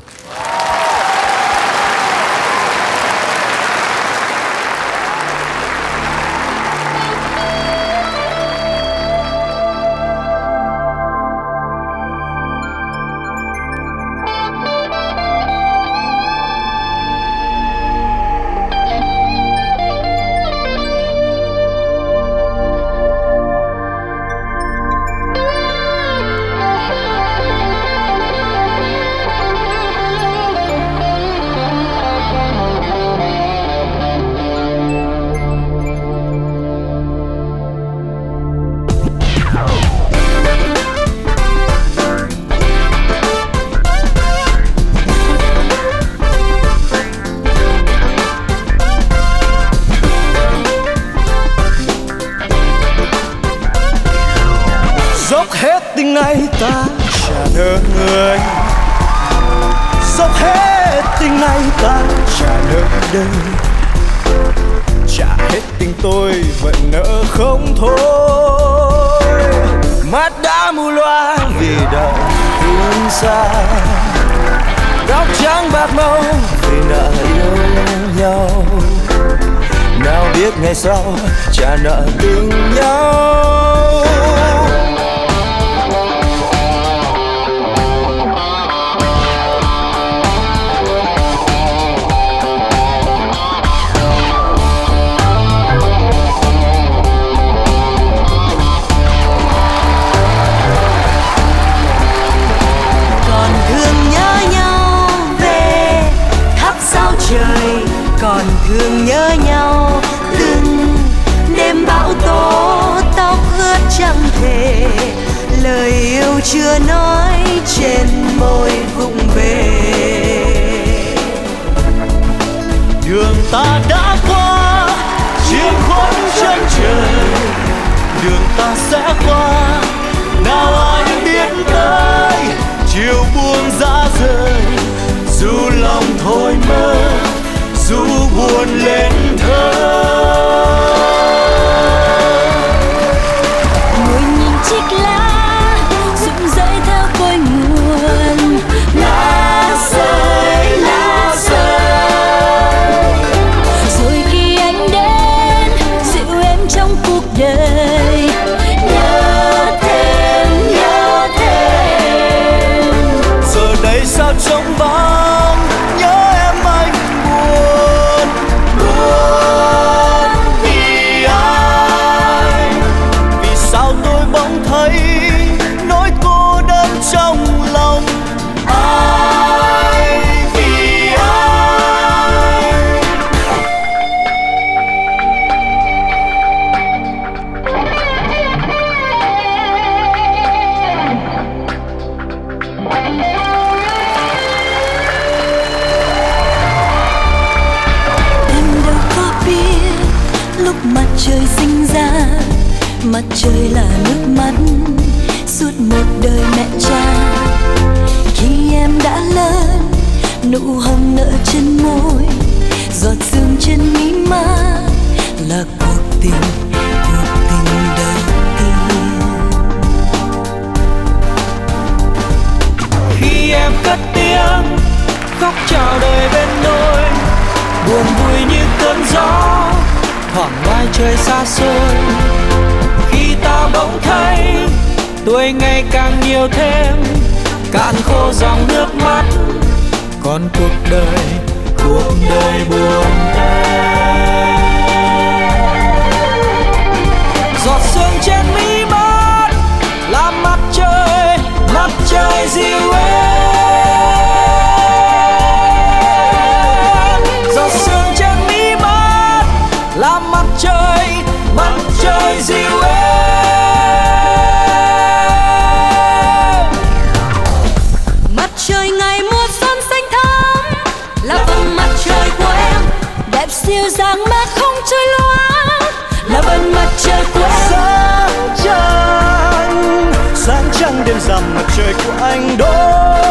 nay ta trả nợ người, dốc hết tình này ta trả nợ đời, trả hết tình tôi vẫn nợ không thôi. Mắt đã mù loa vì đời thương xa, tóc trắng bạc màu vì nợ yêu nhau. Nào biết ngày sau trả nợ tình nhau. vừa nói trên môi vụng về. Đường ta đã qua chiếm khốn chân trời, đường ta sẽ qua nào ai biết tới. Chiều buông giá rời dù lòng thôi mơ, dù buồn lên thơ. Ngồi nhìn chiếc lá rụng rơi theo cội nguồn. Lá rơi, lá rơi. Rồi khi anh đến dịu em trong cuộc đời. Nhớ thêm, nhớ thêm. Giờ đây sao trống vắng, nhớ em anh buồn. Buồn vì ai, vì sao tôi bỗng thấy nỗi cô đơn trong lòng. Ai vì ai. Em đâu có biết lúc mặt trời sinh ra, mặt trời là nước mắt suốt một đời mẹ cha. Khi em đã lớn, nụ hồng nở trên môi, giọt sương trên mí má là cuộc tình, cuộc tình đầu tiên. Khi em cất tiếng khóc chào đời bên đôi, buồn vui như cơn gió thoảng ngoài trời xa xôi. Khi ta bỗng thấy tuổi ngày càng nhiều thêm, cạn khô dòng nước mắt, còn cuộc đời, cuộc đời buồn tênh. Giọt sương trên mí mắt là mặt trời, mặt trời dịu em. Giọt sương trên mí mắt là mặt trời, mặt trời dịu em. Mặt trời ngày mùa xuân xanh thắm là vầng mặt trời của em, đẹp dịu dàng mà không trôi loáng là vầng mặt trời của em. Sáng trăng, sáng trăng đêm rằm mặt trời của anh đó.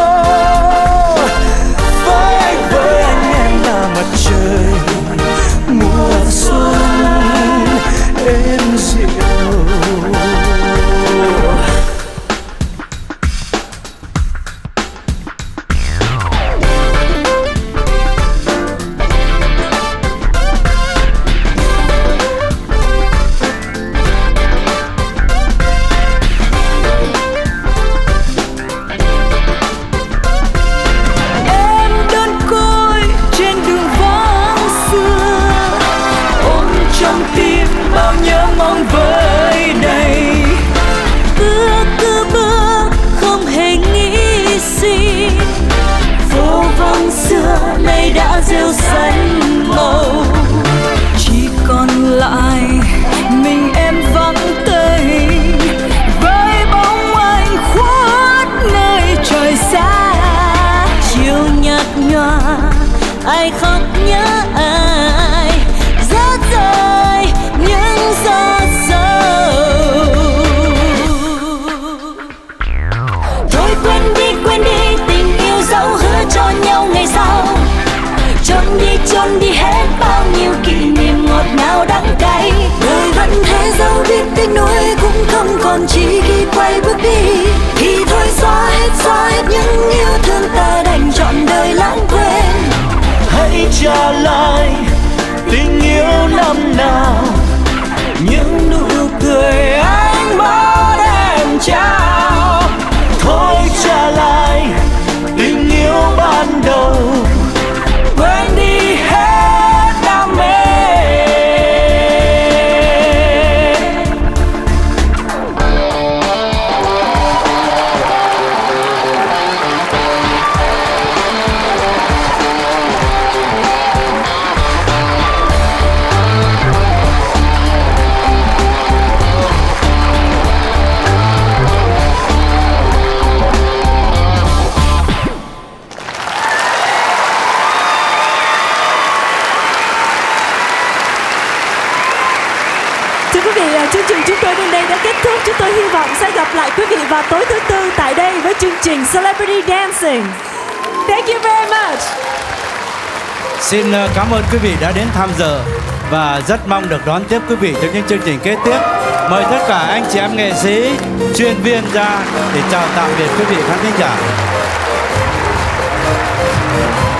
Với với anh em là mặt trời mùa xuân êm dịu. Em đơn côi trên đường vắng xưa, ôm trong tim bao nhớ mong vơi đầy. Bước cứ bước không hề nghĩ gì, phố vắng xưa nay đã rêu xanh màu. Chỉ còn lại mình em vắng tênh, với bóng anh khuất nơi trời xa. Chiều nhạt nhòa ai khóc nhớ ai, rớt rơi những giọt dầu. Thôi quên đi quên đi tình yêu dẫu hứa cho nhau ngày sau, chậm đi cho uh, chương trình chúng tôi đến đây đã kết thúc. Chúng tôi hy vọng sẽ gặp lại quý vị vào tối thứ tư tại đây với chương trình Celebrity Dancing. Thank you very much. Xin cảm ơn quý vị đã đến tham dự và rất mong được đón tiếp quý vị trong những chương trình kế tiếp. Mời tất cả anh chị em nghệ sĩ, chuyên viên ra để chào tạm biệt quý vị khán thính giả.